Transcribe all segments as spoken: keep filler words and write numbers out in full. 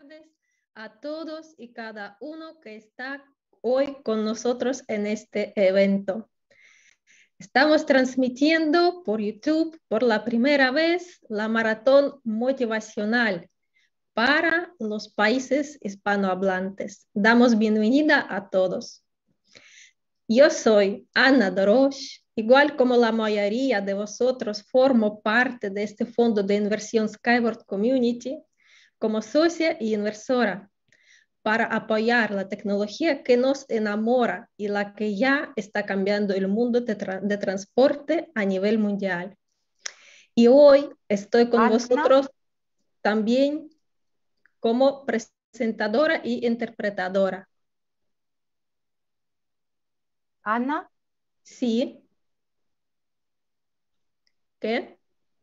tardes a todos y cada uno que está hoy con nosotros en este evento. Estamos transmitiendo por YouTube por la primera vez la maratón motivacional para los países hispanohablantes. Damos bienvenida a todos. Yo soy Ana Dorosh, igual como la mayoría de vosotros formo parte de este fondo de inversión Skyward Community como socia y inversora para apoyar la tecnología que nos enamora y la que ya está cambiando el mundo de, tra de transporte a nivel mundial. Y hoy estoy con Ana. vosotros también como presentadora y interpretadora. Ana. Sí. ¿Qué?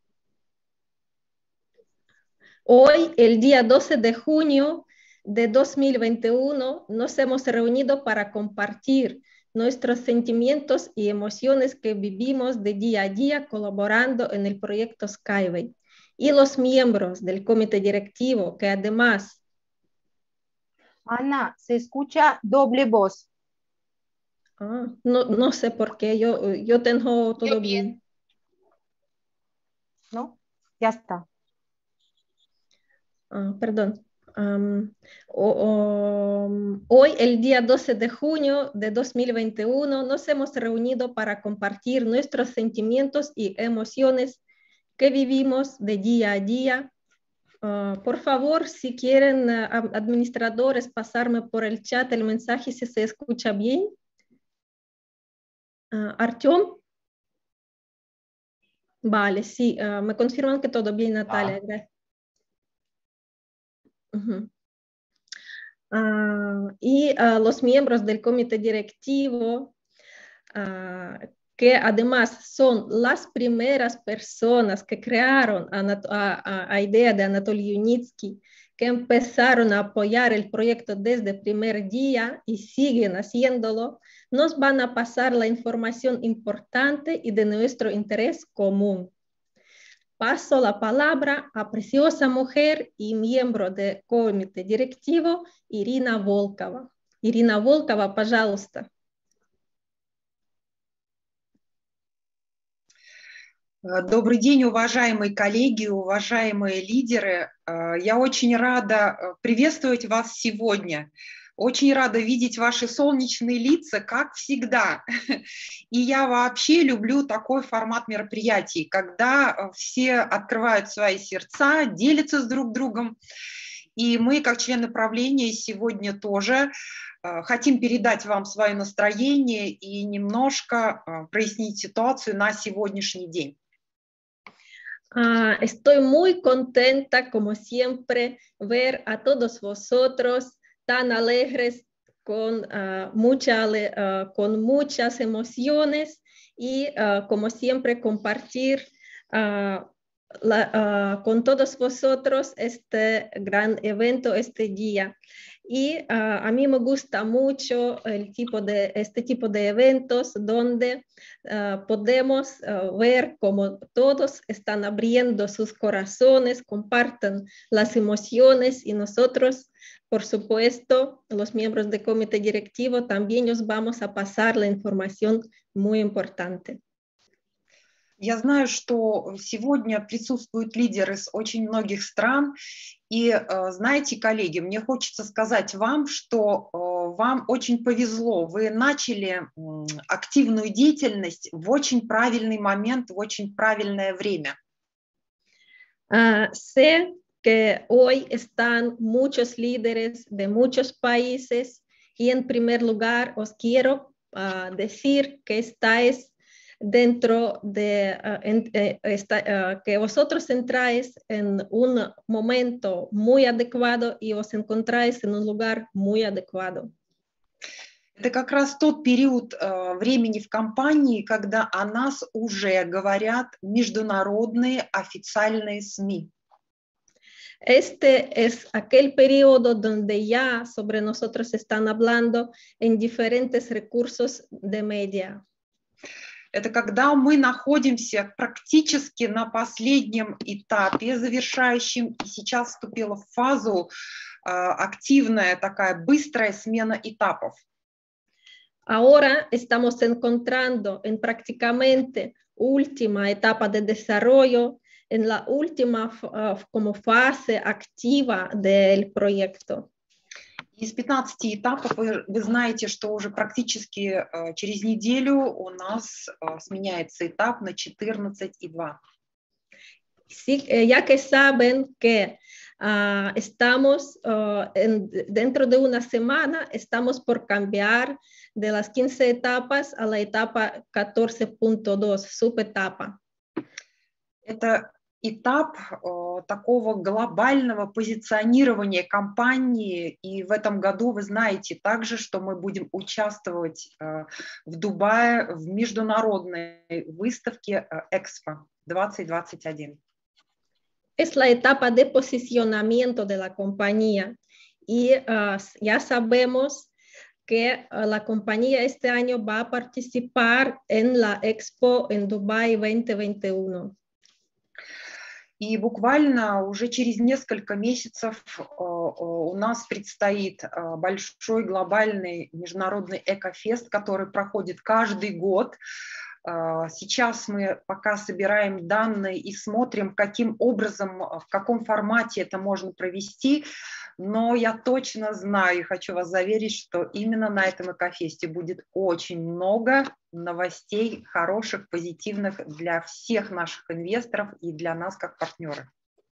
Hoy, el día doce de junio de dos mil veintiuno, nos hemos reunido para compartir nuestros sentimientos y emociones que vivimos de día a día colaborando en el proyecto Skyway. Y los miembros del comité directivo que además... Ana, se escucha doble voz. Ah, no, no sé por qué, yo, yo tengo todo Yo bien. bien. ¿No? Ya está. Ah, perdón. Um, o, um, hoy, el día doce de junio de dos mil veintiuno, nos hemos reunido para compartir nuestros sentimientos y emociones que vivimos de día a día. Uh, por favor, si quieren, uh, administradores, pasarme por el chat el mensaje si se escucha bien. Uh, Artyom. Vale, sí, uh, me confirman que todo bien, Natalia. Ah. Gracias. Uh-huh. Uh, y uh, los miembros del comité directivo, uh, que además son las primeras personas que crearon a, a, a idea de Anatoly Yunitsky, que empezaron a apoyar el proyecto desde el primer día y siguen haciéndolo, nos van a pasar la información importante y de nuestro interés común. Paso la palabra a preciosa mujer y miembro del comité directivo Ирина Волкова. Ирина Волкова, пожалуйста. Добрый день, уважаемые коллеги, уважаемые лидеры. Я очень рада приветствовать вас сегодня. Очень рада видеть ваши солнечные лица, как всегда. И я вообще люблю такой формат мероприятий, когда все открывают свои сердца, делятся с друг другом. И мы, как члены правления, сегодня тоже хотим передать вам свое настроение и немножко прояснить ситуацию на сегодняшний день. Uh, estoy muy contenta, como siempre, ver a todos vosotros tan alegres, con, uh, mucha, uh, con muchas emociones y, uh, como siempre, compartir uh, la, uh, con todos vosotros este gran evento, este día. Y uh, a mí me gusta mucho el tipo de, este tipo de eventos donde uh, podemos uh, ver cómo todos están abriendo sus corazones, comparten las emociones y nosotros, por supuesto, los miembros del comité directivo, también os vamos a pasar la información muy importante. Я знаю, что сегодня присутствуют лидеры с очень многих стран. И знаете, коллеги, мне хочется сказать вам, что вам очень повезло. Вы начали активную деятельность в очень правильный момент, в очень правильное время. Uh, sé que hoy están muchos líderes de muchos países y en primer lugar os quiero uh, decir que estáis dentro de uh, en, eh, esta, uh, que vosotros entráis en un momento muy adecuado y os encontráis en un lugar muy adecuado. Это как раз тот период uh, времени в компании, когда о нас уже говорят международные официальные СМИ. Este es aquel periodo donde ya sobre nosotros están hablando en diferentes recursos de media. Это когда мы находимся практически на последнем этапе завершающем, и сейчас вступила в фазу активная такая быстрая смена этапов. Ahora estamos encontrando en prácticamente última etapa de desarrollo, en la última uh, como fase activa del proyecto. Из пятнадцати этапов вы, вы знаете, что уже практически uh, через неделю у нас uh, сменяется этап на четырнадцать и два. Sí, eh, ya que saben que uh, estamos uh, en, dentro de una semana, estamos por cambiar de las quince etapas a la etapa catorce punto dos, subetapa. Это этап э, такого глобального позиционирования компании, и в этом году вы знаете также, что мы будем участвовать э, в Дубае в международной выставке э, Экспо двадцать двадцать один. Es la etapa de posicionamiento de la compañía y uh, ya sabemos que uh, la compañía este año va a participar en la Expo en Dubái veinte veintiuno. И буквально уже через несколько месяцев uh, uh, у нас предстоит uh, большой глобальный международный экофест, который проходит каждый год. Сейчас мы пока собираем данные и смотрим, каким образом, в каком формате это можно провести, но я точно знаю и хочу вас заверить, что именно на этом экофесте будет очень много новостей хороших, позитивных для всех наших инвесторов и для нас как партнеры.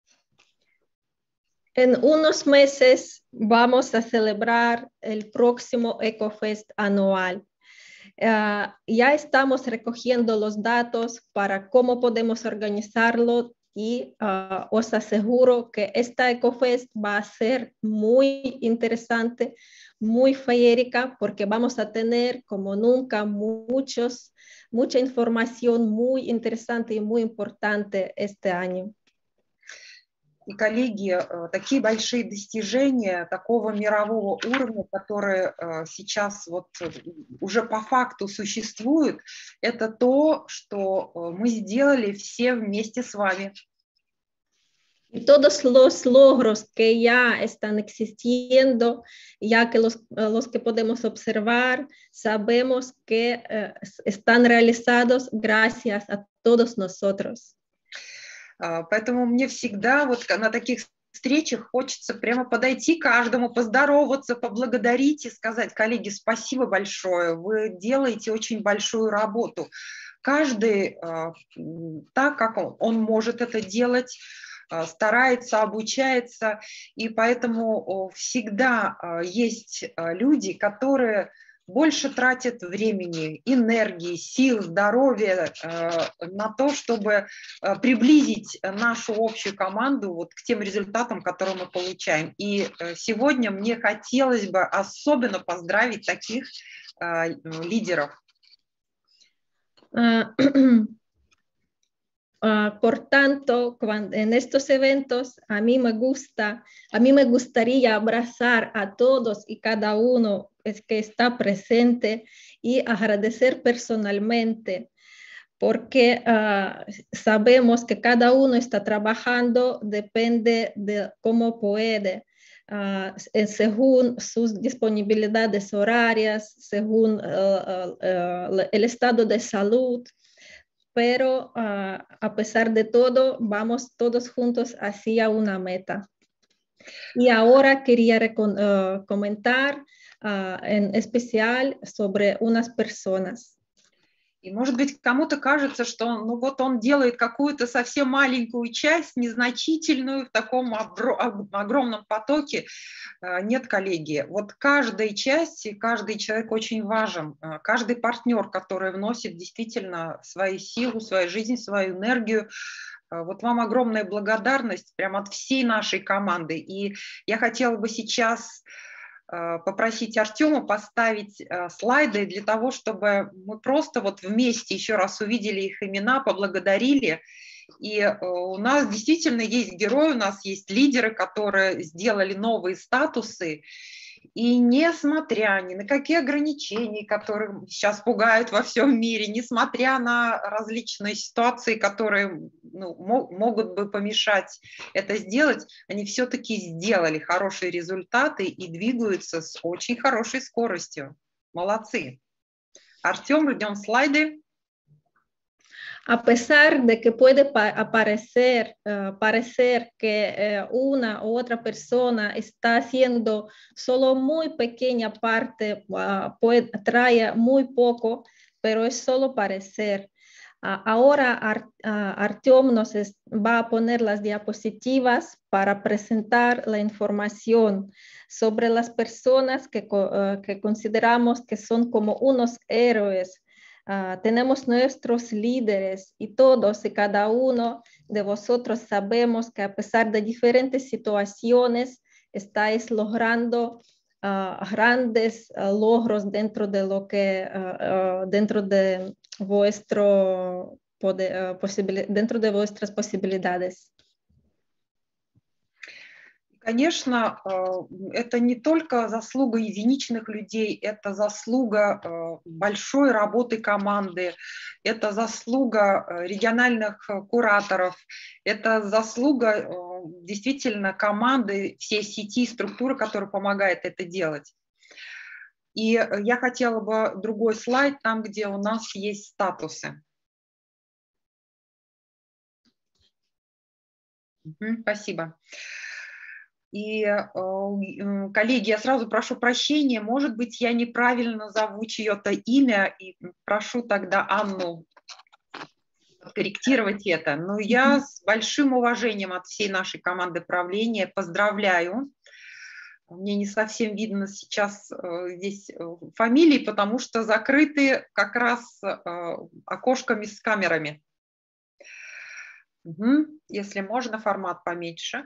En unos meses vamos a celebrar el próximo EcoFest anual. Uh, ya estamos recogiendo los datos para cómo podemos organizarlo y uh, os aseguro que esta EcoFest va a ser muy interesante, muy feérica, porque vamos a tener como nunca muchos, mucha información muy interesante y muy importante este año. И, коллеги, такие большие достижения такого мирового уровня, которые сейчас вот уже по факту существуют, это то, что мы сделали все вместе с вами. Y todos los logros que ya están existiendo, ya que los, los que podemos observar, sabemos que uh, están realizados gracias a todos nosotros. Поэтому мне всегда вот на таких встречах хочется прямо подойти к каждому, поздороваться, поблагодарить и сказать: коллеги, спасибо большое, вы делаете очень большую работу. Каждый так, как он, он может это делать, старается, обучается, и поэтому всегда есть люди, которые больше тратят времени, энергии, сил, здоровья э, на то, чтобы э, приблизить нашу общую команду вот к тем результатам, которые мы получаем. И э, сегодня мне хотелось бы особенно поздравить таких э, лидеров. Uh, uh, por tanto, cuando, en estos eventos a mí me gusta, a mí me gustaría abrazar a todos y cada uno es que está presente y agradecer personalmente, porque uh, sabemos que cada uno está trabajando, depende de cómo puede, uh, según sus disponibilidades horarias, según uh, uh, uh, el estado de salud, pero uh, a pesar de todo, vamos todos juntos hacia una meta. Y ahora quería uh, comentar Uh, en especial sobre unas personas. И, может быть, кому-то кажется, что ну вот он делает какую-то совсем маленькую часть, незначительную в таком огромном потоке. Нет, коллеги, вот каждая часть и каждый человек очень важен. Каждый партнер, который вносит действительно свою силу, свою жизнь, свою энергию. Вот вам огромная благодарность прямо от всей нашей команды. И я хотела бы сейчас попросить Артема поставить слайды для того, чтобы мы просто вот вместе еще раз увидели их имена, поблагодарили. И у нас действительно есть герои, у нас есть лидеры, которые сделали новые статусы. И несмотря ни на какие ограничения, которые сейчас пугают во всем мире, несмотря на различные ситуации, которые ну, могут бы помешать это сделать, они все-таки сделали хорошие результаты и двигаются с очень хорошей скоростью. Молодцы. Артем, ждем слайды. A pesar de que puede aparecer, uh, parecer que uh, una u otra persona está haciendo solo muy pequeña parte, uh, puede, trae muy poco, pero es solo parecer. Uh, ahora Ar, uh, Artyom nos es, va a poner las diapositivas para presentar la información sobre las personas que, uh, que consideramos que son como unos héroes. Uh, tenemos nuestros líderes y todos y cada uno de vosotros sabemos que a pesar de diferentes situaciones estáis logrando uh, grandes uh, logros dentro de lo que uh, uh, dentro de vuestro poder, uh, posibil- dentro de vuestras posibilidades. Конечно, это не только заслуга единичных людей, это заслуга большой работы команды, это заслуга региональных кураторов, это заслуга действительно команды, всей сети, структуры, которая помогает это делать. И я хотела бы другой слайд, там, где у нас есть статусы. Спасибо. И, коллеги, я сразу прошу прощения, может быть, я неправильно зову чье-то имя, и прошу тогда Анну корректировать это. Но я с большим уважением от всей нашей команды правления поздравляю. Мне не совсем видно сейчас здесь фамилии, потому что закрыты как раз окошками с камерами. Угу. Если можно, формат поменьше.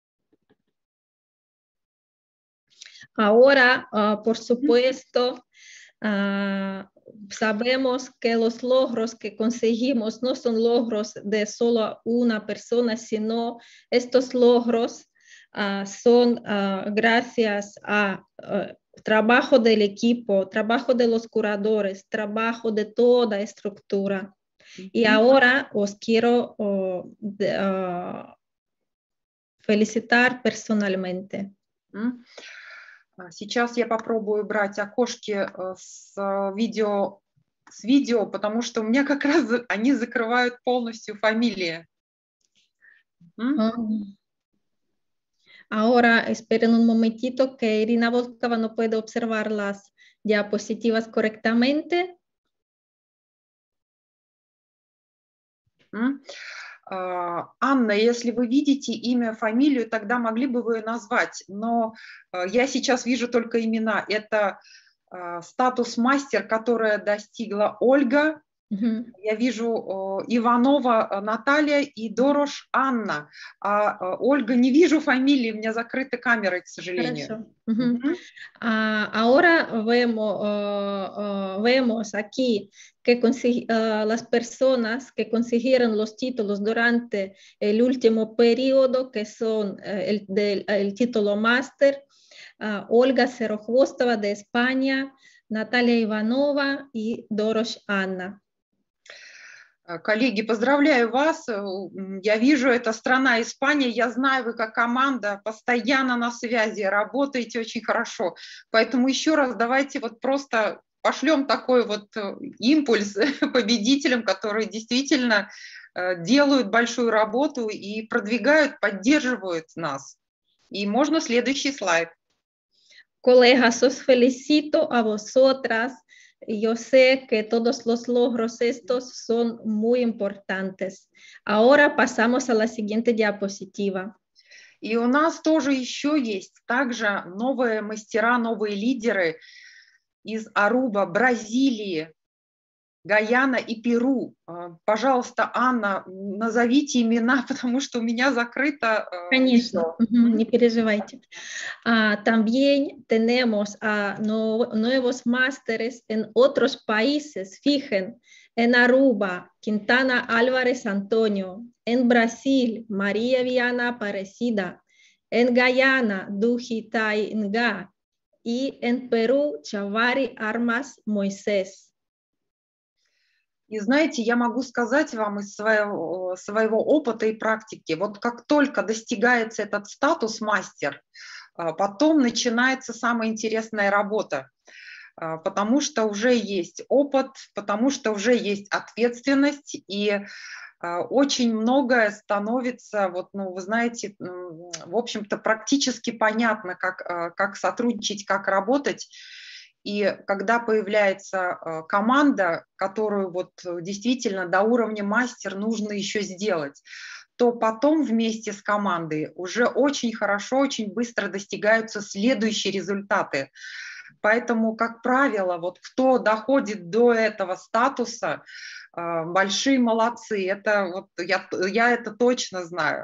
Ahora, uh, por supuesto, uh, sabemos que los logros que conseguimos no son logros de solo una persona, sino estos logros uh, son uh, gracias a uh, trabajo del equipo, trabajo de los curadores, trabajo de toda estructura. Uh-huh. Y ahora os quiero uh, de, uh, felicitar personalmente. Uh-huh. Сейчас я попробую брать окошки с видео, с видео, потому что у меня как раз они закрывают полностью фамилии. ¿Mm? Ahora esperen un momentito que Irina Volkova no puede observar las diapositivas correctamente. ¿Mm? Анна, если вы видите имя, фамилию, тогда могли бы вы назвать, но я сейчас вижу только имена. Это статус мастер, которая достигла Ольга. Uh-huh. Я вижу Иванова Наталья и Дорош Анна. А Ольга, не вижу фамилии, у меня закрыта камера, к сожалению. Uh-huh. Uh-huh. Uh, ahora vemos, uh, uh, vemos aquí que uh, las personas que consiguieron los títulos durante el último periodo, que son uh, el, del, el título máster, uh, Olga Serojvostova de España, Natalia Ivanova y Dorosh Anna. Коллеги, поздравляю вас. Я вижу, это страна Испания. Я знаю, вы как команда постоянно на связи, работаете очень хорошо. Поэтому еще раз давайте вот просто пошлем такой вот импульс победителям, которые действительно делают большую работу и продвигают, поддерживают нас. И можно следующий слайд. Colegas, os felicito a vosotras. Yo sé que todos los logros estos son muy importantes. Ahora pasamos a la siguiente diapositiva. И у нас тоже еще есть также новые мастера, новые лидеры из Аруба, Бразилии, Гаяна и Перу. Пожалуйста, Анна, назовите имена, потому что у меня закрыто. Конечно, uh-huh, не переживайте. Uh, también tenemos a no, nuevos másteres en otros países. Fijen, en Aruba, Quintana Álvarez Antonio. En Brasil, María Viana Aparecida. En Guyana, Duji Tai Nga. y en Perú Chavari Armas Moisés. И знаете, я могу сказать вам из своего, своего опыта и практики, вот как только достигается этот статус мастер, потом начинается самая интересная работа, потому что уже есть опыт, потому что уже есть ответственность, и очень многое становится, вот, ну, вы знаете, в общем-то, практически понятно, как, как сотрудничать, как работать. И когда появляется команда, которую вот действительно до уровня мастер нужно еще сделать, то потом вместе с командой уже очень хорошо, очень быстро достигаются следующие результаты. Поэтому, как правило, вот кто доходит до этого статуса, большие молодцы. Это вот я, я это точно знаю.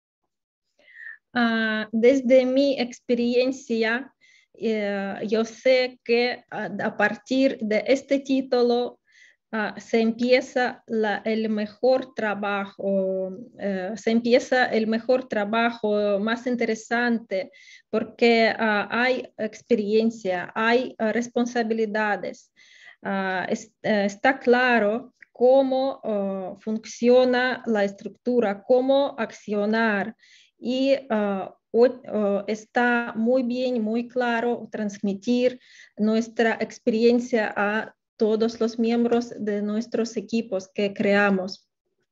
Uh, desde mi experiencia, eh, yo sé que a, a partir de este título uh, se empieza la, el mejor trabajo, uh, se empieza el mejor trabajo más interesante porque uh, hay experiencia, hay uh, responsabilidades. Uh, es, uh, está claro cómo uh, funciona la estructura, cómo accionar. Y uh, uh, está muy bien, muy claro transmitir nuestra experiencia a todos los miembros de nuestros equipos que creamos.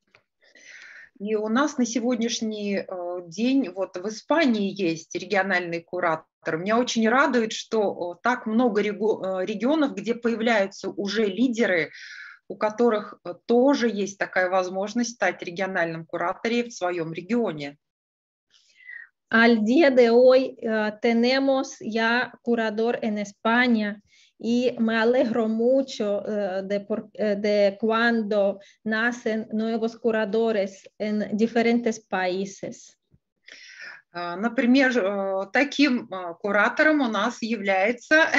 И у нас на сегодняшний день вот в Испании есть региональный куратор. Меня очень радует, что так много регионов, где появляются уже лидеры, у которых тоже есть такая возможность стать региональным куратором в своем регионе. Al día de hoy uh, tenemos ya curador en España y me alegro mucho uh, de, por, uh, de cuando nacen nuevos curadores en diferentes países. Например, таким куратором у нас является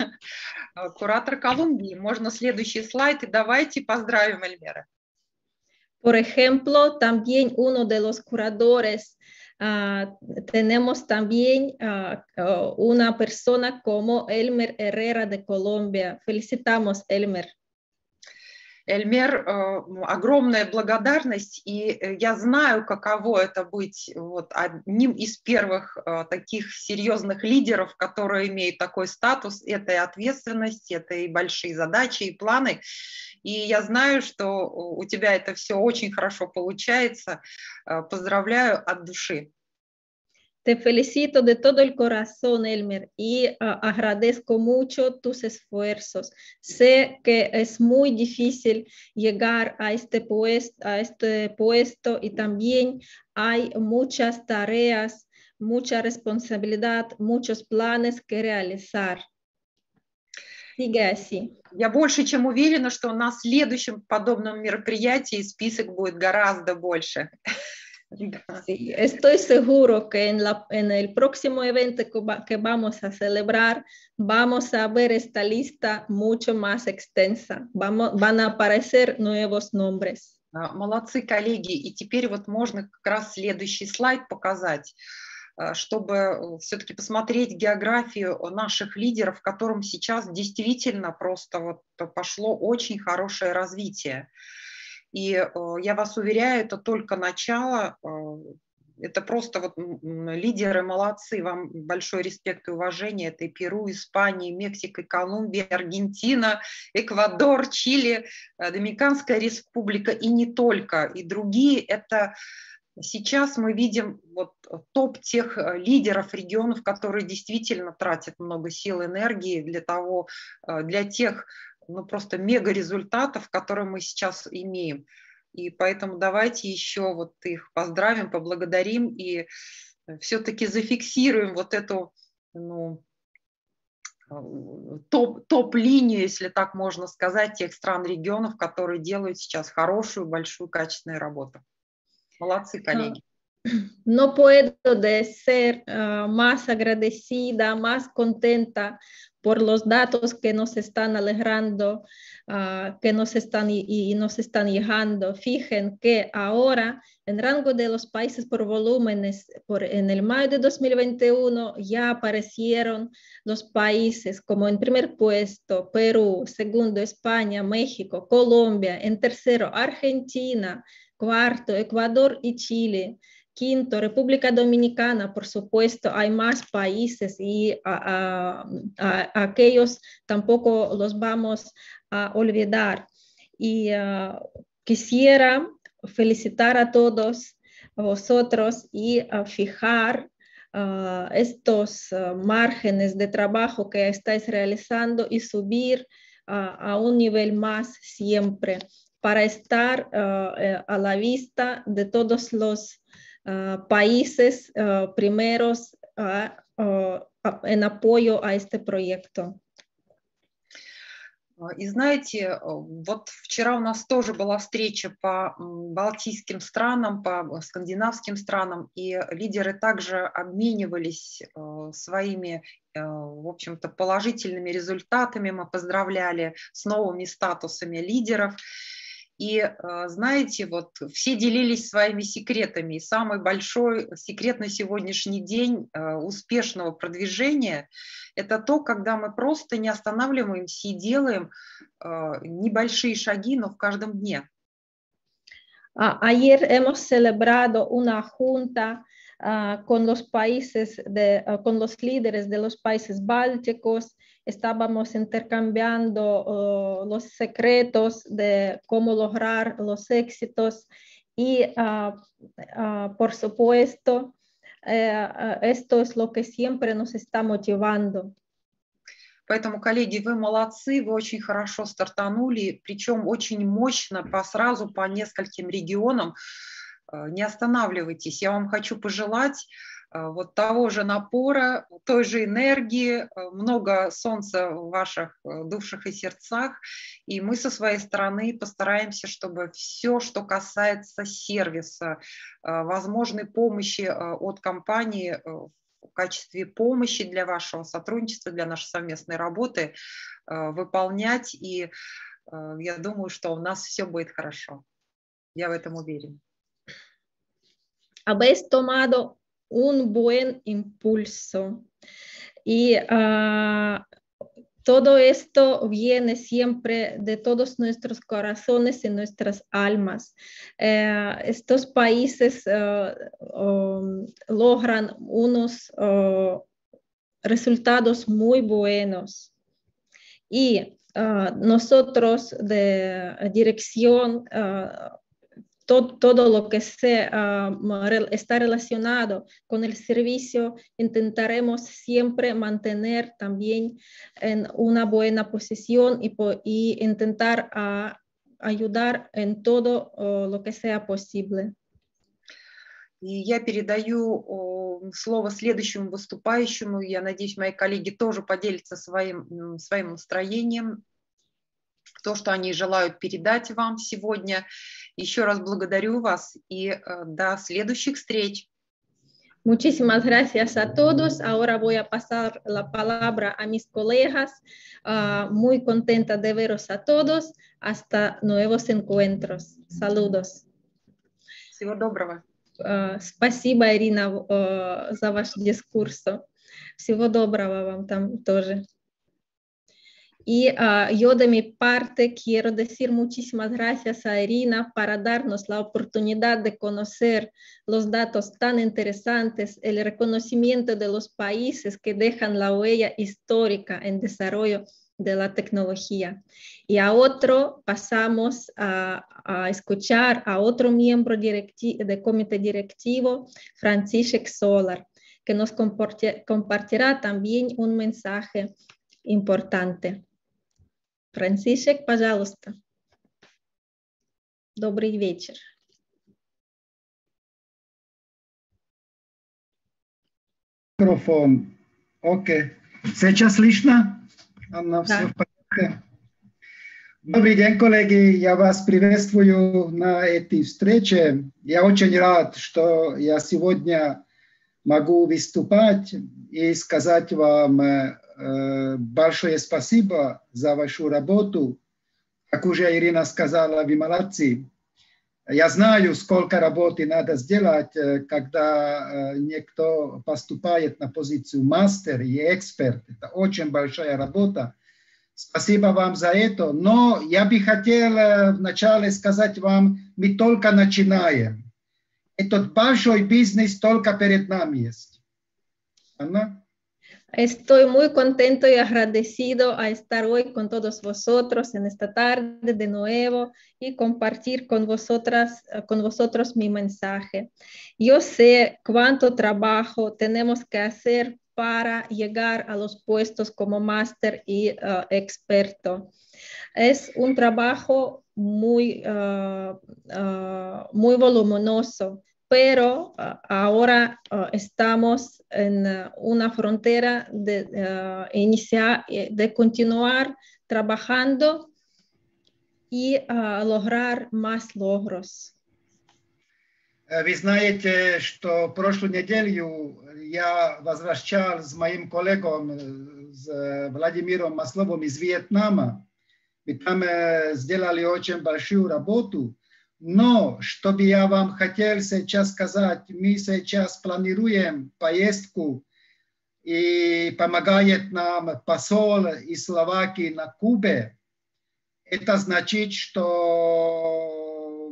куратор Колумбии. Можно следующий слайд, и давайте поздравим Эльмера. Por ejemplo, también uno de los curadores Uh, tenemos también uh, uh, una persona como Elmer Herrera de Colombia. Felicitamos, Elmer. Эльмер, огромная благодарность, и я знаю, каково это быть вот одним из первых таких серьезных лидеров, которые имеют такой статус. Это и ответственность, это и большие задачи, и планы. И я знаю, что у тебя это все очень хорошо получается. Поздравляю от души. Te felicito de todo el corazón, Elmer, y uh, agradezco mucho tus esfuerzos. Sé que es muy difícil llegar a este, puesto, a este puesto y también hay muchas tareas, mucha responsabilidad, muchos planes que realizar. Sigue así. Я больше чем уверена, что на следующем подобном мероприятии список будет гораздо больше. Sí, estoy seguro que en, la, en el próximo evento que, va, que vamos a celebrar vamos a ver esta lista mucho más extensa. Vamos, van a aparecer nuevos nombres. Молодцы, коллеги. И теперь вот можно как раз следующий слайд показать, чтобы все-таки посмотреть географию наших лидеров, в котором сейчас действительно просто вот пошло очень хорошее развитие. И э, я вас уверяю, это только начало, э, это просто вот лидеры молодцы, вам большой респект и уважение, это и Перу, Испания, Мексика, Колумбия, Аргентина, Эквадор, Чили, Доминиканская республика и не только, и другие. Это сейчас мы видим вот топ тех лидеров регионов, которые действительно тратят много сил и энергии для того, для тех, ну, просто мега результатов, которые мы сейчас имеем. И поэтому давайте еще вот их поздравим, поблагодарим и все-таки зафиксируем вот эту, ну, топ, топ-линию, если так можно сказать, тех стран, регионов, которые делают сейчас хорошую, большую, качественную работу. Молодцы, коллеги. No puedo de ser uh, más agradecida, más contenta por los datos que nos están alegrando, uh, que nos están y, y nos están llegando. Fijen que ahora en rango de los países por volúmenes, por, en el mayo de dos mil veintiuno ya aparecieron los países como en primer puesto Perú, segundo España, México, Colombia, en tercero Argentina, cuarto Ecuador y Chile. Quinto, República Dominicana, por supuesto, hay más países y a, a, a, a aquellos tampoco los vamos a olvidar. Y uh, quisiera felicitar a todos a vosotros y uh, fijar uh, estos uh, márgenes de trabajo que estáis realizando y subir uh, a un nivel más siempre para estar uh, a la vista de todos los Uh, países uh, primeros uh, uh, en apoyo a este проекту. И знаете, вот вчера у нас тоже была встреча по балтийским странам, по скандинавским странам, и лидеры также обменивались своими, в общем-то, положительными результатами. Мы поздравляли с новыми статусами лидеров. И знаете, вот все делились своими секретами. И самый большой секрет на сегодняшний день успешного продвижения – это то, когда мы просто не останавливаемся и делаем небольшие шаги, но в каждом дне. Ayer hemos celebrado una junta uh, con los países, de, uh, con los líderes de los países bálticos. Estábamos intercambiando uh, los secretos de cómo lograr los éxitos y, uh, uh, por supuesto, uh, esto es lo que siempre nos está motivando. Поэтому, коллеги, вы молодцы, вы очень хорошо стартанули, причем очень мощно, по, сразу по нескольким регионам. Не останавливайтесь. Я вам хочу пожелать вот того же напора, той же энергии, много солнца в ваших душах и сердцах. И мы со своей стороны постараемся, чтобы все, что касается сервиса, возможной помощи от компании в качестве помощи для вашего сотрудничества, для нашей совместной работы выполнять. И я думаю, что у нас все будет хорошо. Я в этом уверена. Habéis tomado un buen impulso y uh, todo esto viene siempre de todos nuestros corazones y nuestras almas. Uh, estos países uh, um, logran unos uh, resultados muy buenos y uh, nosotros de dirección uh, Todo, todo lo que sea, uh, está relacionado con el servicio, intentaremos siempre mantener también en una buena posición y, y intentar uh, ayudar en todo uh, lo que sea posible. И я передаю о, слово следующему выступающему. Я надеюсь, мои коллеги тоже поделятся своим, своим настроением, то, что они желают передать вам сегодня. Еще раз благодарю вас и uh, до следующих встреч. Muchísimas gracias a todos. Ahora voy a pasar la palabra a mis colegas. Uh, muy contenta de veros a todos. Hasta nuevos encuentros. Saludos. Всего доброго. Uh, спасибо, Ирина, uh, за ваш дискурсо. Всего доброго вам там тоже. Y uh, yo de mi parte quiero decir muchísimas gracias a Irina para darnos la oportunidad de conocer los datos tan interesantes, el reconocimiento de los países que dejan la huella histórica en desarrollo de la tecnología. Y a otro pasamos a, a escuchar a otro miembro del comité directivo, František Solar, que nos compartirá también un mensaje importante. František, пожалуйста. Добрый вечер. Микрофон. Окей. Сейчас слышно? Анна, Да. все в порядке? Добрый день, коллеги. Я вас приветствую на этой встрече. Я очень рад, что я сегодня могу выступать и сказать вам э, большое спасибо за вашу работу. Как уже Ирина сказала, вы молодцы. Я знаю, сколько работы надо сделать, когда некто поступает на позицию мастер и эксперт. Это очень большая работа. Спасибо вам за это. Но я бы хотел вначале сказать вам, мы только начинаем. Этот большой бизнес только перед нами есть. Анна? Estoy muy contento y agradecido a estar hoy con todos vosotros en esta tarde de nuevo y compartir con vosotras, con vosotros mi mensaje. Yo sé cuánto trabajo tenemos que hacer para llegar a los puestos como máster y uh, experto. Es un trabajo muy, uh, uh, muy voluminoso. Pero uh, ahora uh, estamos en uh, una frontera de uh, iniciar, de continuar trabajando y uh, lograr más logros. Вы знаете, что прошлую неделю я возвращался с моим коллегом, с Владимиром Масловым из Вьетнама. Мы там сделали очень большую работу. Но, что бы я вам хотел сейчас сказать, мы сейчас планируем поездку, и помогает нам посол из Словакии на Кубе. Это значит, что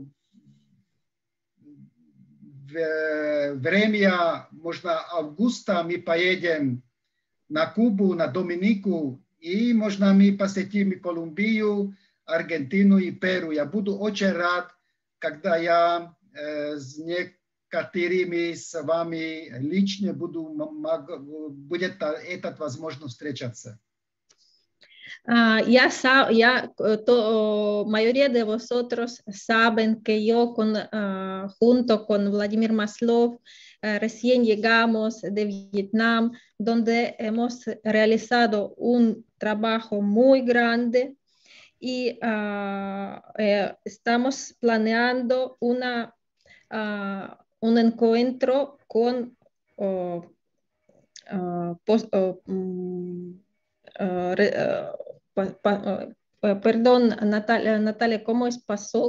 в время, можно, августа мы поедем на Кубу, на Доминику, и можно мы посетим Колумбию, Аргентину и Перу. Я буду очень рад, когда я э, с некоторыми с вами лично буду, мог, будет эта возможность встречаться. Uh, ya sa ya to, mayoría de vosotros saben que yo con, uh, junto con Vladimir Maslov uh, recién llegamos de Vietnam, donde hemos realizado un trabajo muy grande. Y uh, eh, estamos planeando una, uh, un encuentro con, uh, uh, pos, uh, um, uh, re, uh, pa, pa, uh, perdón, Natalia, Natalia, ¿cómo es pasó?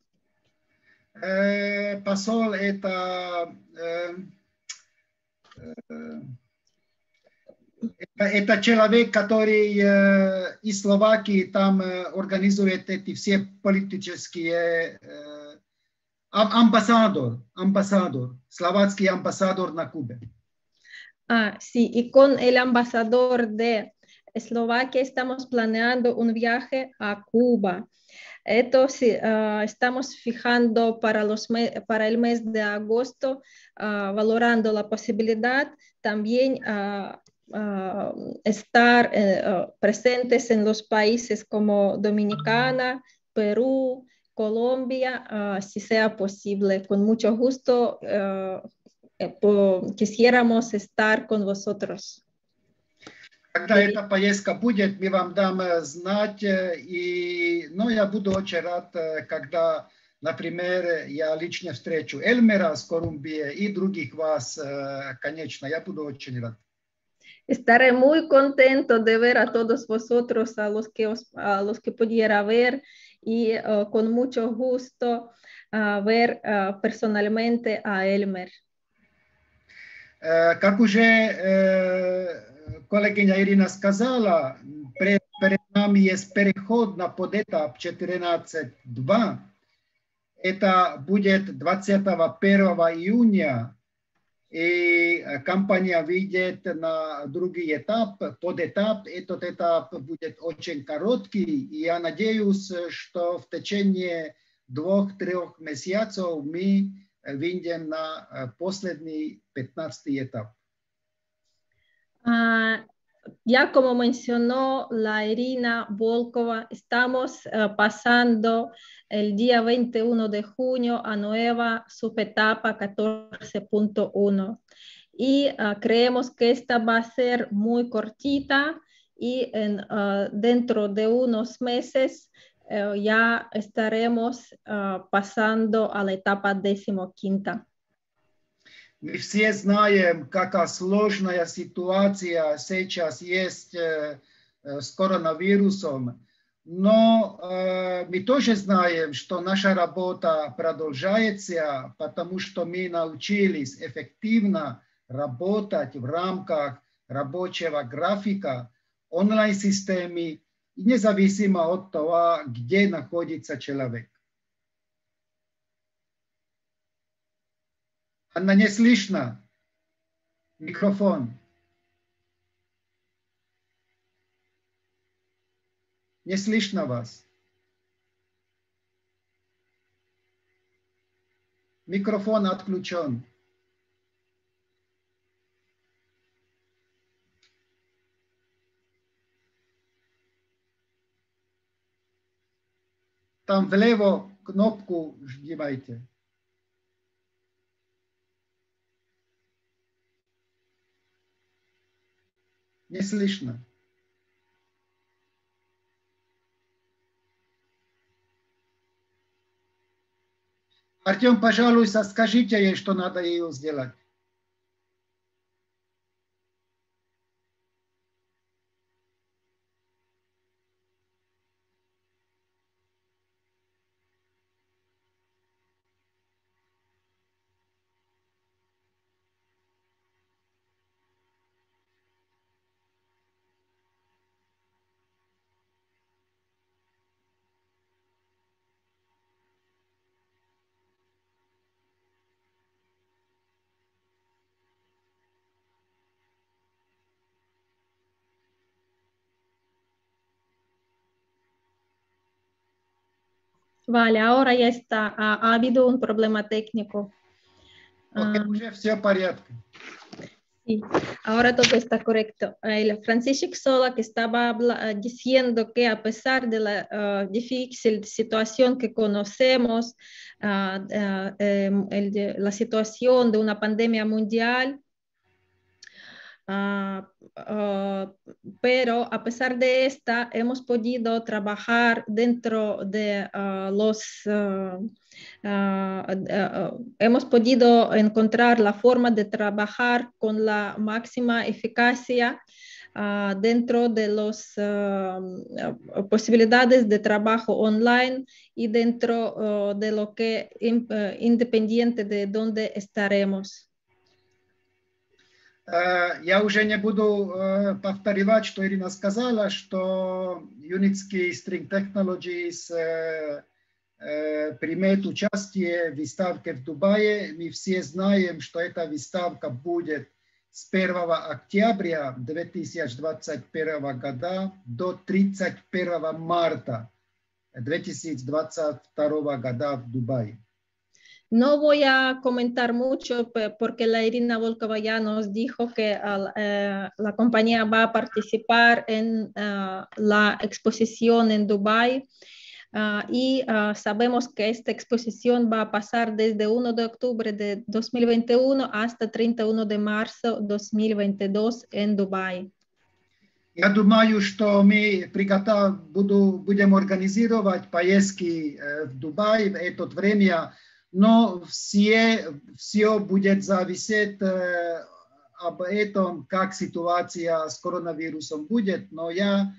Eh, pasó esta... Eh, eh, Это человек, который э, из Словакии там э, организует эти все политические э, амбассадор, амбассадор, словацкий амбассадор на Кубе. Ah, sí, y con el ambasador de Eslovaquia estamos planeando un viaje a Cuba. Esto sí, uh, estamos fijando para, los para el mes de agosto, uh, valorando la posibilidad también uh, Uh, estar uh, presentes en los países como Dominicana, Perú, Colombia, uh, si sea posible. Con mucho gusto uh, eh, quisiéramos estar con vosotros. Когда эта поездка будет, мы вам дам знать, и, ну, я буду очень рад, когда, например, я лично встречу Эльмера с Колумбии и других вас, конечно, я буду очень рад. Estaré muy contento de ver a todos vosotros, a los que, os, a los que pudiera ver y uh, con mucho gusto uh, ver uh, personalmente a Elmer. Uh, как уже uh, коллегиня Ирина сказала, перед, перед нами есть переход на подэтап четырнадцать два. Это будет двадцатого первого июня. И компания выйдет на другой этап, под этап. Этот этап будет очень короткий. И я надеюсь, что в течение двух-трех месяцев мы выйдем на последний пятнадцатый этап. Uh, ya como mencionó la Irina Volkova, estamos uh, pasando el día veintiuno de junio a nueva subetapa catorce punto uno y uh, creemos que esta va a ser muy cortita y en, uh, dentro de unos meses uh, ya estaremos uh, pasando a la etapa decimoquinta. Мы все знаем, какая сложная ситуация сейчас есть с коронавирусом, но мы тоже знаем, что наша работа продолжается, потому что мы научились эффективно работать в рамках рабочего графика, онлайн-системы, независимо от того, где находится человек. Анна, не слышно. Микрофон. Не слышно вас. Микрофон отключен. Там влево кнопку жмите. Не слышно. Артем, пожалуйста, скажите ей, что надо ее сделать. Vale, ahora ya está. Ha, ha habido un problema técnico. Porque Um, уже все в порядке. Sí, ahora todo está correcto. El Francisco Sola que estaba habla, diciendo que a pesar de la uh, difícil situación que conocemos, uh, uh, um, el de, la situación de una pandemia mundial, Uh, uh, pero a pesar de esta, hemos podido trabajar dentro de uh, los... Uh, uh, uh, uh, hemos podido encontrar la forma de trabajar con la máxima eficacia uh, dentro de las uh, uh, posibilidades de trabajo online y dentro uh, de lo que uh, independiente de dónde estaremos. Я уже не буду повторять, что Ирина сказала, что Unitsky String Technologies примет участие в выставке в Дубае. Мы все знаем, что эта выставка будет с первого октября две тысячи двадцать первого года до тридцать первого марта две тысячи двадцать второго года в Дубае. No voy a comentar mucho porque la Irina Volkova ya nos dijo que uh, uh, la compañía va a participar en uh, la exposición en Dubái uh, y uh, sabemos que esta exposición va a pasar desde primero de octubre de dos mil veintiuno hasta treinta y uno de marzo de dos mil veintidós en Dubái. Я думаю, что мы приготов... буду... будем организировать поездки в Дубай в это время, но все, все будет зависеть э, об этом, как ситуация с коронавирусом будет. Но я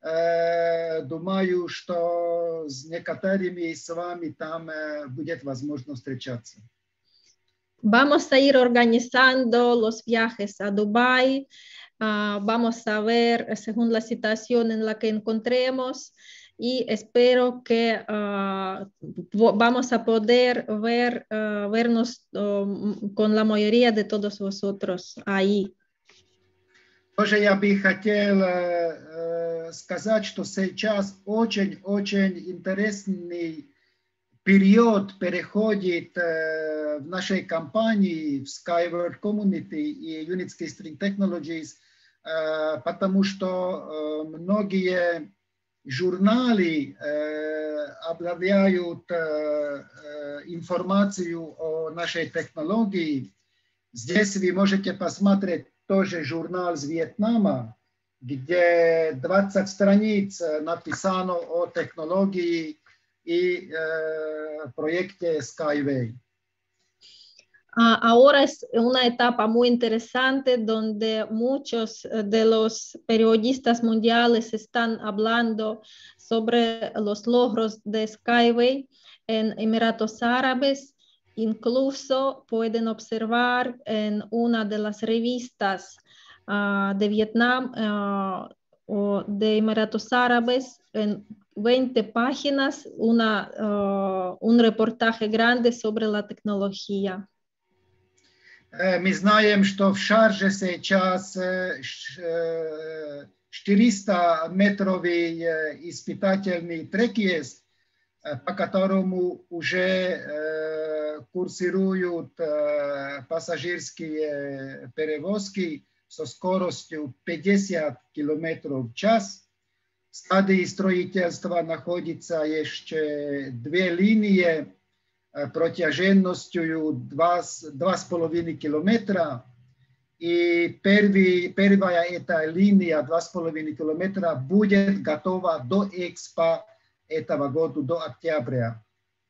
э, думаю, что с некоторыми с вами там э, будет возможность встречаться. Vamos a ir organizando los viajes a Dubái. Uh, vamos a ver según la situación en la que encontremos. Y espero que uh, vamos a poder ver, uh, vernos uh, con la mayoría de todos vosotros ahí. Тоже я бы хотел э, сказать, что сейчас очень-очень интересный период переходит э, в нашей компании, в Skyward Community и Unitsky String Technologies, э, потому что э, многие журналы э, обновляют э, э, информацию о нашей технологии. Здесь вы можете посмотреть тоже журнал из Вьетнама, где двадцать страниц написано о технологии и э, проекте Skyway. Uh, ahora es una etapa muy interesante donde muchos de los periodistas mundiales están hablando sobre los logros de Skyway en Emiratos Árabes. Incluso pueden observar en una de las revistas uh, de Vietnam uh, o de Emiratos Árabes en veinte páginas una, uh, un reportaje grande sobre la tecnología. Мы знаем, что в Шарже сейчас четыреста-метровый испытательный трек есть, по которому уже курсируют пассажирские перевозки со скоростью пятьдесят километров в час. В стадии строительства находится еще две линии протяженностью два с половиной километра. И первый, первая эта линия два с половиной километра будет готова до Экспо этого года, до октября.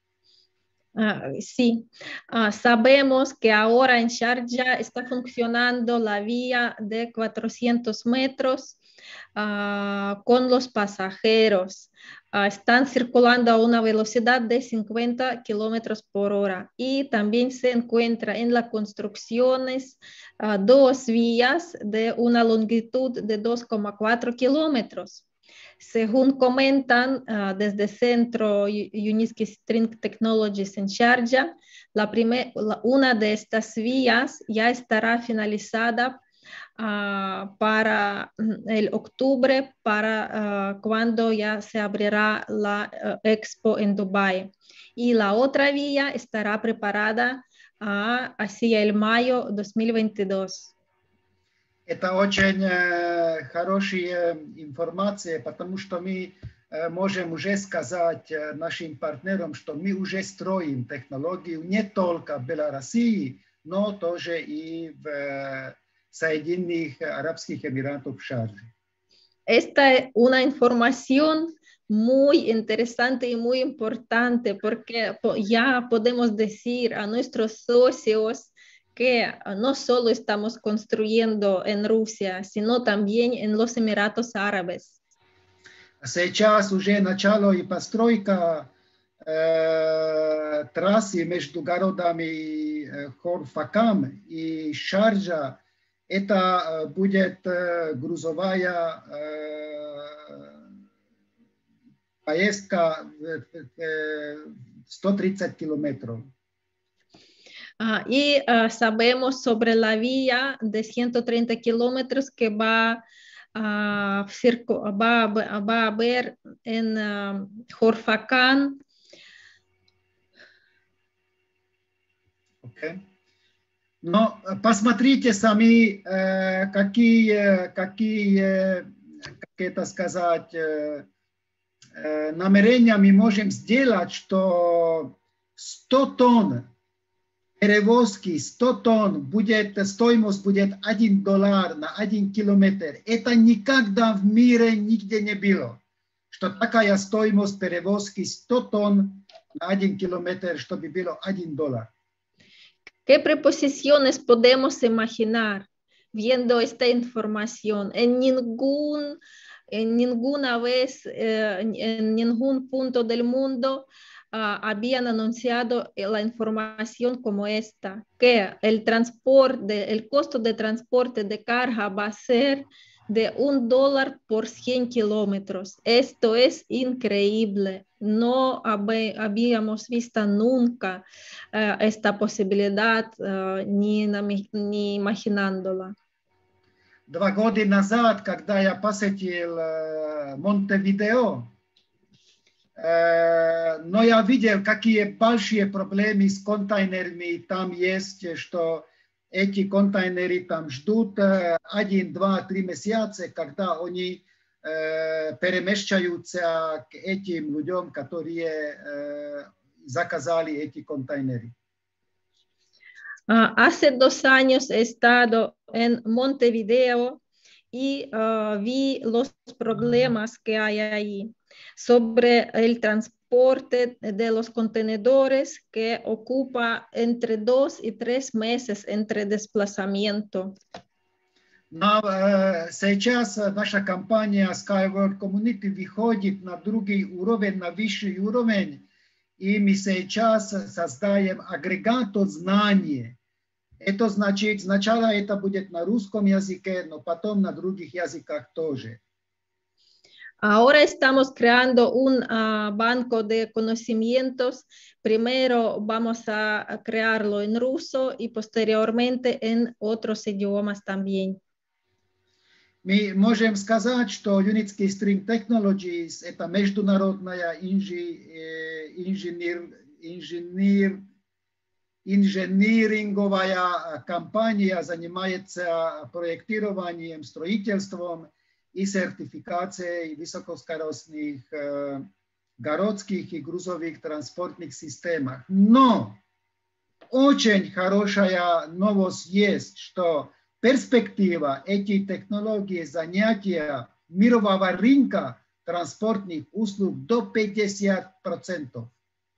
Uh, sí, uh, sabemos que ahora en Sharjah está funcionando la vía de cuatrocientos metros uh, con los pasajeros. Uh, están circulando a una velocidad de cincuenta kilómetros por hora y también se encuentra en las construcciones uh, dos vías de una longitud de dos coma cuatro kilómetros. Según comentan uh, desde Centro Uniski String Technologies en Sharjah, la primer, la, una de estas vías ya estará finalizada uh, para el octubre, para uh, cuando ya se abrirá la uh, Expo en Dubái. Y la otra vía estará preparada uh, hacia el mayo dos mil veintidós. Это очень э, хорошая информация, потому что мы э, можем уже сказать э, нашим партнерам, что мы уже строим технологию не только в Белоруссии, но тоже и в э, Соединенных Арабских Эмиратах в Шарже. Esta es una información muy interesante y muy importante porque ya podemos decir a nuestros socios que no solo estamos construyendo en Rusia, sino también en los Emiratos Árabes. Сейчас уже начало и постройка э, трассы между городами э, Хорфакам и Шарджа. Это э, будет э, грузовая э, поездка э, сто тридцать километров. Uh, y uh, sabemos sobre la vía de ciento treinta kilómetros que va, uh, circo, va, va a haber en uh, Horfakán. Okay. Но посмотрите сами, э, какие, какие, как это сказать, э, э, намерения мы можем сделать, что сто тонн перевозки, сто тонн, будет, стоимость будет один доллар на один километр. Это никогда в мире нигде не было, что такая стоимость перевозки сто тонн на один километр, чтобы было один доллар. ¿Qué preposiciones podemos imaginar viendo esta información? En ningún, en ninguna vez, eh, en ningún punto del mundo Uh, habían anunciado la información como esta, que el transporte, el costo de transporte de carga va a ser de un dólar por cien kilómetros. Esto es increíble. No hab habíamos visto nunca uh, esta posibilidad uh, ni, ni imaginándola. Два года назад, когда я посетил uh, Монтевидео, но я видел, какие большие проблемы с контейнерами там есть, что эти контейнеры там ждут один, два, три месяца, когда они э, перемещаются к этим людям, которые э, заказали эти контейнеры. Uh, hace dos años he estado en Montevideo y uh, vi los problemas que hay ahí. sobre el transporte de los contenedores que ocupa entre dos y tres meses entre desplazamiento. Но э, сейчас наша компания Skyward Community выходит на другой уровень, на высший уровень, и мы сейчас создаем агрегатор знаний. Это значит, сначала это будет на русском языке, но потом на других языках тоже. Ahora estamos creando un uh, banco de conocimientos. Primero vamos a, a crearlo en ruso y posteriormente en otros idiomas también. Мы можем сказать, что Unitsky String Technologies – это международная инжи, инженер, инженер, инженеринговая компания, занимается проектированием, строительством и сертификацией высокоскоростных э, городских и грузовых транспортных системах. Но очень хорошая новость есть, что перспектива этих технологий занятия мирового рынка транспортных услуг до пятьдесят процентов.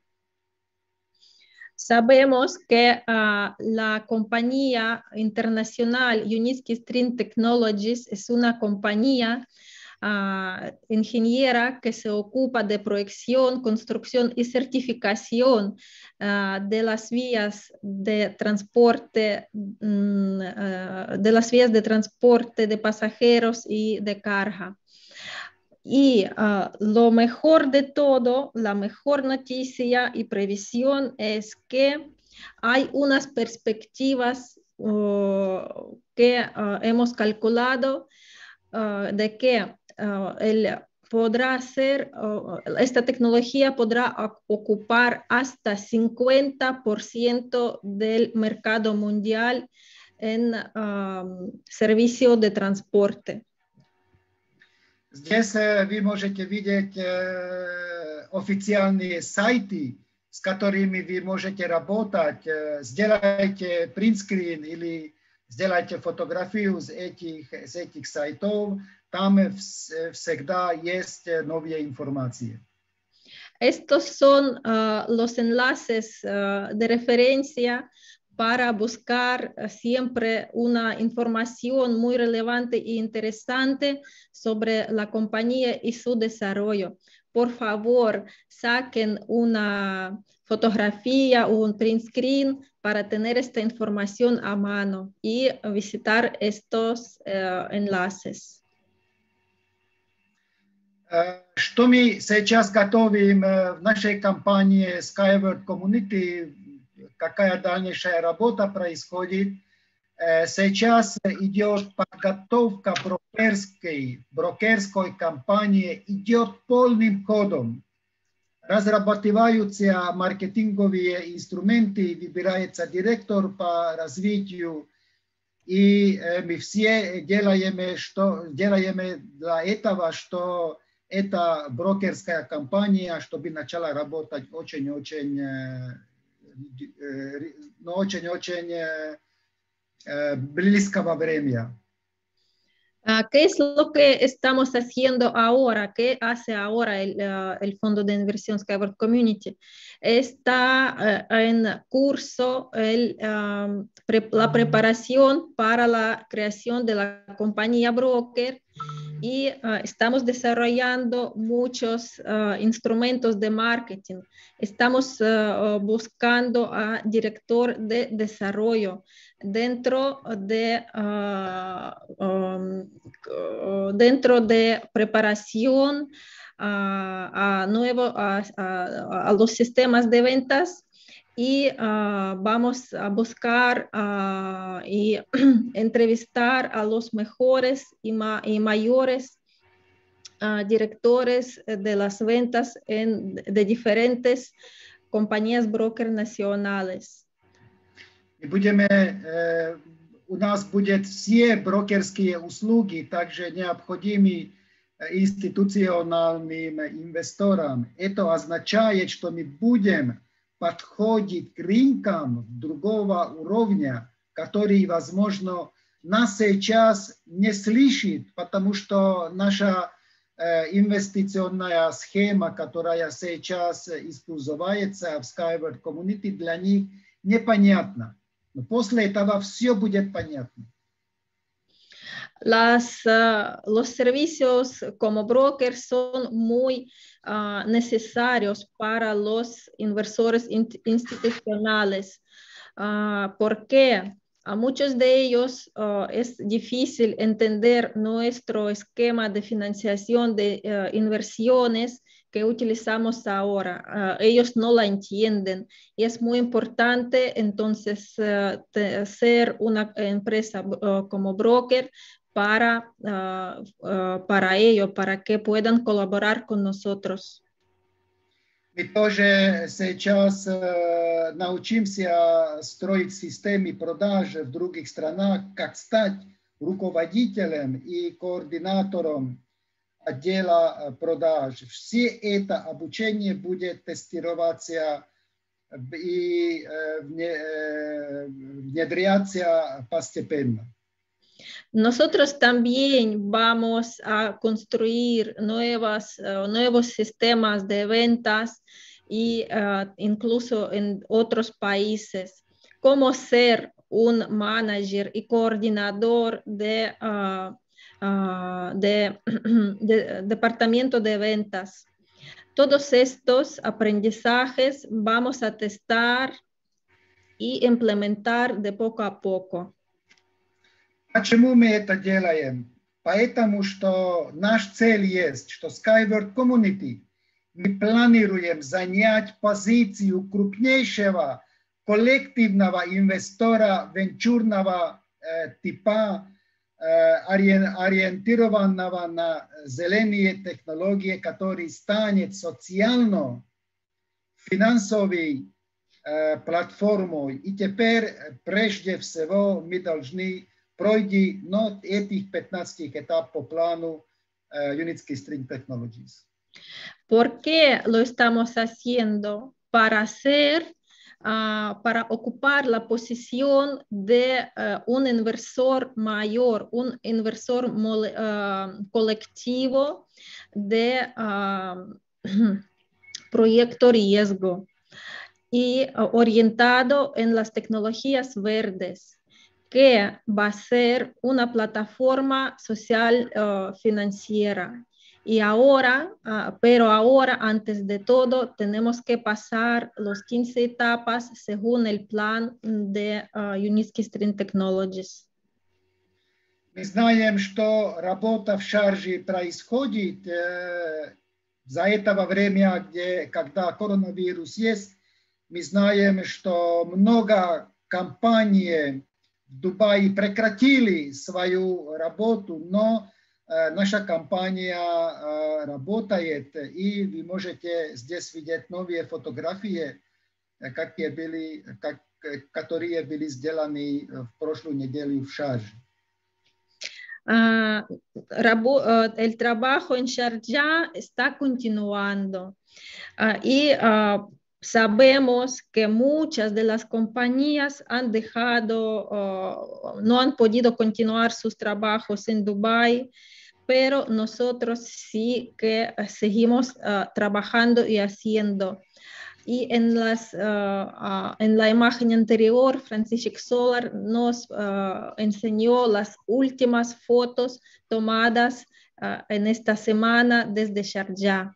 Sabemos que uh, la compañía internacional Unitsky String Technologies es una compañía uh, ingeniera que se ocupa de proyección, construcción y certificación uh, de las vías de transporte, um, uh, de las vías de transporte de pasajeros y de carga. Y uh, lo mejor de todo, la mejor noticia y previsión es que hay unas perspectivas uh, que uh, hemos calculado uh, de que uh, el, podrá ser, uh, esta tecnología podrá ocupar hasta cincuenta por ciento del mercado mundial en uh, servicio de transporte. Здесь вы можете видеть э, официальные сайты, с которыми вы можете работать. Сделайте принтскрин или сделайте фотографию с этих, с этих сайтов. Там вс- всегда есть новая информация. Estos son uh, los enlaces uh, de referencia para buscar uh, siempre una información muy relevante e interesante sobre la compañía y su desarrollo. Por favor, saquen una fotografía o un print screen para tener esta información a mano y visitar estos uh, enlaces. Что мы сейчас готовим в нашей компании Skyward Community, какая дальнейшая работа происходит. Сейчас идет подготовка брокерской, брокерской компании, идет полным ходом. Разрабатываются маркетинговые инструменты, выбирается директор по развитию, и мы все делаем, что, делаем для этого, что эта брокерская компания, чтобы начала работать очень-очень, ну, очень-очень близкого времени. ¿Qué es lo que estamos haciendo ahora? ¿Qué hace ahora el, uh, el Fondo de Inversión Skyward Community? Está uh, en curso el, um, pre la preparación para la creación de la compañía broker y uh, estamos desarrollando muchos uh, instrumentos de marketing. Estamos uh, buscando a director de desarrollo dentro de, uh, um, dentro de preparación uh, a, nuevo, a, a, a los sistemas de ventas y uh, vamos a buscar uh, y entrevistar a los mejores y, ma y mayores uh, directores de las ventas en, de diferentes compañías broker nacionales. И будем, э, у нас будут все брокерские услуги, также необходимы институциональным инвесторам. Это означает, что мы будем подходить к рынкам другого уровня, который, возможно, нас сейчас не слышит, потому что наша инвестиционная схема, которая сейчас используется в Skyward Community, для них непонятна. Но после этого все будет понятно. Las, uh, los servicios como brokers son muy uh, necesarios para los inversores in institucionales. Uh, porque a muchos de ellos uh, es difícil entender nuestro esquema de financiación de uh, inversiones que utilizamos ahora. Uh, ellos no la entienden y es muy importante entonces uh, ser una empresa uh, como broker para, uh, uh, para ello, para que puedan colaborar con nosotros. Мы тоже сейчас э, научимся строить системы продаж в других странах, как стать руководителем и координатором отдела продаж. Все это обучение будет тестироваться и э, внедряться постепенно. Nosotros también vamos a construir nuevas, uh, nuevos sistemas de ventas y uh, incluso en otros países. Cómo ser un manager y coordinador de, uh, uh, de, de departamento de ventas. Todos estos aprendizajes vamos a testar y implementar de poco a poco. Почему мы это делаем? Потому что наш цель есть, что Skyward Community мы планируем занять позицию крупнейшего коллективного инвестора венчурного э, типа, э, ориентированного на зеленые технологии, который станет социально финансовой э, платформой. И теперь прежде всего мы должны пройти но этих пятнадцать этапов по плану uh, Unitsky String Technologies. ¿Por qué lo estamos haciendo? Para hacer, uh, para ocupar la posición de uh, un inversor mayor, un inversor uh, colectivo de uh, proyecto riesgo y uh, orientado en las tecnologías verdes, que va a ser una plataforma social uh, financiera. Y ahora, uh, pero ahora, antes de todo, tenemos que pasar los quince etapas según el plan de uh, Unitsky String Technologies. Мы знаем, что работа в шарже происходит э, за это время, где, когда коронавирус есть. Мы знаем, что много компаний в Дубае прекратили свою работу, но э, наша компания э, работает, и вы можете здесь видеть новые фотографии, э, какие были, как, которые были сделаны в прошлую неделю в Шарже. Uh, uh, el trabajo en Sharjah está continuando uh, y uh, sabemos que muchas de las compañías han dejado, uh, no han podido continuar sus trabajos en Dubái, pero nosotros sí que seguimos uh, trabajando y haciendo. Y en, las, uh, uh, en la imagen anterior, František Solar nos uh, enseñó las últimas fotos tomadas uh, en esta semana desde Sharjah.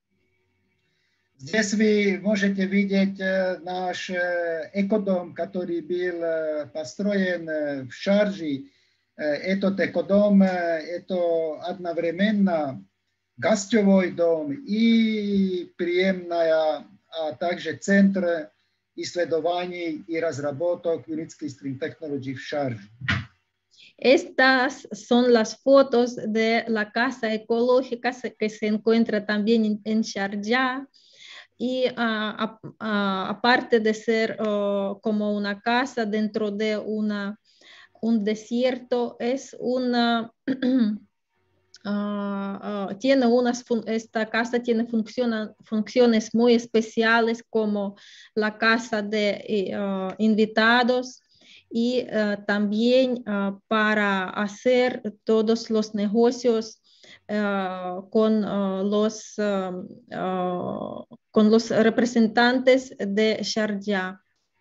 Здесь вы можете видеть наш экодом, который был построен в Шарже. Этот экодом – это одновременно гостевой дом и приемная, а также центр исследований и разработок Unitsky String Technology в Шарже. Estas son las fotos de la casa ecológica que se encuentra también en, en Sharjah. Y uh, a, a, aparte de ser uh, como una casa dentro de una, un desierto, es una, uh, uh, tiene unas, esta casa tiene funciona, funciones muy especiales como la casa de uh, invitados y uh, también uh, para hacer todos los negocios uh, con, uh, los, uh, uh, con los representantes de Sharjah.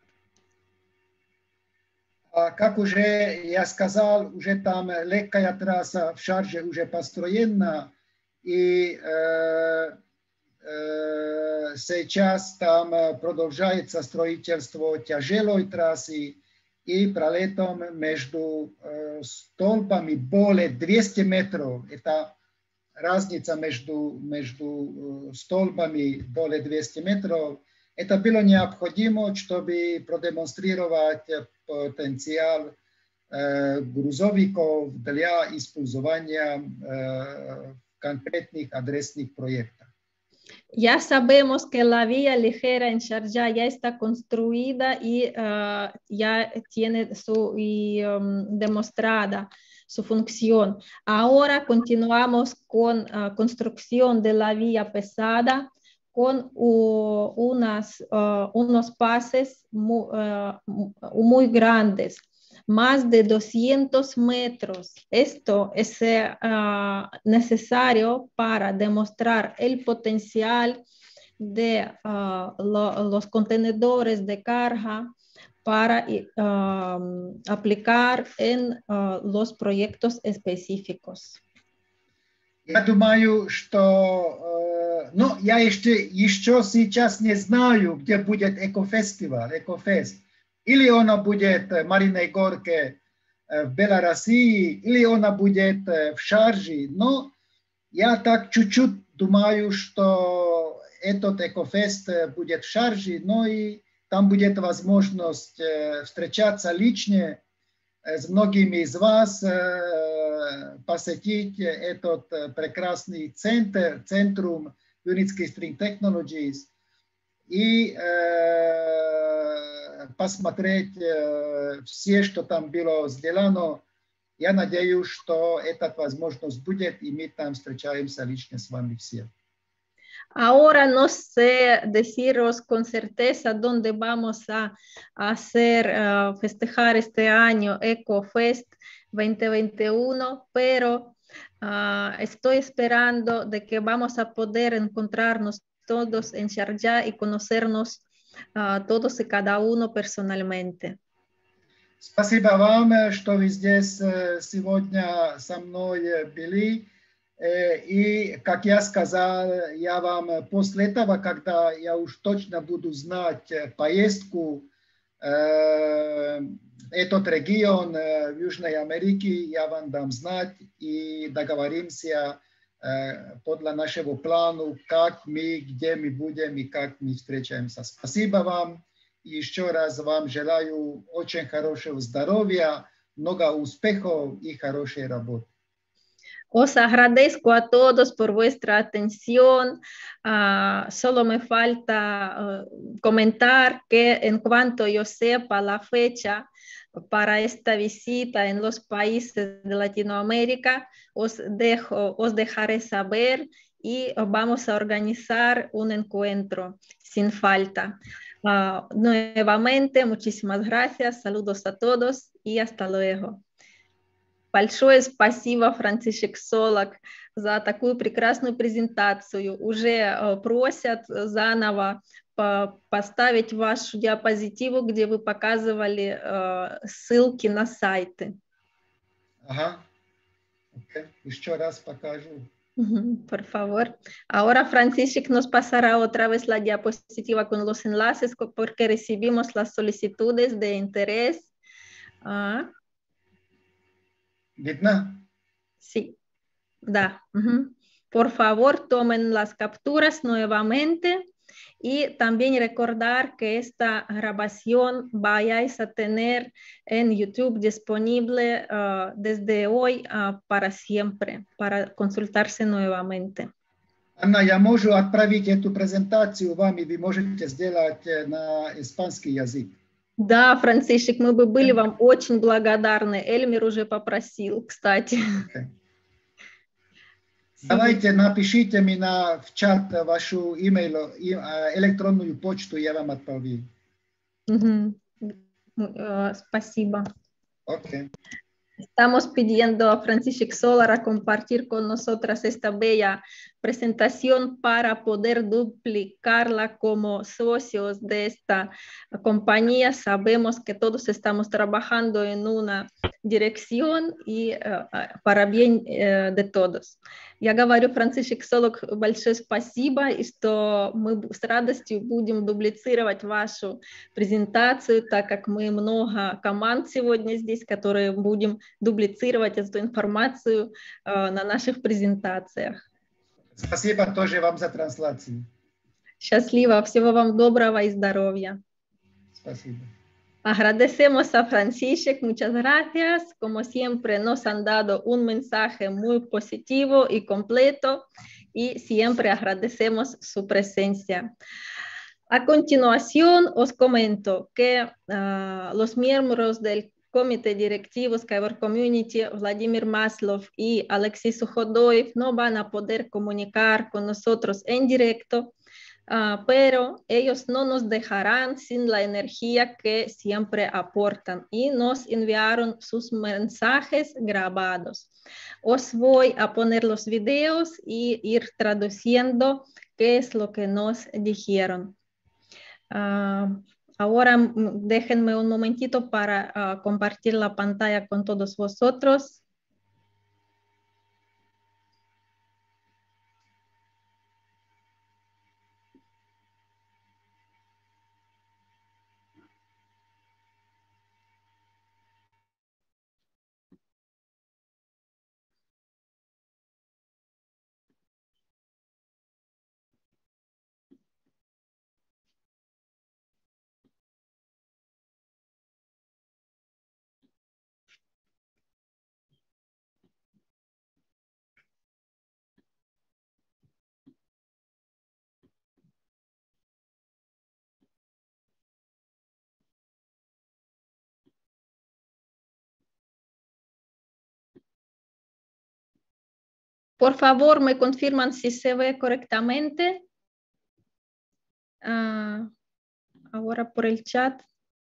Как уже я сказал, уже там легкая трасса в Шарже уже построена, и э, э, сейчас там продолжается строительство тяжелой трассы, и пролетом между э, столбами более двухсот метров. Это разница между, между столбами более двухсот метров. Это было необходимо, чтобы продемонстрировать потенциал э, грузовиков для использования э, конкретных адресных проектов. Ya sabemos que la vía ligera en Sharjah ya está construida y uh, ya tiene su y, um, demostrada su función. Ahora continuamos con la uh, construcción de la vía pesada con uh, unas, uh, unos pases muy, uh, muy grandes, más de doscientos metros. Esto es uh, necesario para demostrar el potencial de uh, lo, los contenedores de carga para uh, aplicar en uh, los proyectos específicos. Я думаю, что, ну, я еще, еще сейчас не знаю, где будет экофестиваль, экофест. Или она будет в Мариной Горке в Белоруссии, или она будет в Шарже. Но я так чуть-чуть думаю, что этот экофест будет в Шарже, но и там будет возможность встречаться лично с многими из вас, посетить этот прекрасный центр, центрум Unitsky String Technologies и э, посмотреть э, все, что там было сделано. Я надеюсь, что эта возможность будет, и мы там встречаемся лично с вами все. Ahora no sé deciros con certeza dónde vamos a, a hacer, uh, festejar este año EcoFest veinte veintiuno, pero uh, estoy esperando de que vamos a poder encontrarnos todos en Sharjah y conocernos uh, todos y cada uno personalmente. Спасибо вам, что вы здесь сегодня со мной были. И, как я сказал, я вам после этого, когда я уж точно буду знать поездку, этот регион в Южной Америке, я вам дам знать и договоримся подле нашего плана, как мы, где мы будем и как мы встречаемся. Спасибо вам. И еще раз вам желаю очень хорошего здоровья, много успехов и хорошей работы. Os agradezco a todos por vuestra atención. Uh, solo me falta uh, comentar que en cuanto yo sepa la fecha para esta visita en los países de Latinoamérica, os, dejo, os dejaré saber y vamos a organizar un encuentro sin falta. Uh, nuevamente, muchísimas gracias, saludos a todos y hasta luego. Большое спасибо, Францишек Солак, за такую прекрасную презентацию. Уже просят заново поставить вашу диапозитиву, где вы показывали ссылки на сайты. Ага. Okay. Еще раз покажу. Por favor. Ahora Francisco nos pasará otra vez la diapositiva con los enlaces porque recibimos las solicitudes de interés. Ah. ¿Видно? Sí, da. Uh-huh. Por favor, tomen las capturas nuevamente y también recordar que esta grabación vayáis a tener en YouTube disponible uh, desde hoy uh, para siempre, para consultarse nuevamente. Анна, я могу отправить эту презентацию вам, и вы можете сделать на испанский язык. Да, Францишек, мы бы были вам очень благодарны. Эльмир уже попросил, кстати. Okay. Давайте напишите мне на, в чат вашу имейл, электронную почту, я вам отправлю. Угу. Uh, спасибо. Окей. Okay. Estamos pidiendo a Francisco Solar compartir con nosotras esta bella presentación para poder duplicarla como socios de esta compañía. Sabemos que todos estamos trabajando en una dirección и uh, para bien uh, de todos. Я говорю, Францишек Солок, большое спасибо, и что мы с радостью будем дублицировать вашу презентацию, так как мы много команд сегодня здесь, которые будем дублицировать эту информацию uh, на наших презентациях. Спасибо тоже вам за трансляцию. Счастливо, всего вам доброго и здоровья. Спасибо. Agradecemos a Francisco, muchas gracias. Como siempre, nos han dado un mensaje muy positivo y completo y siempre agradecemos su presencia. A continuación, os comento que uh, los miembros del Comité Directivo Skyward Community, Vladimir Maslov y Alexis Sujodoev, no van a poder comunicar con nosotros en directo, Uh, pero ellos no nos dejarán sin la energía que siempre aportan y nos enviaron sus mensajes grabados. Os voy a poner los videos y ir traduciendo qué es lo que nos dijeron. Uh, ahora déjenme un momentito para uh, compartir la pantalla con todos vosotros. Por favor, me confirman si se ve correctamente. Uh, ahora por el chat.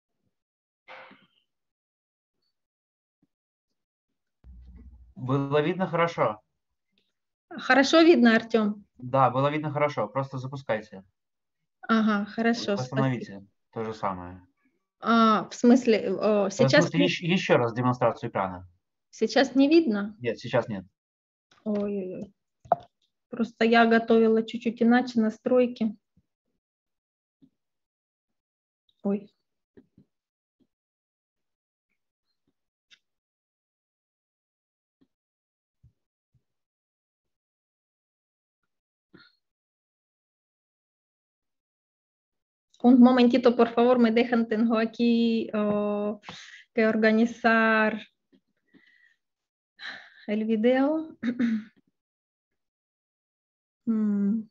Было видно хорошо? Хорошо видно, Артем? Да, было видно хорошо. Просто запускайте. Ага, хорошо. Остановите. Спасибо. То же самое. А, в смысле, о, сейчас... В смысле, еще, еще раз демонстрацию экрана. Сейчас не видно? Нет, сейчас нет. Ой-ой-ой. Просто я готовила чуть-чуть иначе настройки. Ой. Un momentito, por favor, me dejan, tengo aquí oh, que organizar el video. mm.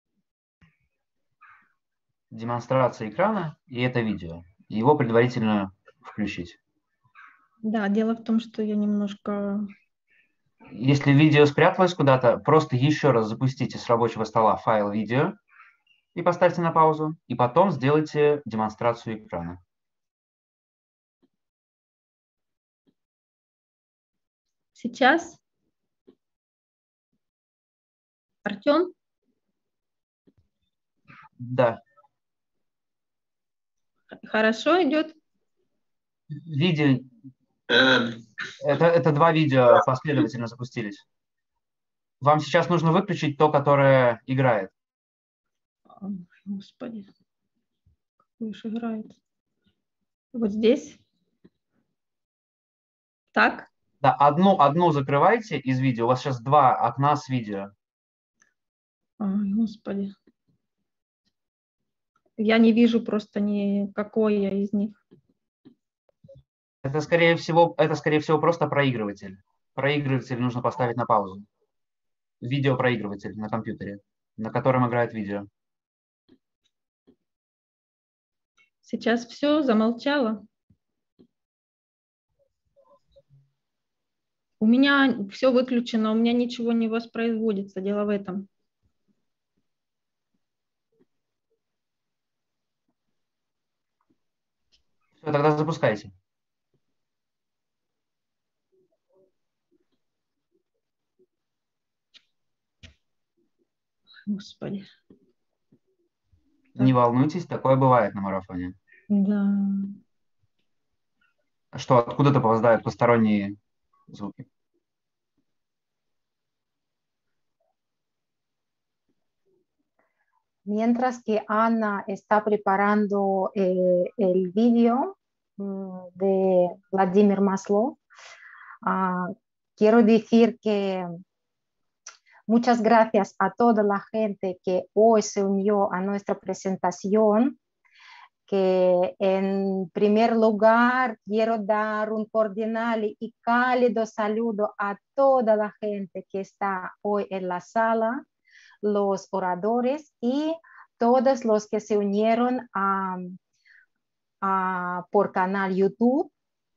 Демонстрация экрана и это видео. Его предварительно включить. Да, дело в том, что я немножко... Если видео спряталось куда-то, просто еще раз запустите с рабочего стола файл видео и поставьте на паузу, и потом сделайте демонстрацию экрана. Сейчас? Артем? Да. Хорошо идет? Видео... Это, это два видео последовательно запустились. Вам сейчас нужно выключить то, которое играет. Господи, какой же играет? Вот здесь? Так? Да, одну, одну закрывайте из видео. У вас сейчас два окна с видео. Ой, Господи. Я не вижу просто ни какое из них. Это, скорее всего, это, скорее всего, просто проигрыватель. Проигрыватель нужно поставить на паузу. Видеопроигрыватель на компьютере, на котором играет видео. Сейчас все замолчало. У меня все выключено, у меня ничего не воспроизводится. Дело в этом. Все, тогда запускайте. Господи. Не волнуйтесь, такое бывает на марафоне. Да. Что, откуда-то попадают посторонние звуки. Mientras que Ana está preparando eh, el vídeo mm, de Vladimir Maslov, ah, quiero decir que muchas gracias a toda la gente que hoy se unió a nuestra presentación, que en primer lugar quiero dar un cordial y cálido saludo a toda la gente que está hoy en la sala, los oradores y todos los que se unieron a, a, por canal YouTube.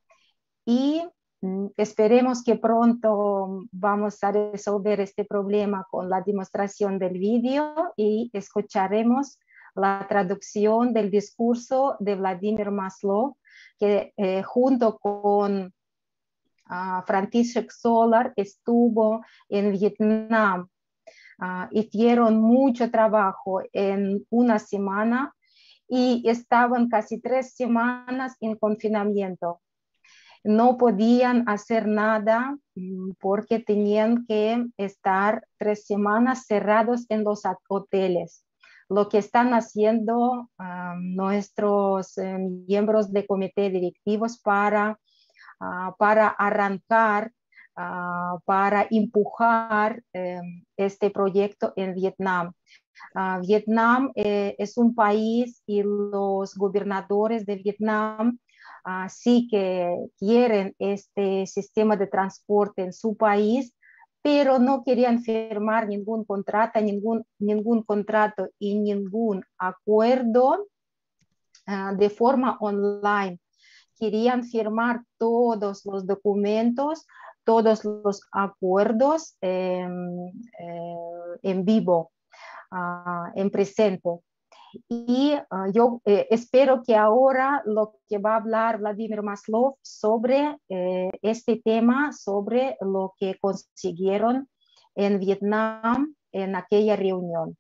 Y mm, esperemos que pronto vamos a resolver este problema con la demostración del vídeo y escucharemos la traducción del discurso de Vladimir Maslov, que eh, junto con uh, František Solar estuvo en Vietnam. Uh, hicieron mucho trabajo en una semana y estaban casi tres semanas en confinamiento. No podían hacer nada porque tenían que estar tres semanas cerrados en los hoteles. Lo que están haciendo uh, nuestros eh, miembros de comité directivos para, uh, para arrancar, uh, para empujar eh, este proyecto en Vietnam. Uh, Vietnam eh, es un país y los gobernadores de Vietnam uh, sí que quieren este sistema de transporte en su país, pero no querían firmar ningún contrato, ningún, ningún contrato y ningún acuerdo uh, de forma online. Querían firmar todos los documentos, todos los acuerdos eh, eh, en vivo, uh, en presente. Y uh, yo eh, espero que ahora lo que va a hablar Vladimir Maslov sobre eh, este tema, sobre lo que consiguieron en Vietnam en aquella reunión.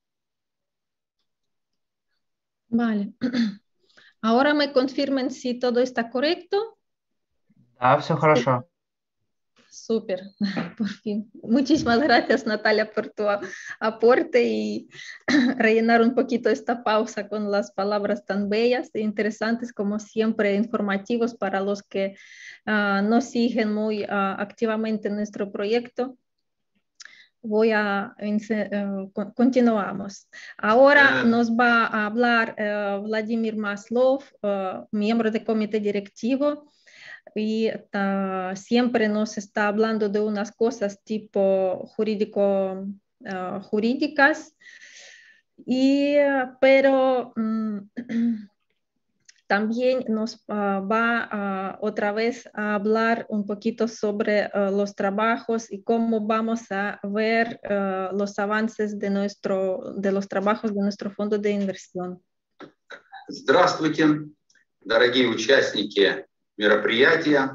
Vale. Ahora me confirmen si todo está correcto. Да, все хорошо. Súper, por fin. Muchísimas gracias, Natalia, por tu aporte y rellenar un poquito esta pausa con las palabras tan bellas e interesantes, como siempre, informativos para los que uh, nos siguen muy uh, activamente en nuestro proyecto. Voy a uh, continuamos. Ahora nos va a hablar uh, Vladimir Maslov, uh, miembro del comité directivo, y uh, siempre nos está hablando de unas cosas tipo jurídico, uh, jurídicas, y, uh, pero um, también nos uh, va uh, otra vez a hablar un poquito sobre uh, los trabajos y cómo vamos a ver uh, los avances de, nuestro, de los trabajos de nuestro fondo de inversión. Здравствуйте, дорогие участники мероприятия.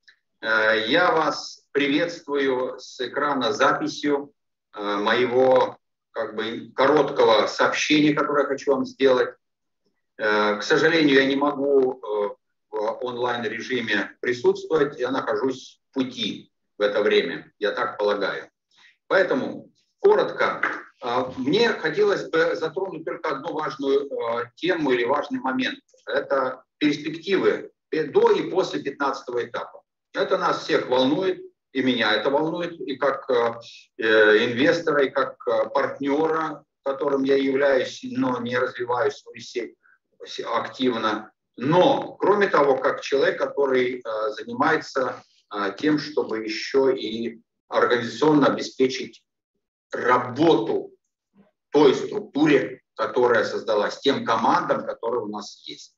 Я вас приветствую с экрана записью моего как бы короткого сообщения, которое я хочу вам сделать. К сожалению, я не могу в онлайн-режиме присутствовать, я нахожусь в пути в это время, я так полагаю. Поэтому, коротко, мне хотелось бы затронуть только одну важную тему или важный момент. Это перспективы до и после пятнадцатого этапа. Это нас всех волнует, и меня это волнует, и как инвестора, и как партнера, которым я являюсь, но не развиваю свою сеть активно. Но, кроме того, как человек, который э, занимается э, тем, чтобы еще и организационно обеспечить работу той структуре, которая создалась, тем командам, которые у нас есть.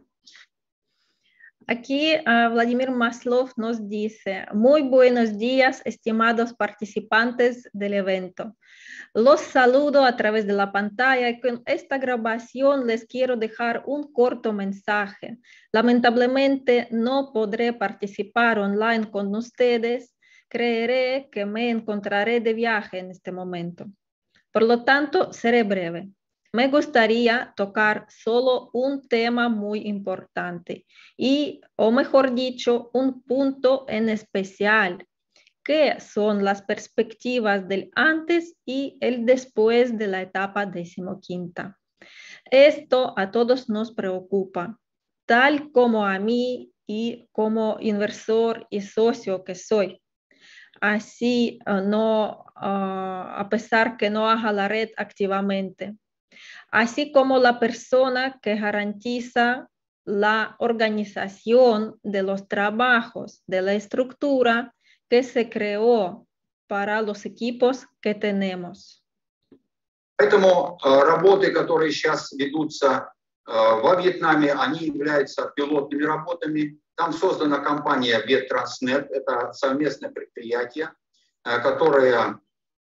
Aquí uh, Vladimir Maslov nos dice: muy buenos días, estimados participantes del evento. Los saludo a través de la pantalla y con esta grabación les quiero dejar un corto mensaje. Lamentablemente no podré participar online con ustedes. Creeré que me encontraré de viaje en este momento. Por lo tanto, seré breve. Me gustaría tocar solo un tema muy importante y, o mejor dicho, un punto en especial, que son las perspectivas del antes y el después de la etapa decimoquinta. Esto a todos nos preocupa, tal como a mí y como inversor y socio que soy. Así, uh, no, uh, a pesar que no haga la red activamente, así como la persona que garantiza la organización de los trabajos, de la estructura que se creó para los equipos que tenemos. Поэтому работы, которые сейчас ведутся во Вьетнаме, они являются пилотными работами. Там создана компания Вьеттранснет, это совместное предприятие, которое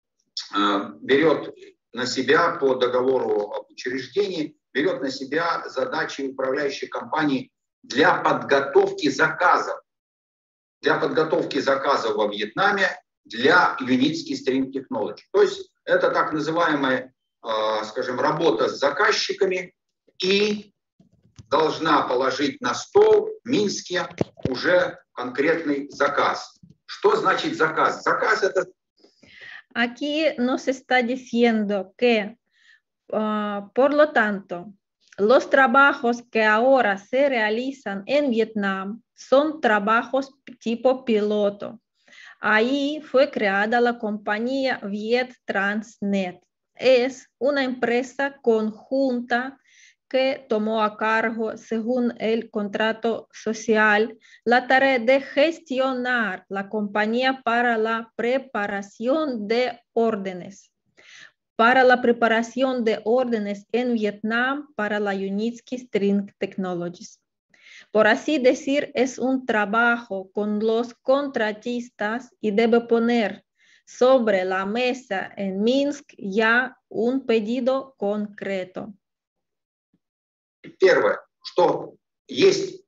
берет на себя по договору об учреждении, берет на себя задачи управляющей компании для подготовки заказов. Для подготовки заказов во Вьетнаме для Unitsky String Technology. То есть это так называемая, скажем, работа с заказчиками и должна положить на стол в Минске уже конкретный заказ. Что значит заказ? Заказ это... Aquí nos está diciendo que, uh, por lo tanto, los trabajos que ahora se realizan en Vietnam son trabajos tipo piloto. Ahí fue creada la compañía Vietransnet. Es una empresa conjunta que tomó a cargo, según el contrato social, la tarea de gestionar la compañía para la preparación de órdenes. Para la preparación de órdenes en Vietnam para la Unitsky String Technologies. Por así decir, es un trabajo con los contratistas y debe poner sobre la mesa en Minsk ya un pedido concreto. Первое, что есть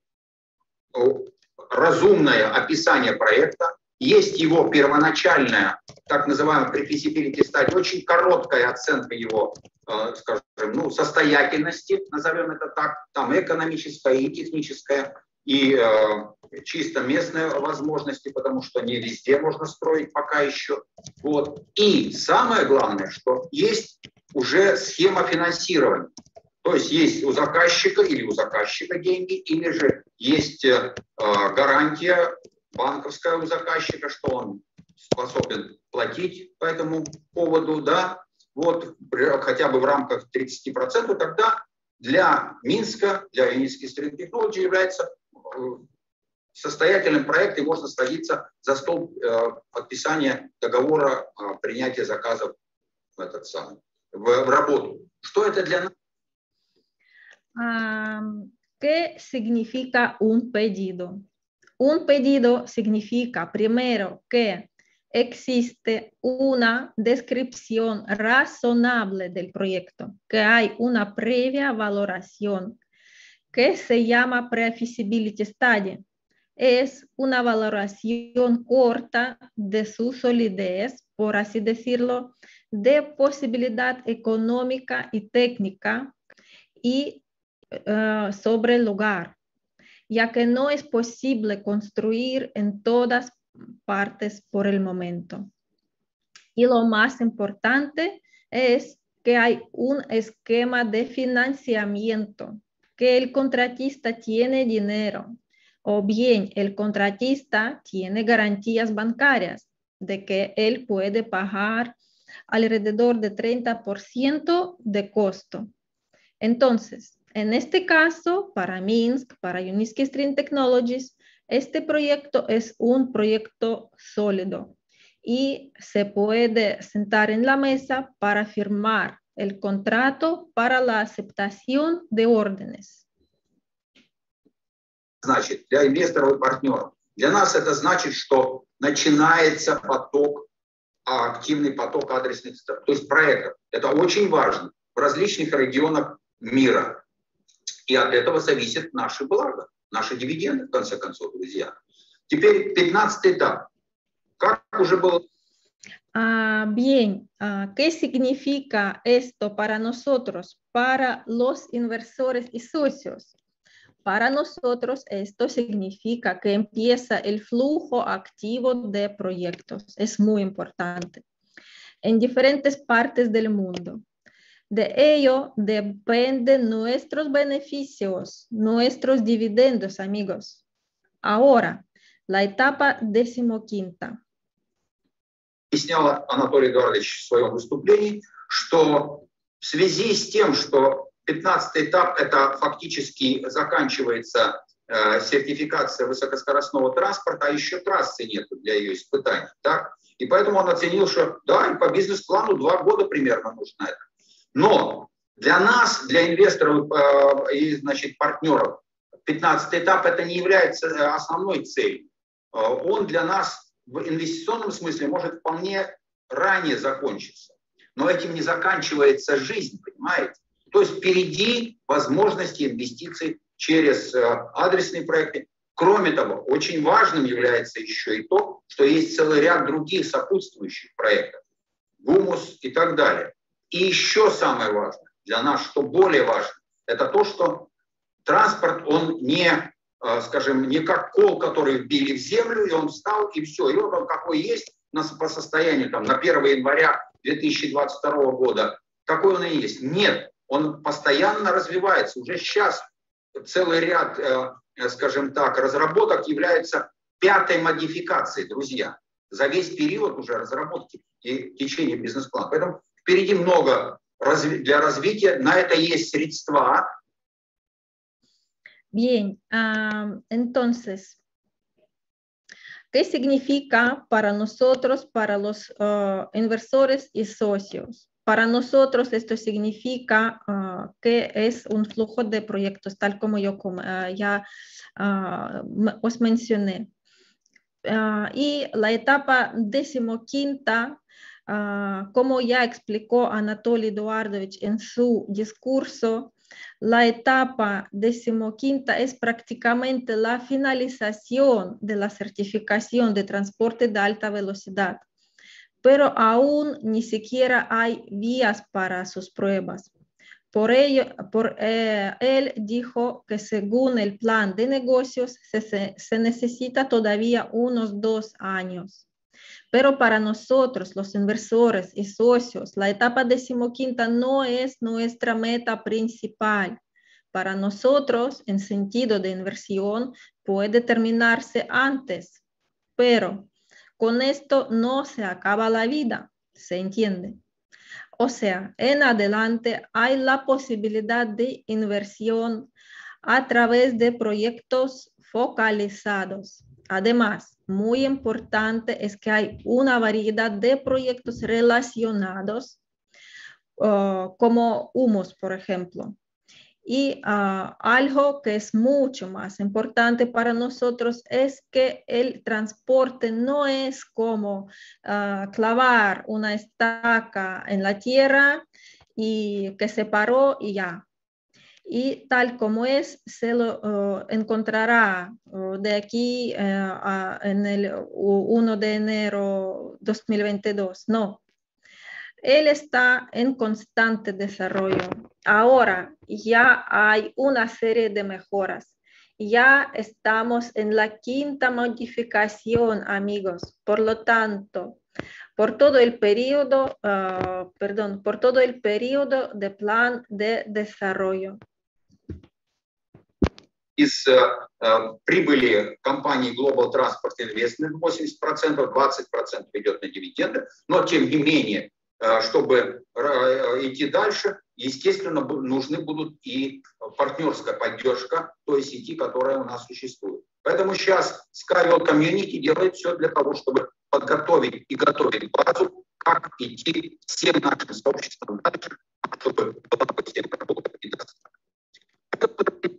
разумное описание проекта, есть его первоначальная, так называемая pre-feasibility study, очень короткая оценка его, скажем, ну, состоятельности, назовем это так, там экономическая и техническая, и э, чисто местные возможности, потому что не везде можно строить пока еще. Вот. И самое главное, что есть уже схема финансирования. То есть есть у заказчика или у заказчика деньги, или же есть э, гарантия банковская у заказчика, что он способен платить по этому поводу, да, вот хотя бы в рамках тридцати процентов, тогда для Минска, для Unitsky String Technology является состоятельным проектом, и можно садиться за стол э, подписания договора э, принятия заказов в, этот самый, в, в работу. Что это для нас? Um, ¿Qué significa un pedido? Un pedido significa, primero, que existe una descripción razonable del proyecto, que hay una previa valoración que se llama pre-feasibility study. Es una valoración corta de su solidez, por así decirlo, de posibilidad económica y técnica y Uh, sobre el lugar, ya que no es posible construir en todas partes por el momento. Y lo más importante es que hay un esquema de financiamiento, que el contratista tiene dinero, o bien el contratista tiene garantías bancarias de que él puede pagar alrededor de treinta por ciento de costo. Entonces, en este caso, para Minsk, para Unitsky String Technologies, este proyecto es un proyecto sólido y se puede sentar en la mesa para firmar el contrato para la aceptación de órdenes. Значит, для инвесторов и партнеров. Для нас это значит, что начинается поток, активный поток адресных, то есть проектов. Это очень важно в различных регионах мира. И от этого зависит наше благо, наши дивиденды, в конце концов, друзья. Теперь пятнадцатый этап. Как уже было... Ah, bien, ah, ¿qué significa esto para nosotros, para los inversores y socios? Para nosotros esto significa que empieza el flujo activo de proyectos. Es muy importante. En diferentes partes del mundo. De ello dependen nuestros beneficios, nuestros dividendos, amigos. Ahora, la etapa decimoquinta. Объяснял Анатолий Эдуардович в своем выступлении, что в связи с тем, что пятнадцатый этап, это фактически заканчивается э, сертификация высокоскоростного транспорта, а еще трассы нет для ее испытаний. Так? И поэтому он оценил, что да, и по бизнес-плану два года примерно нужно это. Но для нас, для инвесторов э, и значит, партнеров, пятнадцатый этап это не является основной целью. Э, он для нас в инвестиционном смысле может вполне ранее закончиться. Но этим не заканчивается жизнь, понимаете? То есть впереди возможности инвестиций через э, адресные проекты. Кроме того, очень важным является еще и то, что есть целый ряд других сопутствующих проектов, гумус и так далее. И еще самое важное для нас, что более важно, это то, что транспорт, он не, скажем, не как кол, который вбили в землю, и он встал, и все. И вот он какой есть по состоянию там, на первое января две тысячи двадцать второго года, такой он и есть. Нет, он постоянно развивается. Уже сейчас целый ряд, скажем так, разработок является пятой модификацией, друзья. За весь период уже разработки и течения бизнес-плана. Поэтому впереди много для развития, на это есть средства. Bien, uh, entonces, ¿qué significa para nosotros, para los uh, inversores y socios? Para nosotros esto significa uh, que es un flujo de proyectos, tal como yo uh, ya uh, os mencioné. Uh, y la etapa decimoquinta, uh, como ya explicó Anatoly Eduardovich en su discurso, la etapa decimoquinta es prácticamente la finalización de la certificación de transporte de alta velocidad, pero aún ni siquiera hay vías para sus pruebas. Por ello, por, eh, él dijo que según el plan de negocios se, se, se necesita todavía unos dos años. Pero para nosotros, los inversores y socios, la etapa decimoquinta no es nuestra meta principal. Para nosotros, en sentido de inversión, puede terminarse antes, pero con esto no se acaba la vida, ¿se entiende? O sea, en adelante hay la posibilidad de inversión a través de proyectos focalizados. Además, muy importante es que hay una variedad de proyectos relacionados, uh, como humos, por ejemplo. Y uh, algo que es mucho más importante para nosotros es que el transporte no es como uh, clavar una estaca en la tierra y que se paró y ya. Y tal como es, se lo uh, encontrará uh, de aquí uh, a, en el primero de enero dos mil veintidós. No. Él está en constante desarrollo. Ahora ya hay una serie de mejoras. Ya estamos en la quinta modificación, amigos. Por lo tanto, por todo el periodo, uh, perdón, por todo el periodo de plan de desarrollo. Из э, прибыли компании Global Transport Investment восемьдесят процентов, двадцать процентов идет на дивиденды, но тем не менее, э, чтобы э, идти дальше, естественно, нужны будут и партнерская поддержка той сети, которая у нас существует. Поэтому сейчас SkyWorld Community делает все для того, чтобы подготовить и готовить базу, как идти всем нашим сообществам дальше, чтобы была всем работа и достаточно.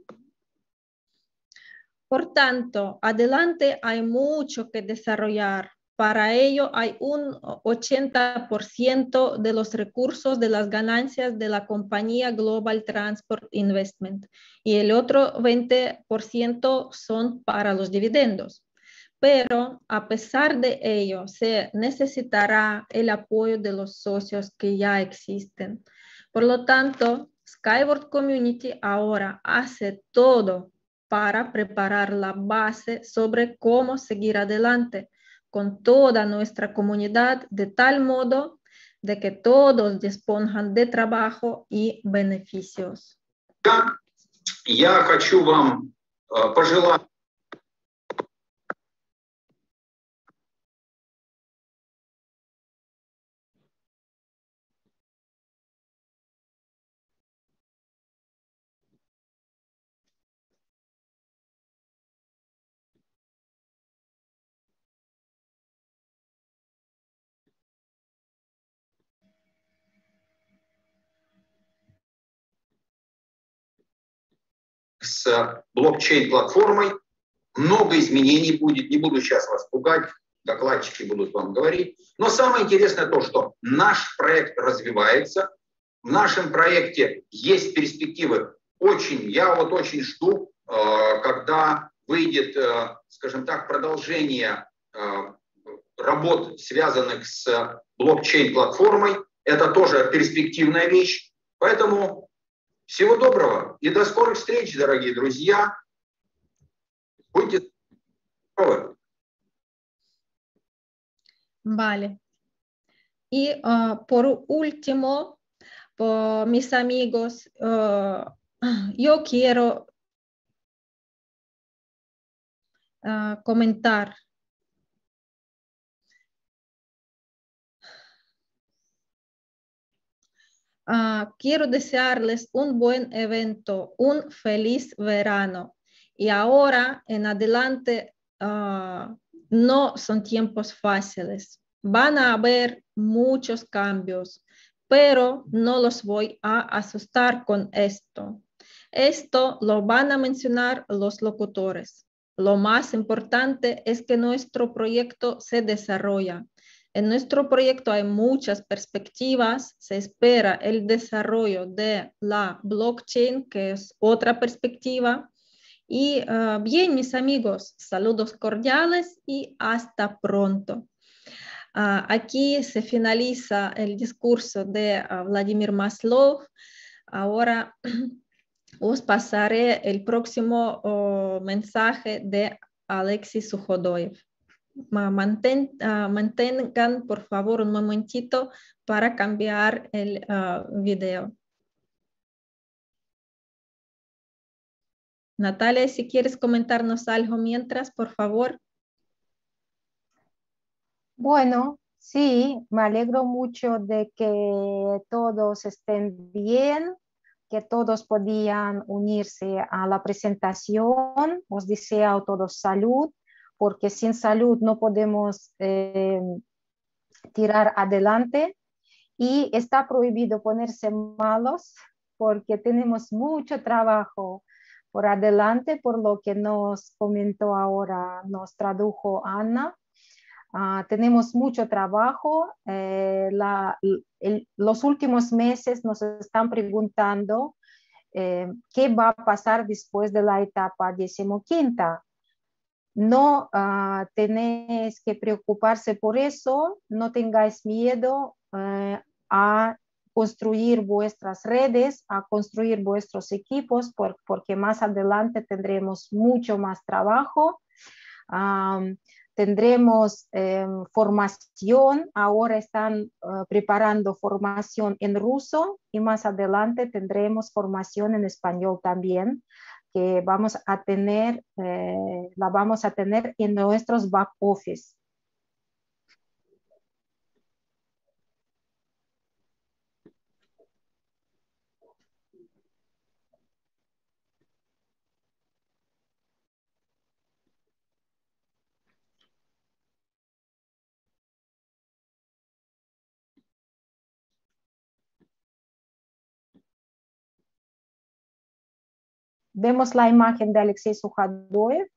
Por tanto, adelante hay mucho que desarrollar. Para ello hay un ochenta por ciento de los recursos de las ganancias de la compañía Global Transport Investment y el otro veinte por ciento son para los dividendos. pero a pesar de ello se necesitará el apoyo de los socios que ya existen. Por lo tanto, Skyward Community ahora hace todo para preparar la base sobre cómo seguir adelante con toda nuestra comunidad de tal modo de que todos dispongan de trabajo y beneficios. Я хочу вам э, пожелать с блокчейн-платформой. Много изменений будет, не буду сейчас вас пугать, докладчики будут вам говорить. Но самое интересное то, что наш проект развивается, в нашем проекте есть перспективы. Очень, я вот очень жду, когда выйдет, скажем так, продолжение работ, связанных с блокчейн-платформой. Это тоже перспективная вещь. Поэтому всего доброго и до скорых встреч, дорогие друзья. Будьте здоровы. Vale. Y uh, por último, por mis amigos, uh, yo quiero uh, comentar. Uh, quiero desearles un buen evento, un feliz verano. Y ahora en adelante uh, no son tiempos fáciles. Van a haber muchos cambios, pero no los voy a asustar con esto. Esto lo van a mencionar los locutores. Lo más importante es que nuestro proyecto se desarrolla. En nuestro proyecto hay muchas perspectivas. Se espera el desarrollo de la blockchain, que es otra perspectiva. Y uh, bien, mis amigos, saludos cordiales y hasta pronto. Uh, aquí se finaliza el discurso de uh, Vladimir Maslov. Ahora os pasaré el próximo uh, mensaje de Alexis Sujodoyev. Mantén, uh, mantengan por favor un momentito para cambiar el uh, video. Natalia, si quieres comentarnos algo mientras, por favor. Bueno, sí, me alegro mucho de que todos estén bien, que todos podían unirse a la presentación. Os deseo a todos salud, porque sin salud no podemos eh, tirar adelante. Y está prohibido ponerse malos, porque tenemos mucho trabajo por adelante, por lo que nos comentó ahora, nos tradujo Ana. Uh, tenemos mucho trabajo. Eh, la, el, los últimos meses nos están preguntando eh, qué va a pasar después de la etapa decimoquinta. No uh, tenéis que preocuparse por eso, no tengáis miedo uh, a construir vuestras redes, a construir vuestros equipos, por, porque más adelante tendremos mucho más trabajo. Um, Tendremos eh, formación, ahora están uh, preparando formación en ruso y más adelante tendremos formación en español también, que vamos a tener, eh, la vamos a tener en nuestros back office. Vemos la imagen de Alexei Sujodoyev.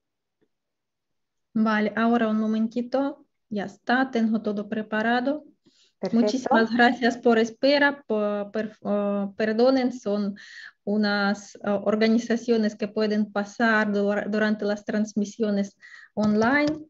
Vale, ahora un momentito. Ya está, tengo todo preparado. Perfecto. Muchísimas gracias por espera. Por, per, uh, perdonen, son unas uh, organizaciones que pueden pasar dur durante las transmisiones online.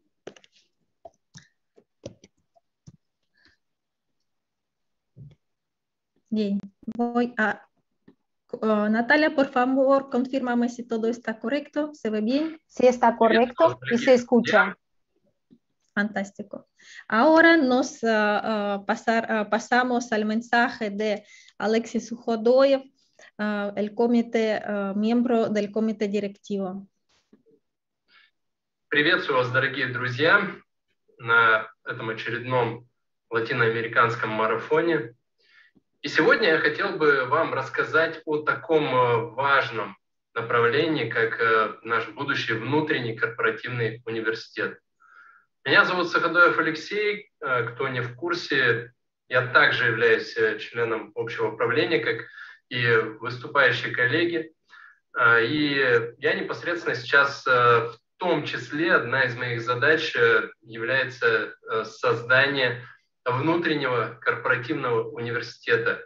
Bien, voy a... Uh, Natalia, por favor, confírmame si todo está correcto. ¿Se ve bien? Sí, está correcto y se escucha. Fantástico. Ahora nos uh, uh, pasar, uh, pasamos al mensaje de Alexis Sujodoyev, uh, el comité, uh, miembro del comité directivo. Приветствую вас, дорогие друзья, на этом очередном латиноамериканском марафоне. И сегодня я хотел бы вам рассказать о таком важном направлении, как наш будущий внутренний корпоративный университет. Меня зовут Суходоев Алексей. Кто не в курсе, я также являюсь членом общего управления, как и выступающие коллеги. И я непосредственно сейчас, в том числе, одна из моих задач является создание внутреннего корпоративного университета.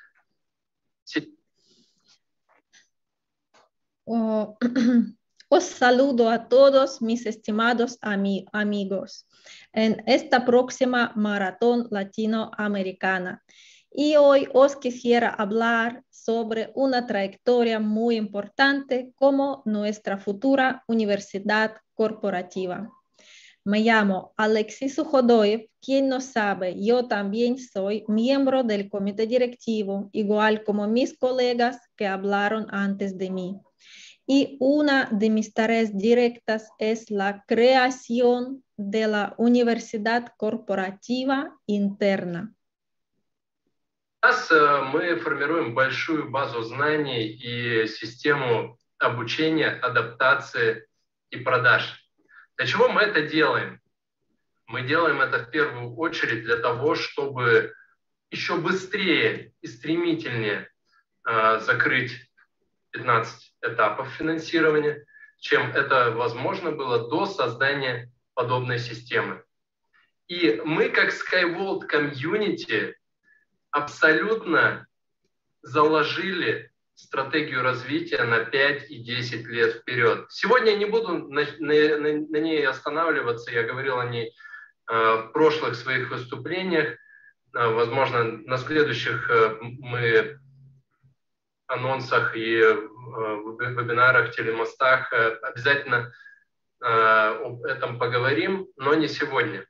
Oh, os saludo a todos mis estimados ami amigos en esta próxima maratón latinoamericana. Y hoy os quisiera hablar sobre una trayectoria muy importante como nuestra futura universidad corporativa. Me llamo Alexis Sujodoyev. Quien no sabe, yo también soy miembro del comité directivo, igual como mis colegas que hablaron antes de mí. Y una de mis tareas directas es la creación de la universidad corporativa interna. Сейчас мы формируем большую базу знаний и систему обучения, адаптации и продаж. Для чего мы это делаем? Мы делаем это в первую очередь для того, чтобы еще быстрее и стремительнее э, закрыть пятнадцать этапов финансирования, чем это возможно было до создания подобной системы. И мы, как SkyVault Community, абсолютно заложили стратегию развития на пять и десять лет вперед. Сегодня я не буду на, на, на ней останавливаться, я говорил о ней э, в прошлых своих выступлениях. Э, возможно, на следующих э, мы анонсах и э, вебинарах, телемостах э, обязательно э, об этом поговорим, но не сегодня.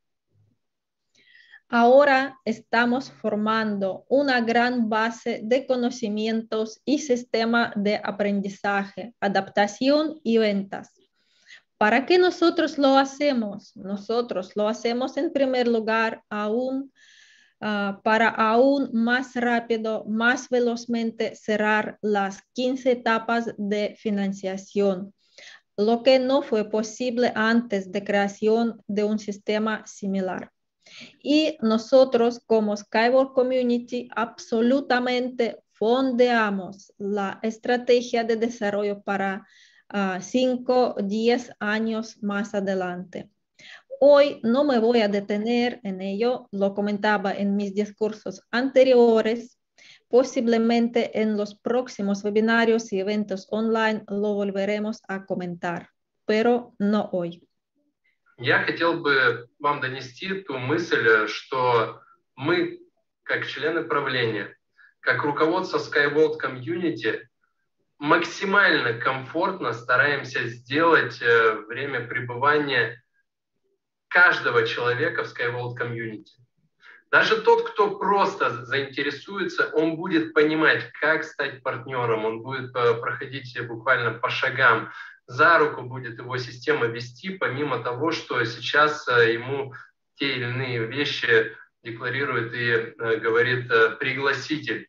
Ahora estamos formando una gran base de conocimientos y sistema de aprendizaje, adaptación y ventas. ¿Para qué nosotros lo hacemos? Nosotros lo hacemos en primer lugar aún, uh, para aún más rápido, más velozmente cerrar las quince etapas de financiación, lo que no fue posible antes de creación de un sistema similar. Y nosotros como SkyVault Community absolutamente fondeamos la estrategia de desarrollo para cinco a diez años más adelante. Hoy no me voy a detener en ello, lo comentaba en mis discursos anteriores. Posiblemente en los próximos webinarios y eventos online lo volveremos a comentar, pero no hoy. Я хотел бы вам донести ту мысль, что мы, как члены правления, как руководство SkyVault Community, максимально комфортно стараемся сделать время пребывания каждого человека в SkyVault Community. Даже тот, кто просто заинтересуется, он будет понимать, как стать партнером, он будет проходить буквально по шагам, за руку будет его система вести, помимо того, что сейчас ему те или иные вещи декларирует и говорит пригласитель.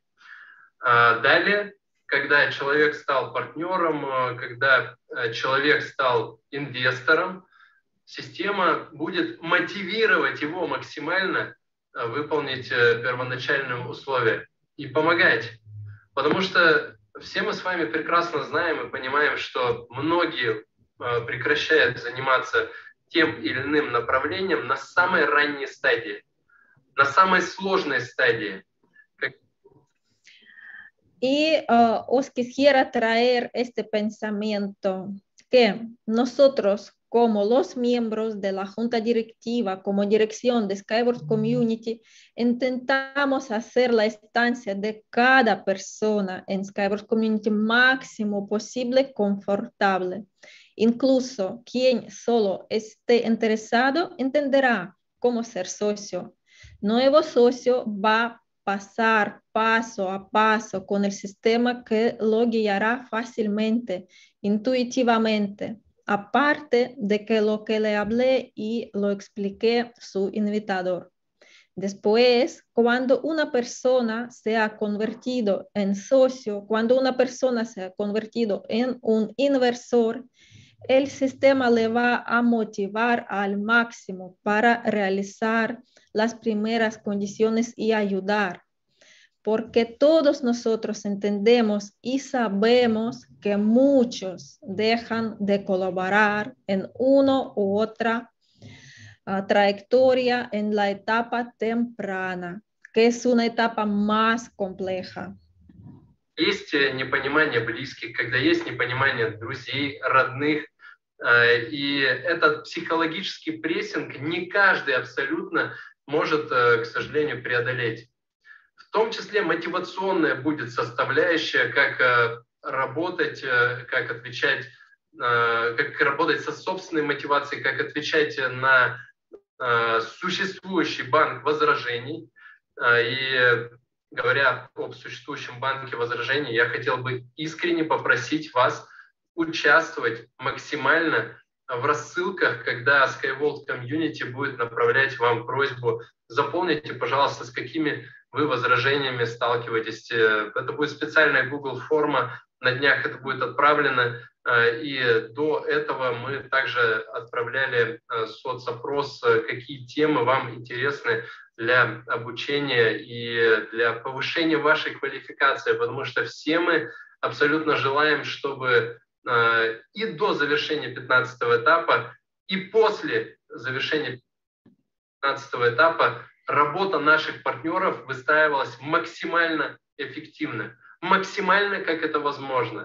Далее, когда человек стал партнером, когда человек стал инвестором, система будет мотивировать его максимально выполнить первоначальные условия и помогать. Потому что все мы с вами прекрасно знаем и понимаем, что многие прекращают заниматься тем или иным направлением на самой ранней стадии, на самой сложной стадии. Y uh, os quisiera traer este pensamiento que nosotros como los miembros de la junta directiva, como dirección de Skyward Community, intentamos hacer la estancia de cada persona en Skyward Community máximo posible confortable. Incluso quien solo esté interesado entenderá cómo ser socio. Nuevo socio va a pasar paso a paso con el sistema que lo guiará fácilmente, intuitivamente. Aparte de que lo que le hablé y lo expliqué su invitador. Después, cuando una persona se ha convertido en socio, cuando una persona se ha convertido en un inversor, el sistema le va a motivar al máximo para realizar las primeras condiciones y ayudar. Porque todos nosotros entendemos y sabemos que muchos dejan de colaborar en una u otra uh, trayectoria en la etapa temprana, que es una etapa más compleja. Есть непонимание близких, когда есть непонимание друзей, родных, и этот психологический прессинг не каждый абсолютно может, к сожалению, преодолеть. В том числе мотивационная будет составляющая, как работать, как отвечать, как работать со собственной мотивацией, как отвечать на существующий банк возражений. И говоря об существующем банке возражений, я хотел бы искренне попросить вас участвовать максимально в рассылках, когда SkyVault Community будет направлять вам просьбу. Заполните, пожалуйста, с какими вы возражениями сталкиваетесь. Это будет специальная Google форма, на днях это будет отправлено. И до этого мы также отправляли соцопрос, какие темы вам интересны для обучения и для повышения вашей квалификации, потому что все мы абсолютно желаем, чтобы и до завершения пятнадцатого этапа, и после завершения пятнадцатого этапа работа наших партнеров выстраивалась максимально эффективно, максимально, как это возможно.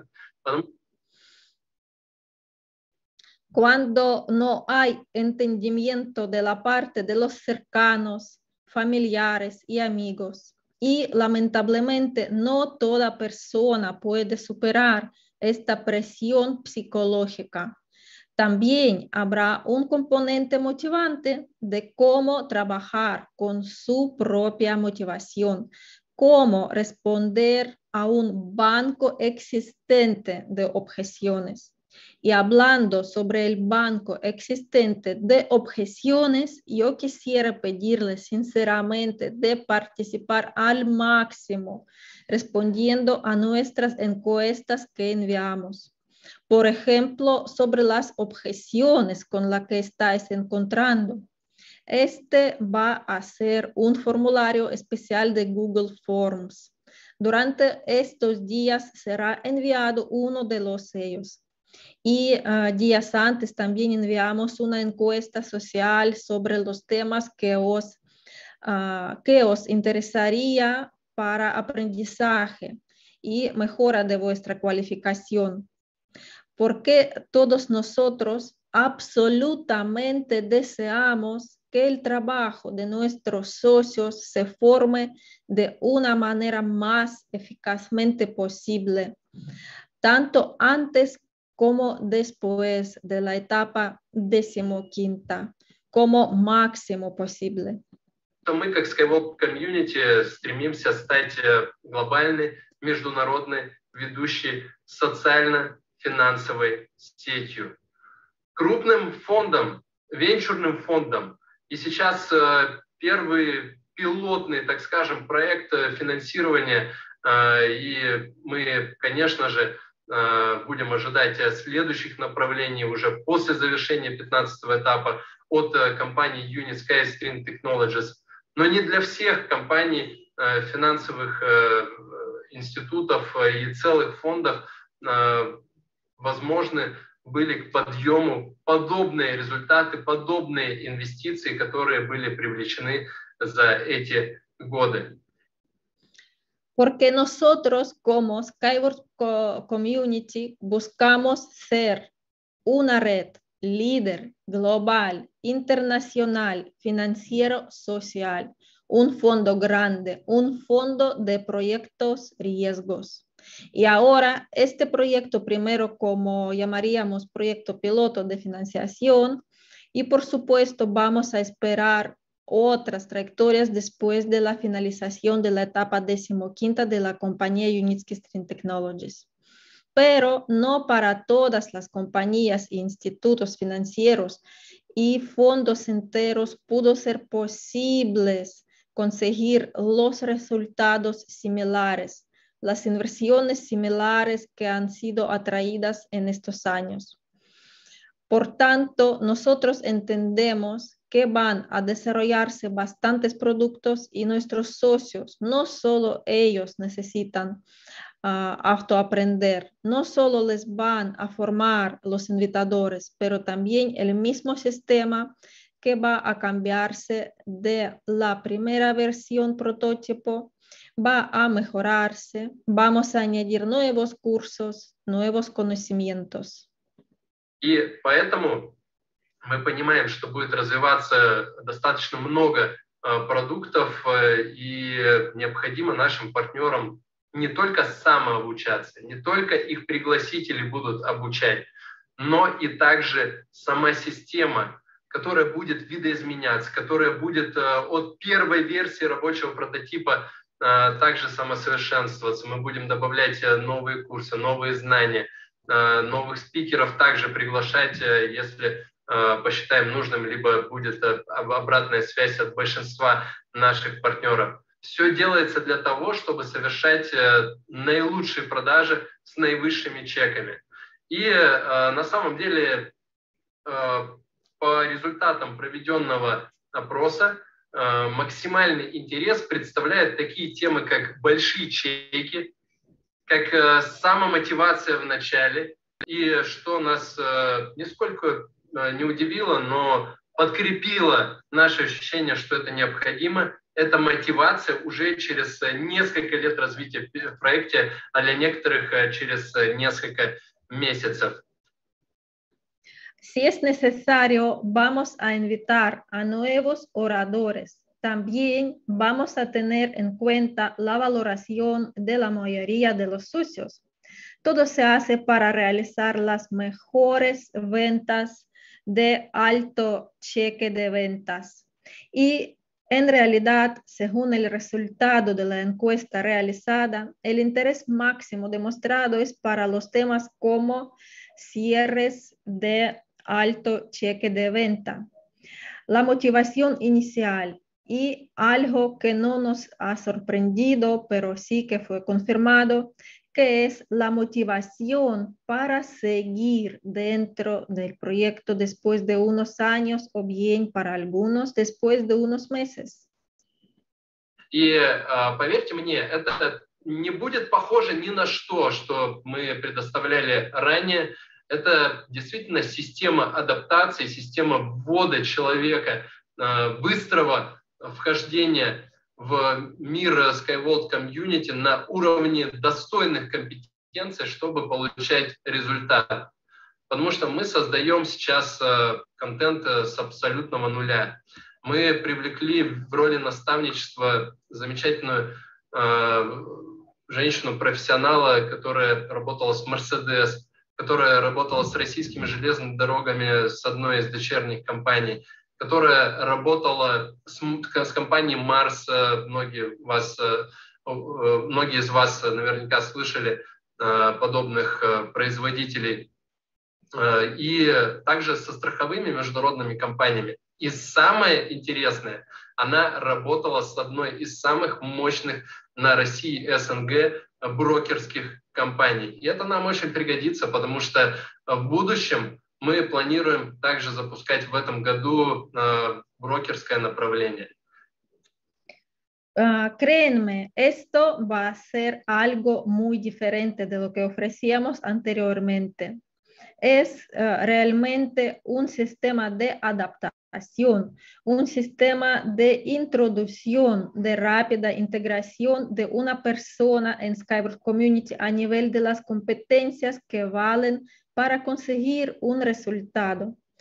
Cuando no hay entendimiento de la parte de los cercanos, familiares y amigos, y lamentablemente no toda persona puede superar esta presión psicológica. También habrá un componente motivante de cómo trabajar con su propia motivación, cómo responder a un banco existente de objeciones. Y hablando sobre el banco existente de objeciones, yo quisiera pedirles sinceramente de participar al máximo, respondiendo a nuestras encuestas que enviamos. Por ejemplo, sobre las objeciones con las que estáis encontrando. Este va a ser un formulario especial de Google Forms. Durante estos días será enviado uno de los sellos. Y uh, días antes también enviamos una encuesta social sobre los temas que os, uh, que os interesaría para aprendizaje y mejora de vuestra cualificación. Porque todos nosotros absolutamente deseamos que el trabajo de nuestros socios se forme de una manera más eficazmente posible, tanto antes como después de la etapa decimoquinta, como máximo posible. Мы, как SkyVault Community, стремимся стать глобальной, международной, ведущей социально-финансовой сетью. Крупным фондом, венчурным фондом. И сейчас первый пилотный, так скажем, проект финансирования, и мы, конечно же, будем ожидать следующих направлений уже после завершения пятнадцатого этапа от компании Unit Skystream Technologies. Но не для всех компаний, финансовых институтов и целых фондов возможны были к подъему подобные результаты, подобные инвестиции, которые были привлечены за эти годы. Porque nosotros como Skyward Community buscamos ser una red, líder global, internacional, financiero, social, un fondo grande, un fondo de proyectos riesgos. Y ahora este proyecto, primero como llamaríamos proyecto piloto de financiación, y por supuesto vamos a esperar otras trayectorias después de la finalización de la etapa decimoquinta de la compañía Unitsky Stream Technologies. Pero no para todas las compañías e institutos financieros y fondos enteros pudo ser posible conseguir los resultados similares, las inversiones similares que han sido atraídas en estos años. Por tanto, nosotros entendemos que van a desarrollarse bastantes productos y nuestros socios, no solo ellos necesitan Uh, autoaprender. No solo les van a formar los invitadores, pero también el mismo sistema que va a cambiarse de la primera versión prototipo, va a mejorarse, vamos a añadir nuevos cursos, nuevos conocimientos. И поэтому мы понимаем, что будет развиваться достаточно много uh, продуктов, uh, и необходимо нашим партнерам не только самообучаться, не только их пригласители будут обучать, но и также сама система, которая будет видоизменяться, которая будет э, от первой версии рабочего прототипа э, также самосовершенствоваться. Мы будем добавлять э, новые курсы, новые знания, э, новых спикеров также приглашать, э, если э, посчитаем нужным, либо будет э, обратная связь от большинства наших партнеров. Все делается для того, чтобы совершать наилучшие продажи с наивысшими чеками. И э, на самом деле э, по результатам проведенного опроса э, максимальный интерес представляют такие темы, как большие чеки, как э, самомотивация в начале, и что нас э, нисколько э, не удивило, но подкрепило наше ощущение, что это необходимо. Это мотивация уже через несколько лет развития в проекте, а для некоторых через несколько месяцев. Si es necesario, vamos a invitar a nuevos oradores. También vamos a tener en cuenta la valoración de la mayoría de los socios. Todo se hace para realizar las mejores ventas de alto cheque de ventas. Y en realidad, según el resultado de la encuesta realizada, el interés máximo demostrado es para los temas como cierres de alto cheque de venta. La motivación inicial y algo que no nos ha sorprendido, pero sí que fue confirmado, que es la motivación para seguir dentro del proyecto después de unos años o bien para algunos después de unos meses. И поверьте мне, это не будет похоже ни на что, что мы предоставляли ранее. Это действительно система адаптации, система ввода человека, быстрого вхождения в мир SkyVault Community на уровне достойных компетенций, чтобы получать результат. Потому что мы создаем сейчас контент с абсолютного нуля. Мы привлекли в роли наставничества замечательную женщину-профессионала, которая работала с Mercedes, которая работала с российскими железными дорогами, с одной из дочерних компаний, которая работала с, с компанией Марс. Многие, вас, многие из вас наверняка слышали подобных производителей. И также со страховыми международными компаниями. И самое интересное, она работала с одной из самых мощных на России СНГ брокерских компаний. И это нам очень пригодится, потому что в будущем мы планируем также запускать в этом году э, брокерское направление. Uh, créanme, esto va a ser algo muy diferente de lo que ofrecíamos anteriormente. Es uh, realmente un sistema de adaptación, un sistema de introducción, de rápida integración de una persona en SkyVault Community a nivel de las competencias que valen para conseguir un resultado.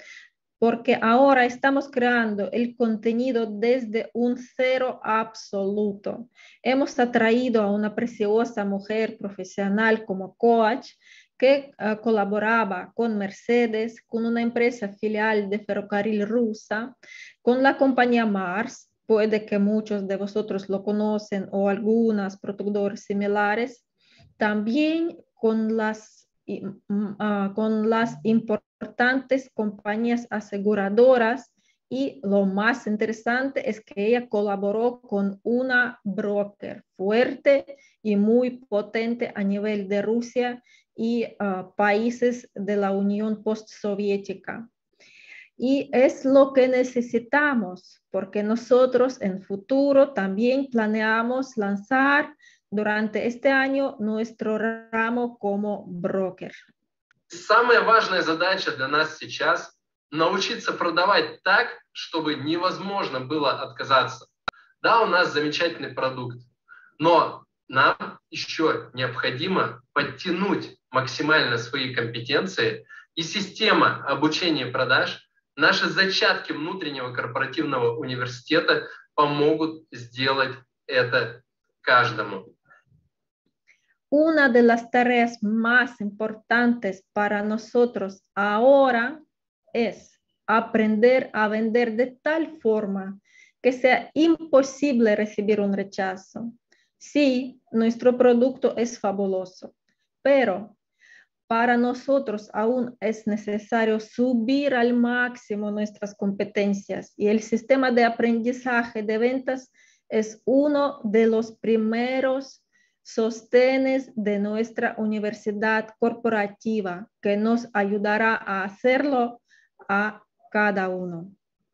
porque ahora estamos creando el contenido desde un cero absoluto. Hemos atraído a una preciosa mujer profesional como coach que uh, colaboraba con Mercedes, con una empresa filial de ferrocarril rusa, con la compañía Mars, puede que muchos de vosotros lo conocen o algunos productores similares, también con las, uh, con las importantes compañías aseguradoras, y lo más interesante es que ella colaboró con una broker fuerte y muy potente a nivel de Rusia y uh, países de la Unión postsoviética. Y es lo que necesitamos, porque nosotros en futuro también planeamos lanzar durante este año nuestro ramo como broker. Самая важная задача для нас сейчас – научиться продавать так, чтобы невозможно было отказаться. Да, у нас замечательный продукт, но нам еще необходимо подтянуть максимально свои компетенции, и система обучения продаж, наши зачатки внутреннего корпоративного университета помогут сделать это каждому. Una de las tareas más importantes para nosotros ahora es aprender a vender de tal forma que sea imposible recibir un rechazo. Sí, nuestro producto es fabuloso, pero para nosotros aún es necesario subir al máximo nuestras competencias, y el sistema de aprendizaje de ventas es uno de los primeros sostenes de nuestra universidad corporativa que nos ayudará a hacerlo a cada uno.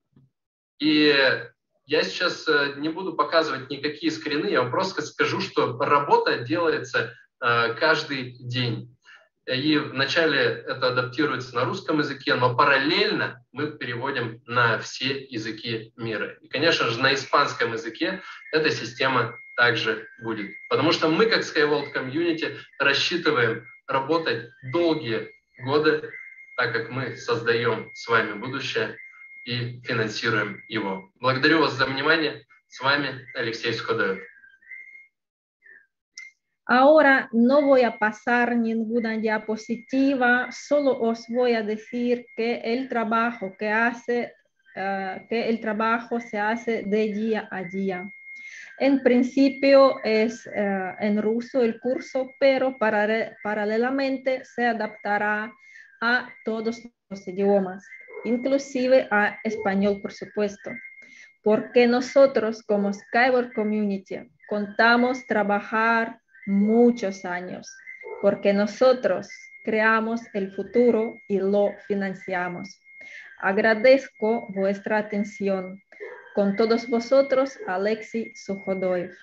И я сейчас не буду показывать никакие скрины, я вам просто скажу, что работа делается каждый день. И вначале это адаптируется на русском языке, но параллельно мы переводим на все языки мира. И, конечно же, на испанском языке эта система также будет. Потому что мы, как SkyVault Community, рассчитываем работать долгие годы, так как мы создаем с вами будущее и финансируем его. Благодарю вас за внимание. С вами Алексей Сходоев. Ahora no voy a pasar ninguna diapositiva, solo os voy a decir que el trabajo que hace, uh, que el trabajo se hace de día a día. En principio es uh, en ruso el curso, pero para, paralelamente se adaptará a todos los idiomas, inclusive a español, por supuesto, porque nosotros como SkyVault Community contamos trabajar muchos años, porque nosotros creamos el futuro y lo financiamos. Agradezco vuestra atención. Con todos vosotros, Alexei Sujodoev.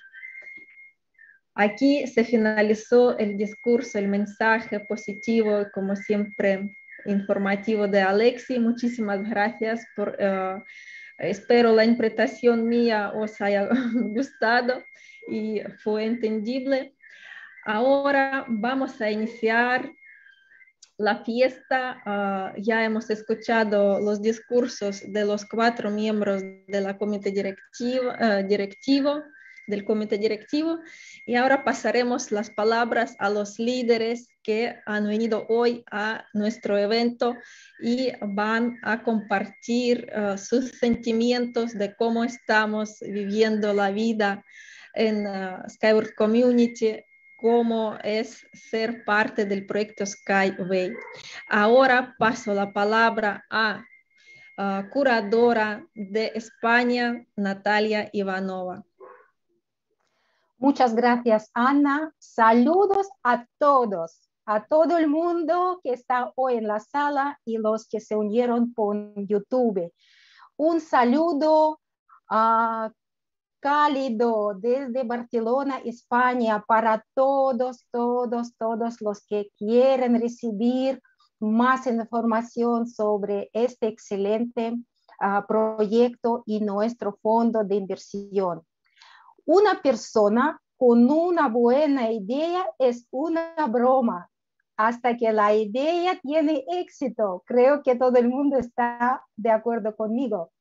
Aquí se finalizó el discurso, el mensaje positivo, como siempre, informativo de Alexei. Muchísimas gracias. Por, uh, espero la interpretación mía os haya gustado y fue entendible. Ahora vamos a iniciar la fiesta. Uh, ya hemos escuchado los discursos de los cuatro miembros de la comité directivo, uh, directivo, del comité directivo, y ahora pasaremos las palabras a los líderes que han venido hoy a nuestro evento y van a compartir uh, sus sentimientos de cómo estamos viviendo la vida en uh, SkyVault Community, cómo es ser parte del proyecto Skyway. Ahora paso la palabra a uh, curadora de España, Natalia Ivanova. Muchas gracias, Ana. Saludos a todos, a todo el mundo que está hoy en la sala y los que se unieron por YouTube. Un saludo a uh, cálido desde Barcelona, España, para todos, todos, todos los que quieren recibir más información sobre este excelente uh, proyecto y nuestro fondo de inversión. Una persona con una buena idea es una broma. hasta que la idea tiene éxito. Creo que todo el mundo está de acuerdo conmigo.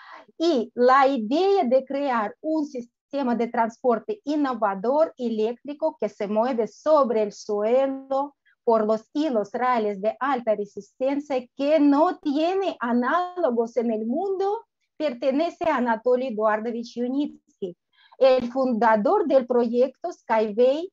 Y la idea de crear un sistema de transporte innovador eléctrico que se mueve sobre el suelo por los hilos raíles de alta resistencia que no tiene análogos en el mundo, pertenece a Anatoly Eduardovich Yunitsky, el fundador del proyecto Skyway.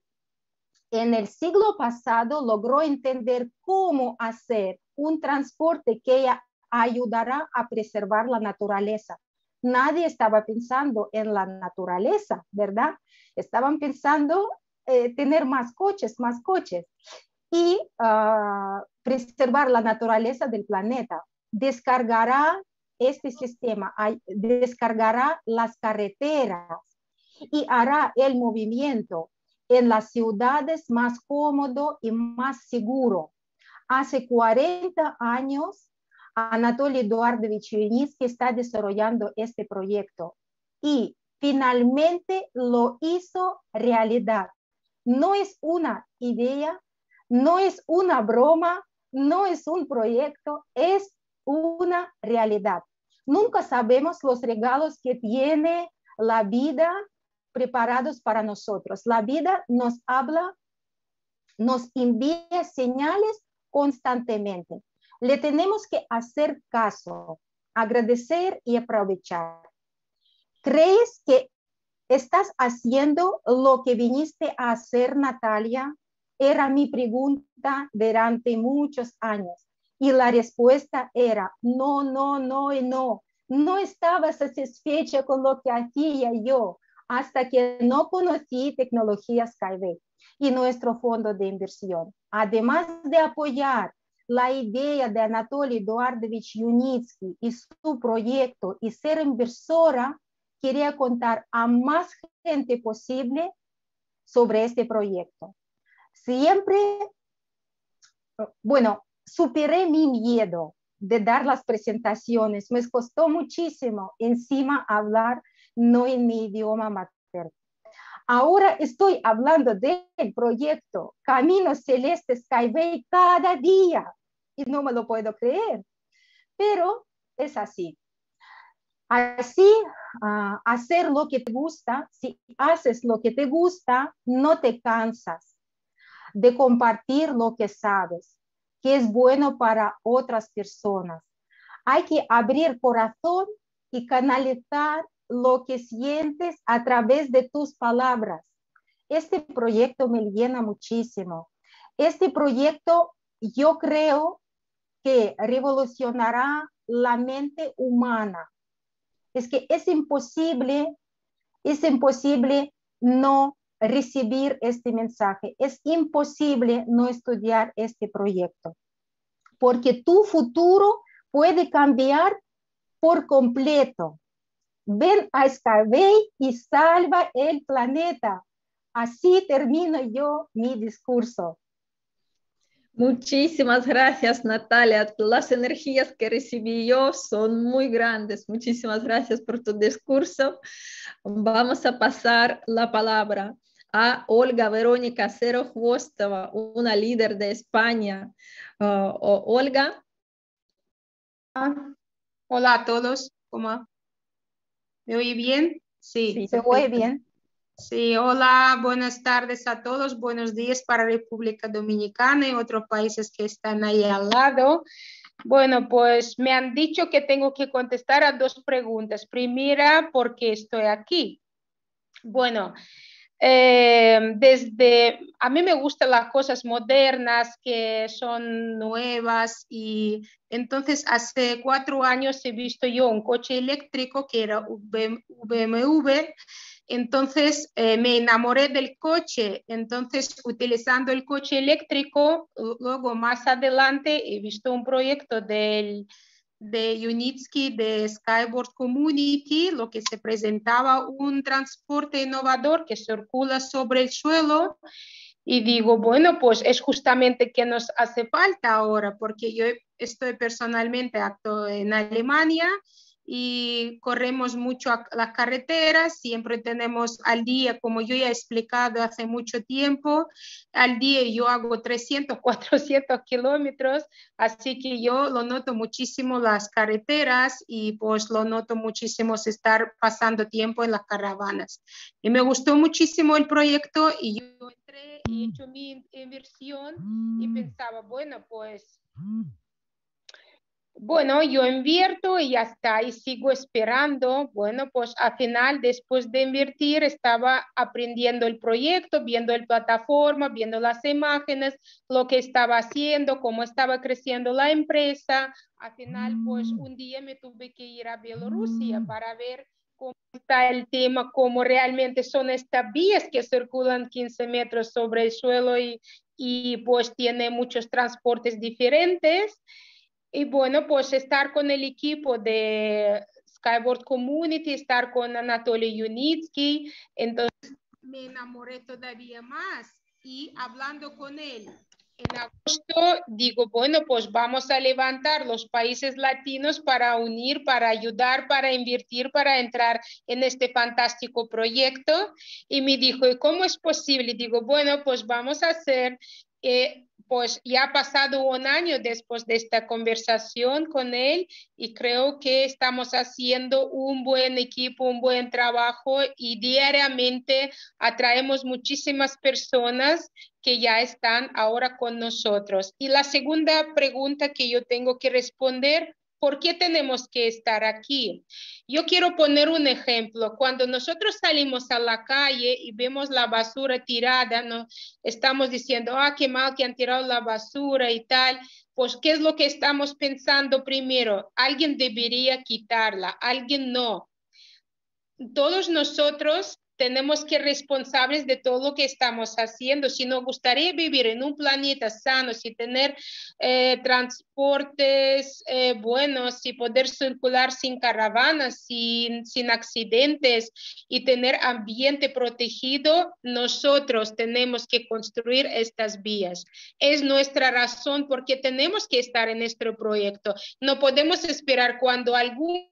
En el siglo pasado logró entender cómo hacer un transporte que ayudará a preservar la naturaleza. Nadie estaba pensando en la naturaleza, ¿verdad? Estaban pensando eh, tener más coches, más coches y uh, preservar la naturaleza del planeta. Descargará este sistema, descargará las carreteras y hará el movimiento en las ciudades más cómodo y más seguro. Hace cuarenta años, Anatoly Eduardovich Yunitsky está desarrollando este proyecto y finalmente lo hizo realidad. No es una idea, no es una broma, no es un proyecto, es una realidad. Nunca sabemos los regalos que tiene la vida preparados para nosotros. La vida nos habla, nos envía señales constantemente. Le tenemos que hacer caso, agradecer y aprovechar. ¿Crees que estás haciendo lo que viniste a hacer, Natalia? Era mi pregunta durante muchos años. Y la respuesta era no, no, no y no. No estaba satisfecha con lo que hacía yo hasta que no conocí tecnología Skyway y nuestro fondo de inversión. Además de apoyar la idea de Anatoly Eduardovich Yunitsky y su proyecto y ser inversora, quería contar a más gente posible sobre este proyecto. Siempre, bueno, superé mi miedo de dar las presentaciones. Me costó muchísimo encima hablar no en mi idioma materno. Ahora estoy hablando del proyecto Camino Celeste Skyway cada día y no me lo puedo creer, pero es así. Así, uh, hacer lo que te gusta, si haces lo que te gusta, no te cansas de compartir lo que sabes, que es bueno para otras personas. Hay que abrir corazón y canalizar lo que sientes a través de tus palabras. Este proyecto me llena muchísimo. Este proyecto yo creo que revolucionará la mente humana. Es que es imposible, es imposible no recibir este mensaje. Es imposible no estudiar este proyecto. Porque tu futuro puede cambiar por completo. Ven a Skyway y salva el planeta. Así termino yo mi discurso. Muchísimas gracias, Natalia. Las energías que recibí yo son muy grandes. Muchísimas gracias por tu discurso. Vamos a pasar la palabra a Olga Verónica Cero-Hvostova, una líder de España. Uh, Olga. Hola a todos. ¿Cómo? ¿Me oye bien? Sí, sí se oye bien. Sí, hola, buenas tardes a todos, buenos días para República Dominicana y otros países que están ahí al lado. Bueno, pues me han dicho que tengo que contestar a dos preguntas. Primera, ¿por qué estoy aquí? Bueno, eh, desde, a mí me gustan las cosas modernas que son nuevas y entonces hace cuatro años he visto yo un coche eléctrico que era un B M W. Entonces eh, me enamoré del coche, entonces utilizando el coche eléctrico, luego más adelante he visto un proyecto del, de Yunitsky de Skyboard Community, lo que se presentaba un transporte innovador que circula sobre el suelo y digo, bueno, pues es justamente que nos hace falta ahora, porque yo estoy personalmente acto en Alemania y corremos mucho a las carreteras, siempre tenemos al día, como yo ya he explicado hace mucho tiempo, al día yo hago trescientos, cuatrocientos kilómetros, así que yo lo noto muchísimo las carreteras y pues lo noto muchísimo estar pasando tiempo en las caravanas. Y me gustó muchísimo el proyecto y yo entré y he hecho mi inversión y pensaba, bueno, pues... Bueno, yo invierto y ya está, y sigo esperando. Bueno, pues al final, después de invertir, estaba aprendiendo el proyecto, viendo la plataforma, viendo las imágenes, lo que estaba haciendo, cómo estaba creciendo la empresa. Al final, pues un día me tuve que ir a Bielorrusia para ver cómo está el tema, cómo realmente son estas vías que circulan quince metros sobre el suelo y, y pues tiene muchos transportes diferentes. Y bueno, pues estar con el equipo de Skyboard Community, estar con Anatoly Yunitsky, entonces me enamoré todavía más y hablando con él en agosto, digo, bueno, pues vamos a levantar los países latinos para unir, para ayudar, para invertir, para entrar en este fantástico proyecto. Y me dijo, ¿y cómo es posible? Digo, bueno, pues vamos a hacer... Eh, pues ya ha pasado un año después de esta conversación con él y creo que estamos haciendo un buen equipo, un buen trabajo y diariamente atraemos muchísimas personas que ya están ahora con nosotros. Y la segunda pregunta que yo tengo que responder, ¿por qué tenemos que estar aquí? Yo quiero poner un ejemplo. Cuando nosotros salimos a la calle y vemos la basura tirada, ¿no? Estamos diciendo, ah, qué mal que han tirado la basura y tal. Pues, ¿qué es lo que estamos pensando primero? Alguien debería quitarla, alguien no. Todos nosotros tenemos que ser responsables de todo lo que estamos haciendo. Si nos gustaría vivir en un planeta sano, si tener eh, transportes eh, buenos, y poder circular sin caravanas, sin, sin accidentes y tener ambiente protegido, nosotros tenemos que construir estas vías. Es nuestra razón porque tenemos que estar en nuestro proyecto. No podemos esperar cuando algún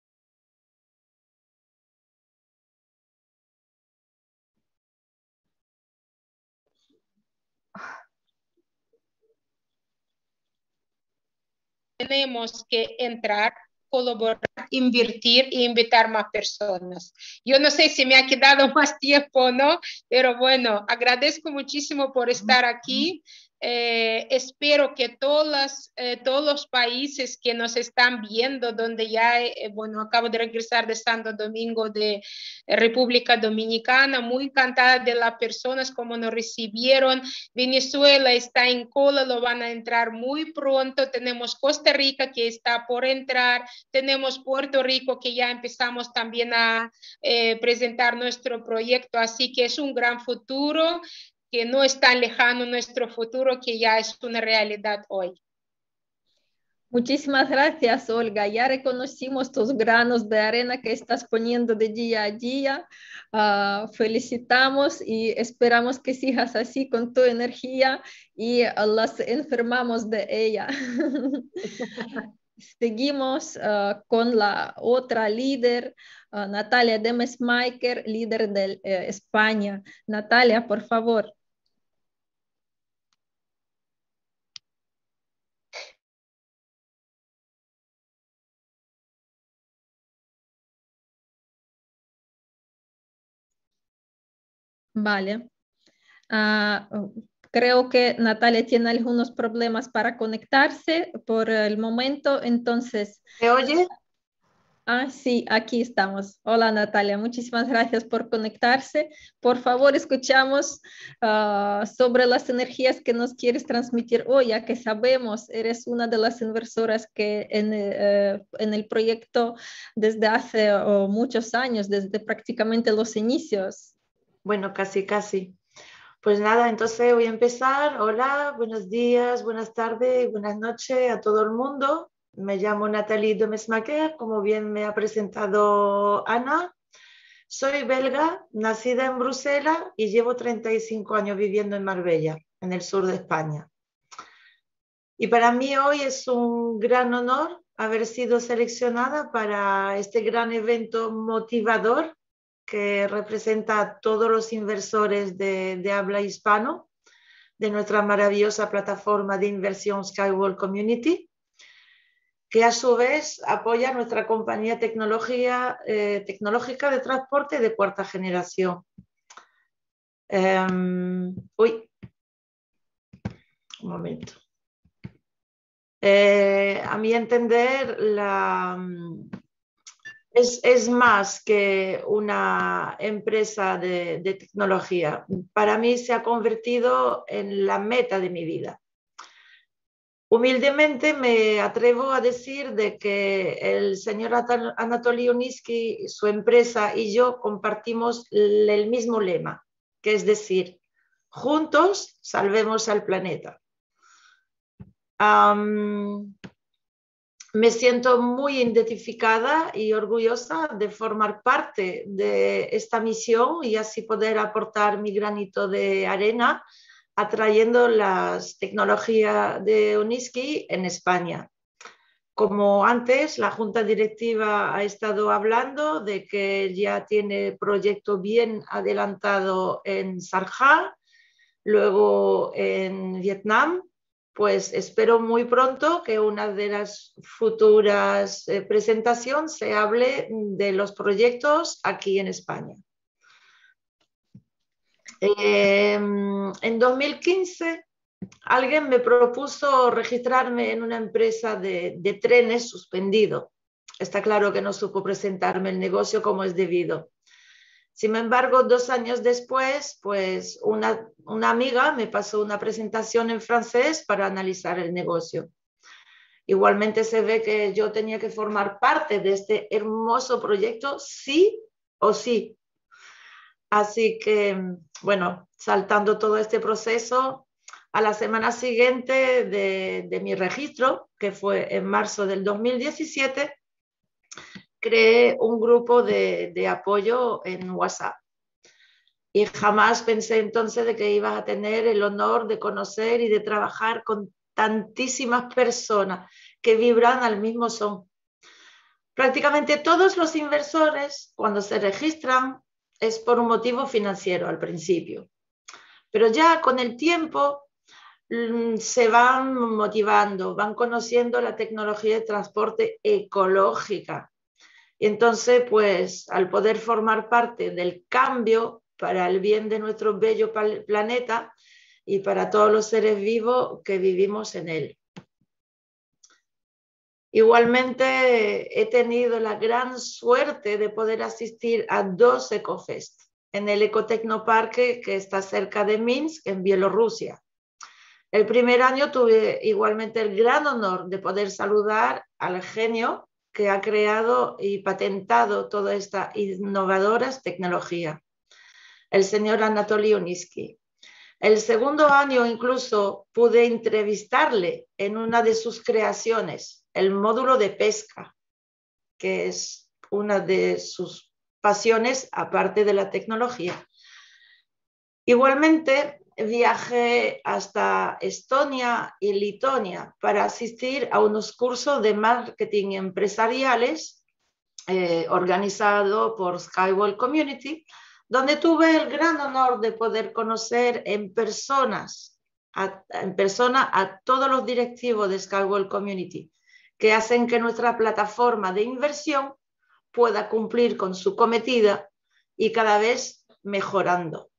tenemos que entrar, colaborar, invertir e invitar más personas. Yo no sé si me ha quedado más tiempo o no, pero bueno, agradezco muchísimo por estar aquí. Eh, espero que todas, eh, todos los países que nos están viendo, donde ya, eh, bueno, acabo de regresar de Santo Domingo de eh, República Dominicana, muy encantada de las personas como nos recibieron. Venezuela está en cola, lo van a entrar muy pronto. Tenemos Costa Rica que está por entrar. Tenemos Puerto Rico que ya empezamos también a eh, presentar nuestro proyecto, así que es un gran futuro, que no es tan lejano nuestro futuro, que ya es una realidad hoy. Muchísimas gracias, Olga. Ya reconocimos tus granos de arena que estás poniendo de día a día. Uh, felicitamos y esperamos que sigas así con tu energía y uh, las enfermamos de ella. Seguimos uh, con la otra líder, uh, Natalia Demesmaeker, líder de uh, España. Natalia, por favor. Vale. Uh, creo que Natalia tiene algunos problemas para conectarse por el momento, entonces... ¿Me oye? Ah, sí, aquí estamos. Hola, Natalia, muchísimas gracias por conectarse. Por favor, escuchamos uh, sobre las energías que nos quieres transmitir hoy, ya que sabemos, eres una de las inversoras que en, uh, en el proyecto desde hace uh, muchos años, desde prácticamente los inicios. Bueno, casi, casi. Pues nada, entonces voy a empezar. Hola, buenos días, buenas tardes y buenas noches a todo el mundo. Me llamo Natalie Demesmaeker, como bien me ha presentado Ana. Soy belga, nacida en Bruselas y llevo treinta y cinco años viviendo en Marbella, en el sur de España. Y para mí hoy es un gran honor haber sido seleccionada para este gran evento motivador que representa a todos los inversores de, de habla hispano de nuestra maravillosa plataforma de inversión Skyward Community, que a su vez apoya nuestra compañía tecnología, eh, tecnológica de transporte de cuarta generación. Um, uy, un momento. Eh, a mi entender, la, es, es más que una empresa de, de tecnología. Para mí se ha convertido en la meta de mi vida. Humildemente me atrevo a decir de que el señor Anatoly Uniski, su empresa y yo compartimos el mismo lema, que es decir, juntos salvemos al planeta. Um, me siento muy identificada y orgullosa de formar parte de esta misión y así poder aportar mi granito de arena atrayendo las tecnologías de Uniski en España. Como antes, la Junta Directiva ha estado hablando de que ya tiene proyecto bien adelantado en Sharjah, luego en Vietnam. Pues espero muy pronto que una de las futuras eh, presentaciones se hable de los proyectos aquí en España. Eh, en dos mil quince alguien me propuso registrarme en una empresa de, de trenes suspendido. Está claro que no supo presentarme el negocio como es debido. Sin embargo, dos años después, pues una, una amiga me pasó una presentación en francés para analizar el negocio. Igualmente se ve que yo tenía que formar parte de este hermoso proyecto, sí o sí. Así que, bueno, saltando todo este proceso, a la semana siguiente de, de mi registro, que fue en marzo del dos mil diecisiete, creé un grupo de, de apoyo en WhatsApp. Y jamás pensé entonces de que iba a tener el honor de conocer y de trabajar con tantísimas personas que vibran al mismo son. Prácticamente todos los inversores, cuando se registran, es por un motivo financiero al principio. Pero ya con el tiempo se van motivando, van conociendo la tecnología de transporte ecológica. Y entonces, pues, al poder formar parte del cambio para el bien de nuestro bello planeta y para todos los seres vivos que vivimos en él. Igualmente, he tenido la gran suerte de poder asistir a dos EcoFest en el Ecotecnoparque que está cerca de Minsk, en Bielorrusia. El primer año tuve igualmente el gran honor de poder saludar al genio que ha creado y patentado toda esta innovadora tecnología, el señor Anatoly Uniski. El segundo año incluso pude entrevistarle en una de sus creaciones, el módulo de pesca, que es una de sus pasiones aparte de la tecnología. Igualmente, viajé hasta Estonia y Lituania para asistir a unos cursos de marketing empresariales eh, organizados por Skyward Community, donde tuve el gran honor de poder conocer en, personas, a, en persona a todos los directivos de Skyward Community, que hacen que nuestra plataforma de inversión pueda cumplir con su cometida y cada vez mejorando.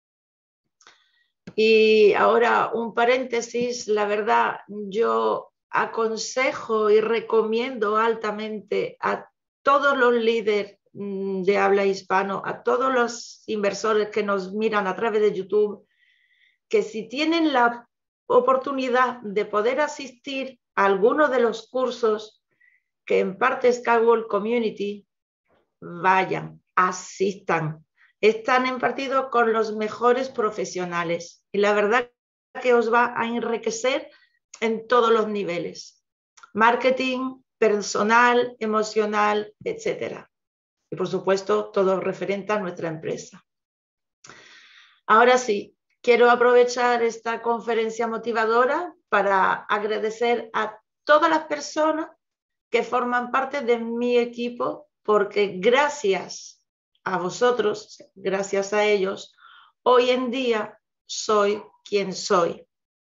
Y ahora un paréntesis, la verdad, yo aconsejo y recomiendo altamente a todos los líderes de habla hispano, a todos los inversores que nos miran a través de YouTube, que si tienen la oportunidad de poder asistir a alguno de los cursos que imparte Skyward Community, vayan, asistan. Están impartidos con los mejores profesionales y la verdad que os va a enriquecer en todos los niveles. Marketing, personal, emocional, etcétera. Y por supuesto, todo referente a nuestra empresa. Ahora sí, quiero aprovechar esta conferencia motivadora para agradecer a todas las personas que forman parte de mi equipo, porque gracias a vosotros, gracias a ellos, hoy en día soy quien soy.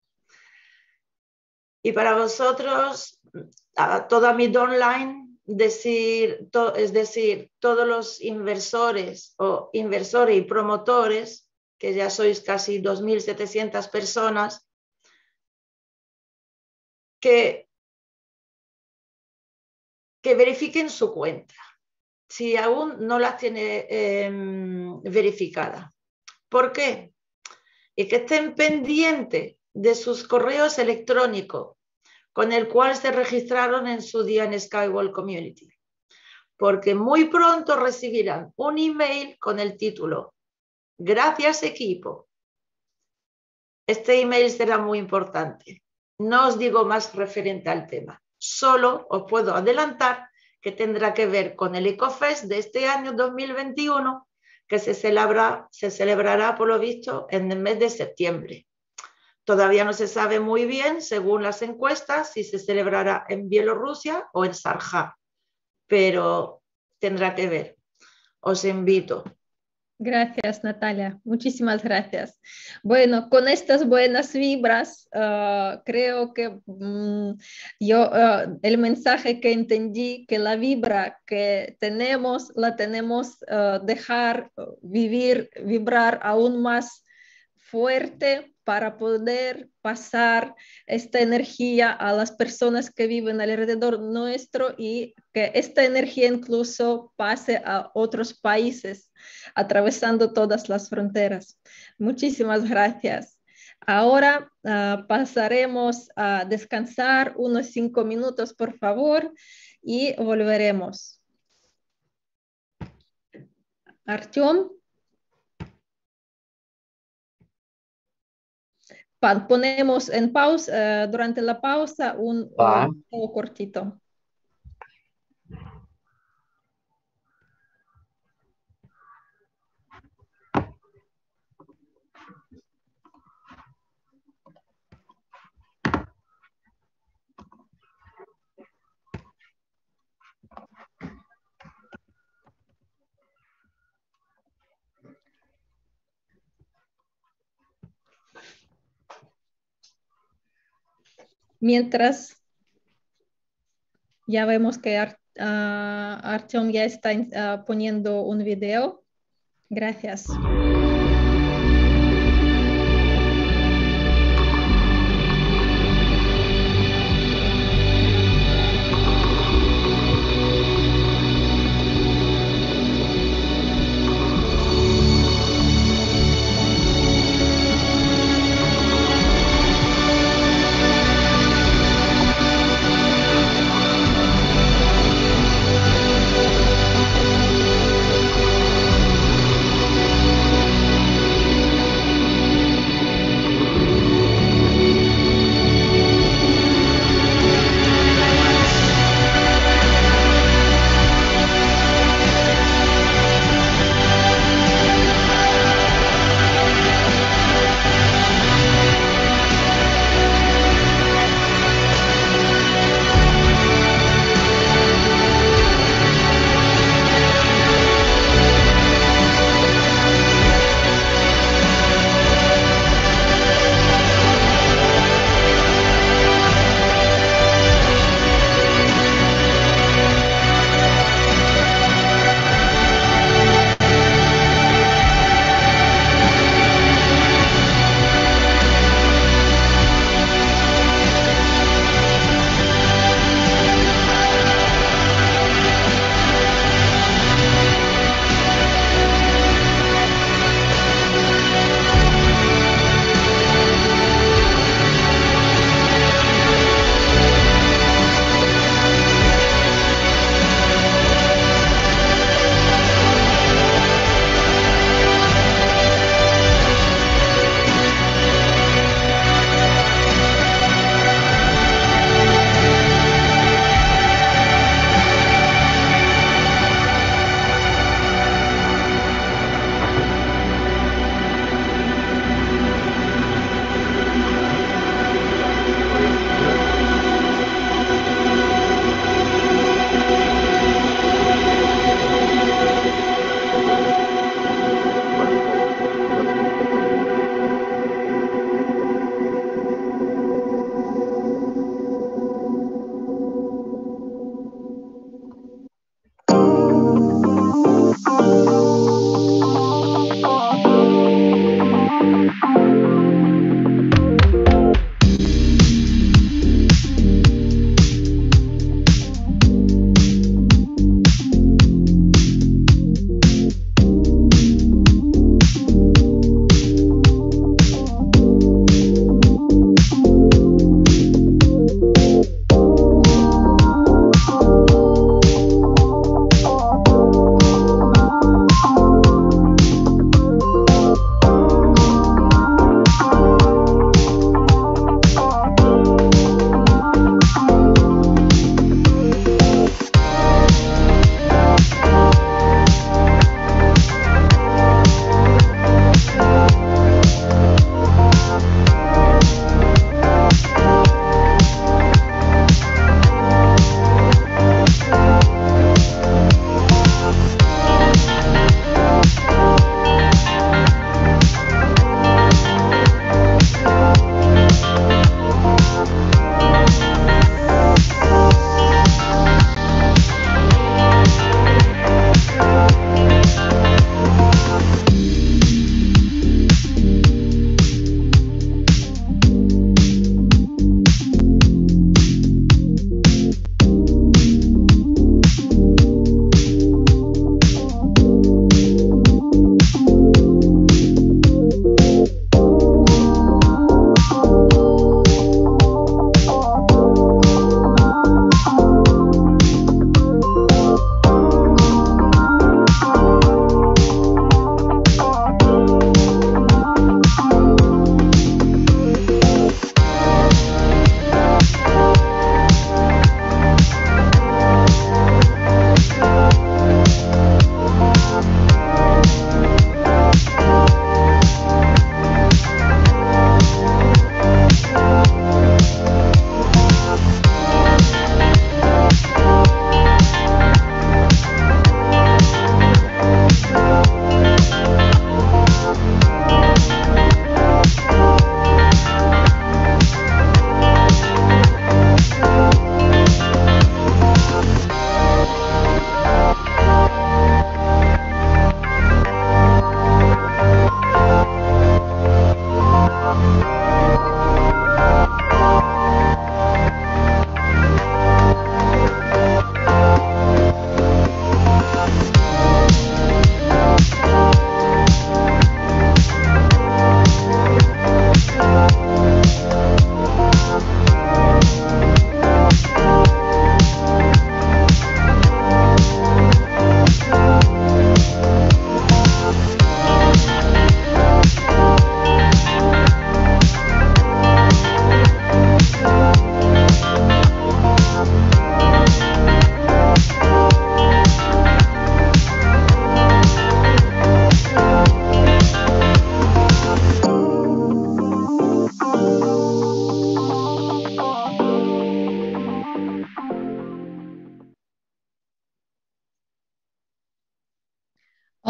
Y para vosotros, a toda mi downline, decir, to, es decir, todos los inversores o inversores y promotores, que ya sois casi dos mil setecientas personas, que, que verifiquen su cuenta, si aún no las tiene eh, verificada. ¿Por qué? Y que estén pendientes de sus correos electrónicos con el cual se registraron en su día en Skywall Community, porque muy pronto recibirán un email con el título "Gracias equipo". Este email será muy importante. No os digo más referente al tema, solo os puedo adelantar que tendrá que ver con el EcoFest de este año dos mil veintiuno, que se, celebra, se celebrará por lo visto en el mes de septiembre. Todavía no se sabe muy bien, según las encuestas, si se celebrará en Bielorrusia o en Sharjah, pero tendrá que ver. Os invito. Gracias, Natalia. Muchísimas gracias. Bueno, con estas buenas vibras, uh, creo que um, yo uh, el mensaje que entendí, que la vibra que tenemos, la tenemos uh, dejar vivir, vibrar aún más fuerte para poder pasar esta energía a las personas que viven alrededor nuestro y que esta energía incluso pase a otros países, atravesando todas las fronteras. Muchísimas gracias. Ahora uh, pasaremos a descansar unos cinco minutos, por favor, y volveremos. Artyom. Ponemos en pausa, uh, durante la pausa, un, Ah. un video cortito. Mientras, ya vemos que Ar uh, Artyom ya está uh, poniendo un video. Gracias.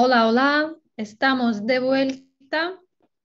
Hola, hola, estamos de vuelta.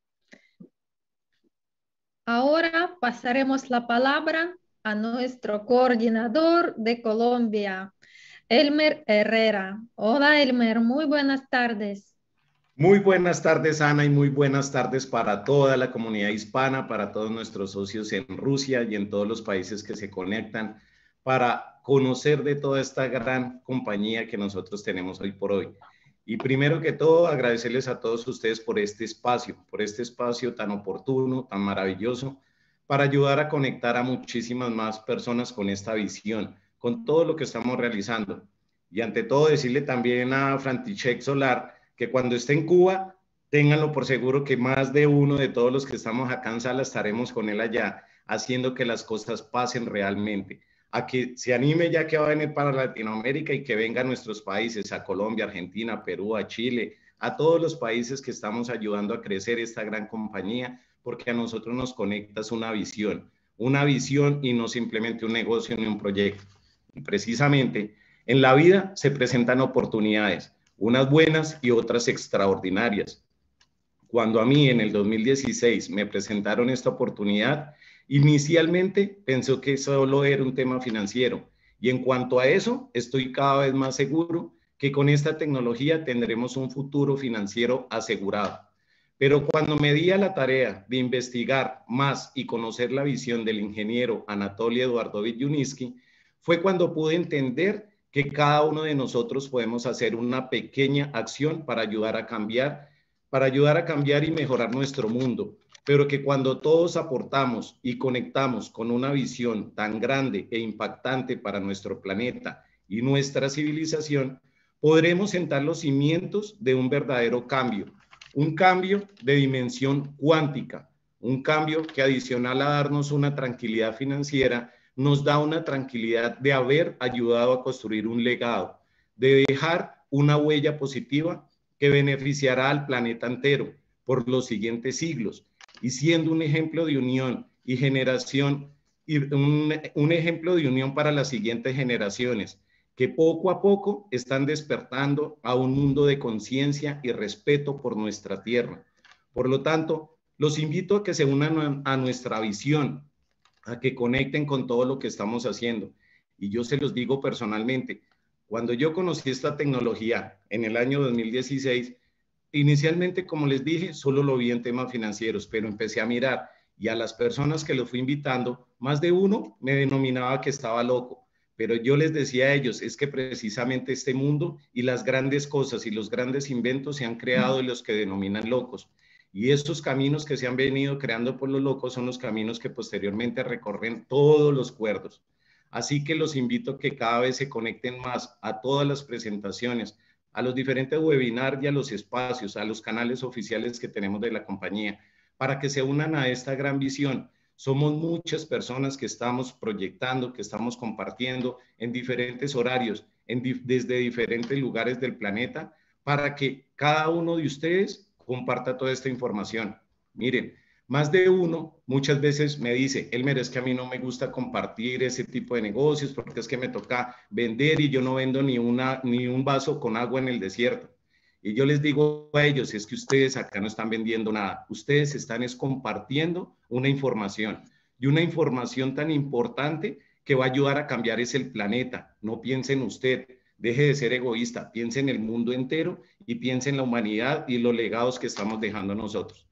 Ahora pasaremos la palabra a nuestro coordinador de Colombia, Elmer Herrera. Hola, Elmer, muy buenas tardes. Muy buenas tardes, Ana, y muy buenas tardes para toda la comunidad hispana, para todos nuestros socios en Rusia y en todos los países que se conectan para conocer de toda esta gran compañía que nosotros tenemos hoy por hoy. Y primero que todo, agradecerles a todos ustedes por este espacio, por este espacio tan oportuno, tan maravilloso, para ayudar a conectar a muchísimas más personas con esta visión, con todo lo que estamos realizando. Y ante todo, decirle también a František Solar que cuando esté en Cuba, ténganlo por seguro que más de uno de todos los que estamos acá en sala estaremos con él allá, haciendo que las cosas pasen realmente. A que se anime ya que va a venir para Latinoamérica y que venga a nuestros países, a Colombia, Argentina, Perú, a Chile, a todos los países que estamos ayudando a crecer esta gran compañía, porque a nosotros nos conecta una visión, una visión y no simplemente un negocio ni un proyecto. Y precisamente en la vida se presentan oportunidades, unas buenas y otras extraordinarias. Cuando a mí en el dos mil dieciséis me presentaron esta oportunidad, inicialmente pensé que solo era un tema financiero, y en cuanto a eso, estoy cada vez más seguro que con esta tecnología tendremos un futuro financiero asegurado. Pero cuando me di a la tarea de investigar más y conocer la visión del ingeniero Anatoly Eduardovich Yuniski, fue cuando pude entender que cada uno de nosotros podemos hacer una pequeña acción para ayudar a cambiar, para ayudar a cambiar y mejorar nuestro mundo, pero que cuando todos aportamos y conectamos con una visión tan grande e impactante para nuestro planeta y nuestra civilización, podremos sentar los cimientos de un verdadero cambio, un cambio de dimensión cuántica, un cambio que adicional a darnos una tranquilidad financiera, nos da una tranquilidad de haber ayudado a construir un legado, de dejar una huella positiva que beneficiará al planeta entero por los siguientes siglos, y siendo un ejemplo de unión y generación, y un, un ejemplo de unión para las siguientes generaciones, que poco a poco están despertando a un mundo de conciencia y respeto por nuestra tierra. Por lo tanto, los invito a que se unan a nuestra visión, a que conecten con todo lo que estamos haciendo. Y yo se los digo personalmente, cuando yo conocí esta tecnología en el año dos mil dieciséis, inicialmente, como les dije, solo lo vi en temas financieros, pero empecé a mirar y a las personas que los fui invitando, más de uno me denominaba que estaba loco, pero yo les decía a ellos, es que precisamente este mundo y las grandes cosas y los grandes inventos se han creado de los que denominan locos. Y estos caminos que se han venido creando por los locos son los caminos que posteriormente recorren todos los cuerdos. Así que los invito a que cada vez se conecten más a todas las presentaciones, a los diferentes webinars y a los espacios, a los canales oficiales que tenemos de la compañía, para que se unan a esta gran visión. Somos muchas personas que estamos proyectando, que estamos compartiendo en diferentes horarios, en di- desde diferentes lugares del planeta, para que cada uno de ustedes comparta toda esta información. Miren, más de uno muchas veces me dice, Elmer, es que a mí no me gusta compartir ese tipo de negocios porque es que me toca vender y yo no vendo ni, una, ni un vaso con agua en el desierto. Y yo les digo a ellos, es que ustedes acá no están vendiendo nada, ustedes están es compartiendo una información y una información tan importante que va a ayudar a cambiar es el planeta. No piense en usted, deje de ser egoísta, piense en el mundo entero y piense en la humanidad y los legados que estamos dejando nosotros.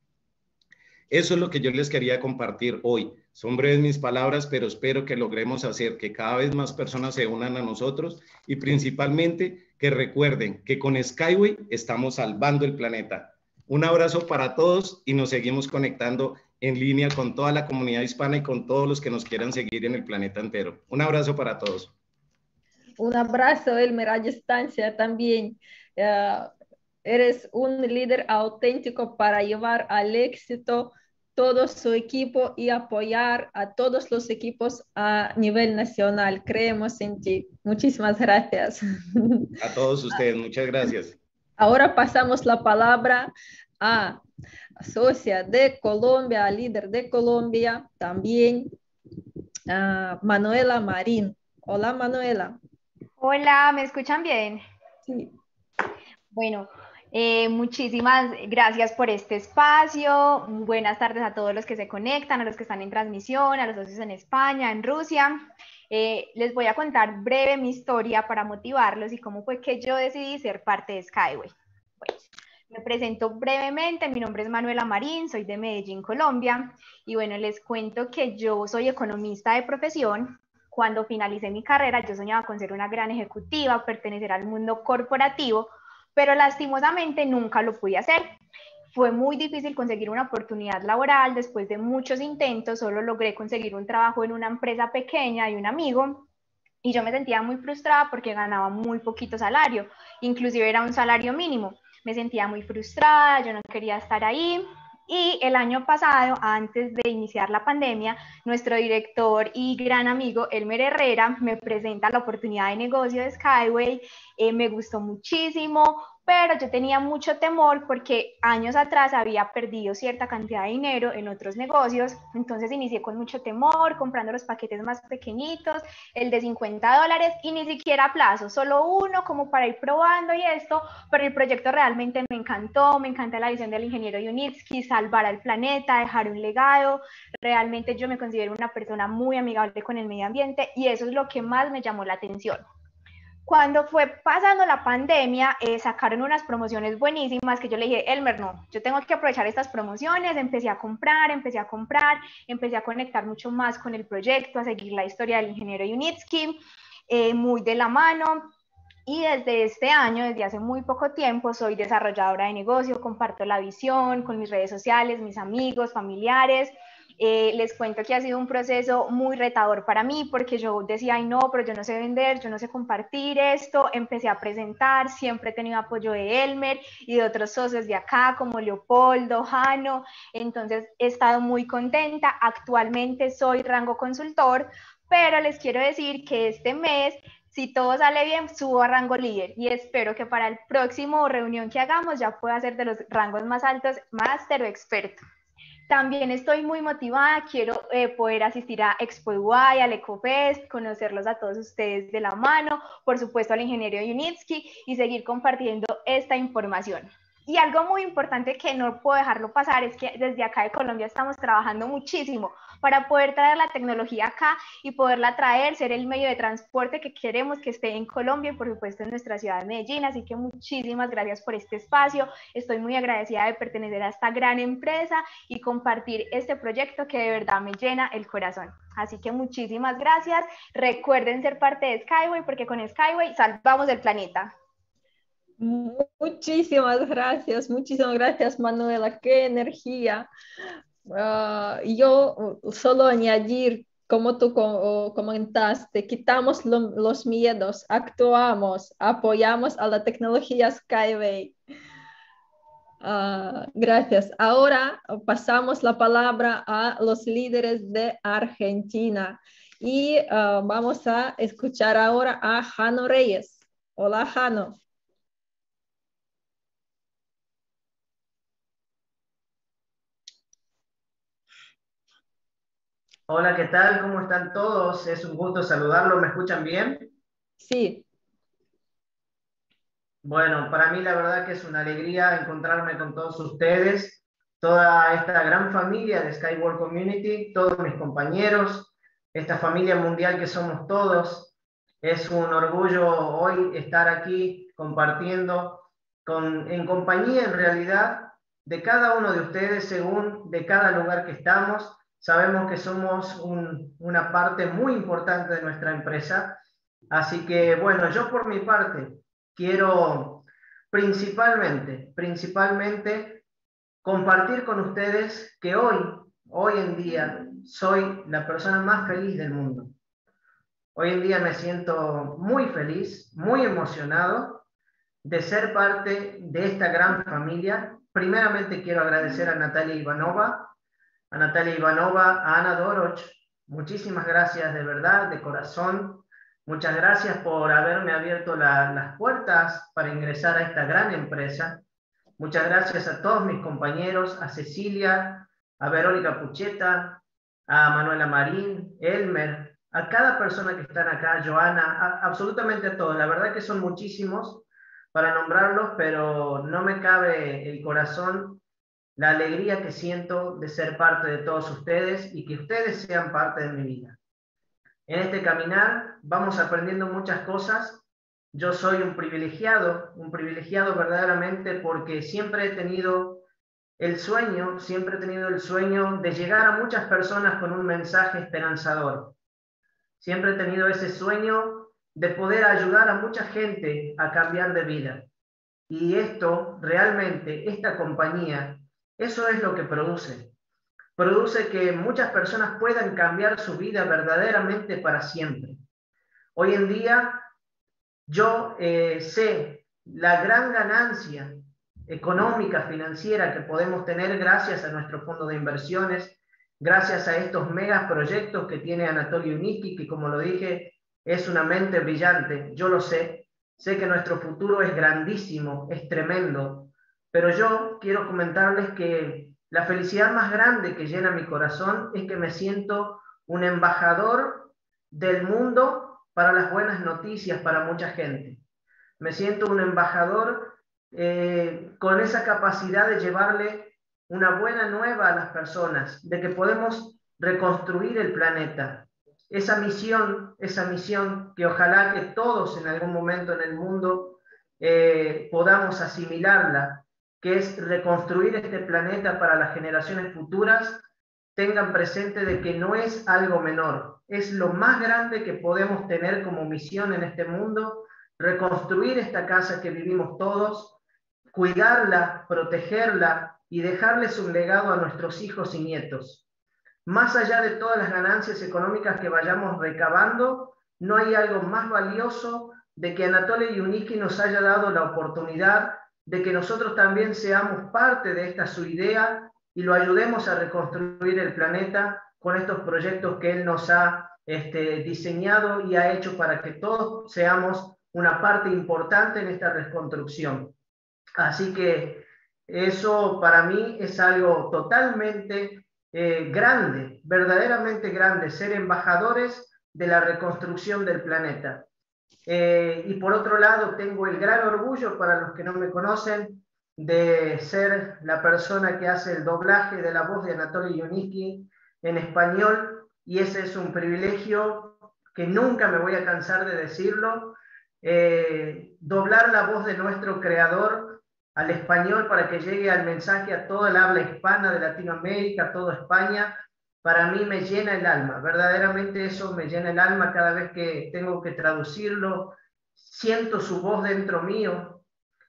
Eso es lo que yo les quería compartir hoy. Son breves mis palabras, pero espero que logremos hacer que cada vez más personas se unan a nosotros y principalmente que recuerden que con Skyway estamos salvando el planeta. Un abrazo para todos y nos seguimos conectando en línea con toda la comunidad hispana y con todos los que nos quieran seguir en el planeta entero. Un abrazo para todos. Un abrazo, Elmer, a distancia también. Uh, eres un líder auténtico para llevar al éxito todo su equipo y apoyar a todos los equipos a nivel nacional. Creemos en ti. Muchísimas gracias. A todos ustedes, muchas gracias. Ahora pasamos la palabra a socia de Colombia, líder de Colombia, también a Manuela Marín. Hola, Manuela. Hola, ¿me escuchan bien? Sí. Bueno, eh, muchísimas gracias por este espacio. Buenas tardes a todos los que se conectan, a los que están en transmisión, a los socios en España, en Rusia. Eh, les voy a contar breve mi historia para motivarlos y cómo fue que yo decidí ser parte de Skyway. Bueno, me presento brevemente, mi nombre es Manuela Marín, soy de Medellín, Colombia, y bueno, les cuento que yo soy economista de profesión. Cuando finalicé mi carrera, yo soñaba con ser una gran ejecutiva, pertenecer al mundo corporativo, pero lastimosamente nunca lo pude hacer. Fue muy difícil conseguir una oportunidad laboral, después de muchos intentos solo logré conseguir un trabajo en una empresa pequeña de un amigo, y yo me sentía muy frustrada porque ganaba muy poquito salario, inclusive era un salario mínimo. Me sentía muy frustrada, yo no quería estar ahí. Y el año pasado, antes de iniciar la pandemia, nuestro director y gran amigo Elmer Herrera me presenta la oportunidad de negocio de Skyway. Eh, me gustó muchísimo, pero yo tenía mucho temor porque años atrás había perdido cierta cantidad de dinero en otros negocios, entonces inicié con mucho temor, comprando los paquetes más pequeñitos, el de cincuenta dólares, y ni siquiera a plazo, solo uno como para ir probando y esto, pero el proyecto realmente me encantó, me encanta la visión del ingeniero Yunitsky, salvar al planeta, dejar un legado. Realmente yo me considero una persona muy amigable con el medio ambiente y eso es lo que más me llamó la atención. Cuando fue pasando la pandemia, eh, sacaron unas promociones buenísimas que yo le dije, Elmer, no, yo tengo que aprovechar estas promociones. Empecé a comprar, empecé a comprar, empecé a conectar mucho más con el proyecto, a seguir la historia del ingeniero Yunitsky, eh, muy de la mano. Y desde este año, desde hace muy poco tiempo, soy desarrolladora de negocio, comparto la visión con mis redes sociales, mis amigos, familiares. Eh, les cuento que ha sido un proceso muy retador para mí porque yo decía, ay no, pero yo no sé vender, yo no sé compartir esto. Empecé a presentar, siempre he tenido apoyo de Elmer y de otros socios de acá como Leopoldo, Jano, entonces he estado muy contenta. Actualmente soy rango consultor, pero les quiero decir que este mes, si todo sale bien, subo a rango líder y espero que para el próximo reunión que hagamos ya pueda ser de los rangos más altos, máster o experto. También estoy muy motivada, quiero eh, poder asistir a Expo Iguay, al EcoFest, conocerlos a todos ustedes de la mano, por supuesto al ingeniero Yunitsky, y seguir compartiendo esta información. Y algo muy importante que no puedo dejarlo pasar es que desde acá de Colombia estamos trabajando muchísimo para poder traer la tecnología acá y poderla traer, ser el medio de transporte que queremos que esté en Colombia y por supuesto en nuestra ciudad de Medellín. Así que muchísimas gracias por este espacio. Estoy muy agradecida de pertenecer a esta gran empresa y compartir este proyecto que de verdad me llena el corazón. Así que muchísimas gracias. Recuerden ser parte de Skyway porque con Skyway salvamos el planeta. Muchísimas gracias, muchísimas gracias, Manuela, qué energía. Uh, yo solo añadir, como tú comentaste, quitamos lo, los miedos, actuamos, apoyamos a la tecnología Skyway. Uh, gracias. Ahora pasamos la palabra a los líderes de Argentina y uh, vamos a escuchar ahora a Jano Reyes. Hola, Jano. Hola, ¿qué tal? ¿Cómo están todos? Es un gusto saludarlos. ¿Me escuchan bien? Sí. Bueno, para mí la verdad que es una alegría encontrarme con todos ustedes, toda esta gran familia de Skyway Community, todos mis compañeros, esta familia mundial que somos todos. Es un orgullo hoy estar aquí compartiendo con, en compañía en realidad de cada uno de ustedes según de cada lugar que estamos. Sabemos que somos un, una parte muy importante de nuestra empresa. Así que, bueno, yo por mi parte quiero principalmente, principalmente compartir con ustedes que hoy, hoy en día, soy la persona más feliz del mundo. Hoy en día me siento muy feliz, muy emocionado de ser parte de esta gran familia. Primeramente quiero agradecer a Natalia Ivanova, a Natalia Ivanova, a Ana Doroch, muchísimas gracias de verdad, de corazón. Muchas gracias por haberme abierto la, las puertas para ingresar a esta gran empresa. Muchas gracias a todos mis compañeros, a Cecilia, a Verónica Pucheta, a Manuela Marín, Elmer, a cada persona que están acá, Joana, a, absolutamente a todos. La verdad que son muchísimos. para nombrarlos, pero no me cabe el corazón la alegría que siento de ser parte de todos ustedes y que ustedes sean parte de mi vida. En este caminar vamos aprendiendo muchas cosas. Yo soy un privilegiado, un privilegiado verdaderamente porque siempre he tenido el sueño, siempre he tenido el sueño de llegar a muchas personas con un mensaje esperanzador. Siempre he tenido ese sueño de poder ayudar a mucha gente a cambiar de vida. Y esto, realmente, esta compañía, eso es lo que produce. Produce que muchas personas puedan cambiar su vida verdaderamente para siempre. Hoy en día, yo eh, sé la gran ganancia económica, financiera que podemos tener gracias a nuestro fondo de inversiones, gracias a estos megaproyectos que tiene Anatoly Yunitsky, que como lo dije, es una mente brillante, yo lo sé, sé que nuestro futuro es grandísimo, es tremendo, pero yo quiero comentarles que la felicidad más grande que llena mi corazón es que me siento un embajador del mundo para las buenas noticias para mucha gente. Me siento un embajador eh, con esa capacidad de llevarle una buena nueva a las personas, de que podemos reconstruir el planeta. Esa misión, esa misión que ojalá que todos en algún momento en el mundo eh, podamos asimilarla, que es reconstruir este planeta para las generaciones futuras, tengan presente de que no es algo menor, es lo más grande que podemos tener como misión en este mundo, reconstruir esta casa que vivimos todos, cuidarla, protegerla y dejarles un legado a nuestros hijos y nietos. Más allá de todas las ganancias económicas que vayamos recabando, no hay algo más valioso de que Anatoly Yunitsky nos haya dado la oportunidad de que nosotros también seamos parte de esta su idea y lo ayudemos a reconstruir el planeta con estos proyectos que él nos ha este, diseñado y ha hecho para que todos seamos una parte importante en esta reconstrucción. Así que eso para mí es algo totalmente eh, grande, verdaderamente grande, ser embajadores de la reconstrucción del planeta. Eh, y por otro lado, tengo el gran orgullo, para los que no me conocen, de ser la persona que hace el doblaje de la voz de Anatoly Yunitsky en español, y ese es un privilegio que nunca me voy a cansar de decirlo, eh, doblar la voz de nuestro creador al español para que llegue al mensaje a toda el habla hispana de Latinoamérica, a toda España, para mí me llena el alma, verdaderamente eso me llena el alma cada vez que tengo que traducirlo, siento su voz dentro mío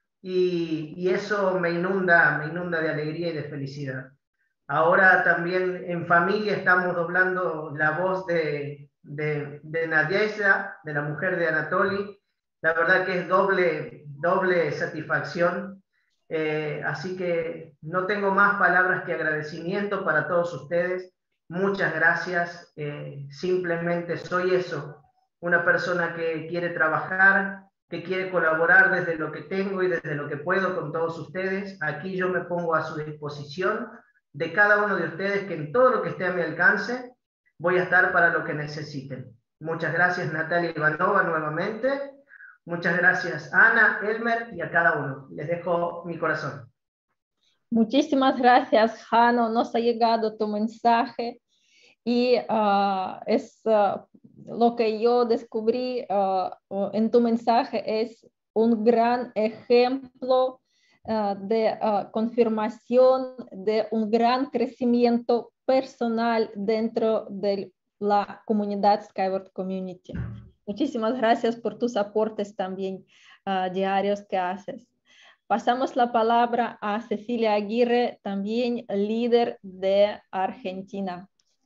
y, y eso me inunda, me inunda de alegría y de felicidad. Ahora también en familia estamos doblando la voz de, de, de Nadiezhda, de la mujer de Anatoly, la verdad que es doble, doble satisfacción, eh, así que no tengo más palabras que agradecimiento para todos ustedes. Muchas gracias, eh, simplemente soy eso, una persona que quiere trabajar, que quiere colaborar desde lo que tengo y desde lo que puedo con todos ustedes. Aquí yo me pongo a su disposición de cada uno de ustedes, que en todo lo que esté a mi alcance voy a estar para lo que necesiten. Muchas gracias Natalia Ivanova nuevamente, muchas gracias Ana, Elmer y a cada uno. Les dejo mi corazón. Muchísimas gracias, Jano. Nos ha llegado tu mensaje y uh, es uh, lo que yo descubrí uh, en tu mensaje es un gran ejemplo uh, de uh, confirmación de un gran crecimiento personal dentro de la comunidad Skyward Community. Muchísimas gracias por tus aportes también uh, diarios que haces. Pasamos la palabra a Cecilia Aguirre, también líder de Argentina.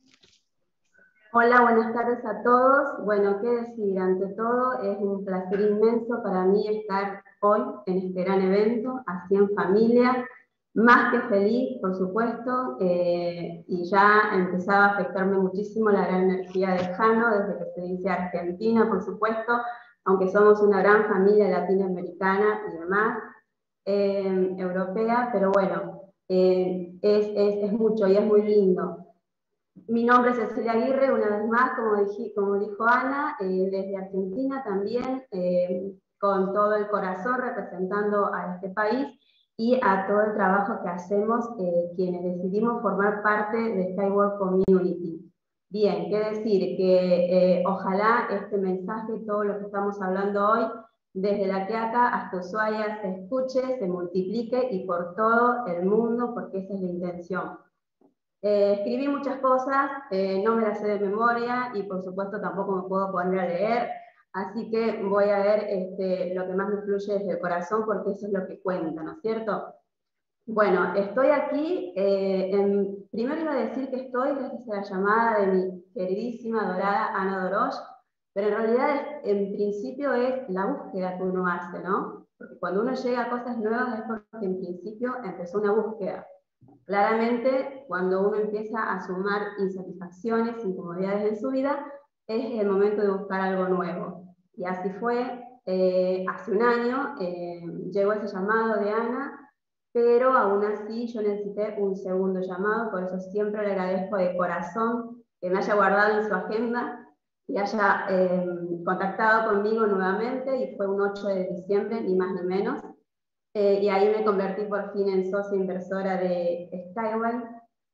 Hola, buenas tardes a todos. Bueno, qué decir, ante todo es un placer inmenso para mí estar hoy en este gran evento, así en familia, más que feliz, por supuesto, eh, y ya empezaba a afectarme muchísimo la gran energía de Jano, desde que se dice Argentina, por supuesto, aunque somos una gran familia latinoamericana y demás, Eh, europea, pero bueno, eh, es, es, es mucho y es muy lindo. Mi nombre es Cecilia Aguirre, una vez más, como, dije, como dijo Ana, eh, desde Argentina también, eh, con todo el corazón representando a este país y a todo el trabajo que hacemos eh, quienes decidimos formar parte de Skyworld Community. Bien, qué decir, que eh, ojalá este mensaje, todo lo que estamos hablando hoy, desde La Quiaca hasta Ushuaia, se escuche, se multiplique y por todo el mundo, porque esa es la intención. Eh, escribí muchas cosas, eh, no me las sé de memoria y por supuesto tampoco me puedo poner a leer, así que voy a ver este, lo que más me fluye desde el corazón porque eso es lo que cuenta, ¿no es cierto? Bueno, estoy aquí, eh, en, primero iba a decir que estoy gracias a la llamada de mi queridísima, adorada Ana Dorosh, pero en realidad es, en principio es la búsqueda que uno hace, ¿no? Porque cuando uno llega a cosas nuevas es porque en principio empezó una búsqueda. Claramente, cuando uno empieza a sumar insatisfacciones, incomodidades en su vida, es el momento de buscar algo nuevo. Y así fue, eh, hace un año eh, llegó ese llamado de Ana, pero aún así yo necesité un segundo llamado, por eso siempre le agradezco de corazón que me haya guardado en su agenda y haya eh, contactado conmigo nuevamente, y fue un ocho de diciembre, ni más ni menos. Eh, y ahí me convertí por fin en socia inversora de Skyway,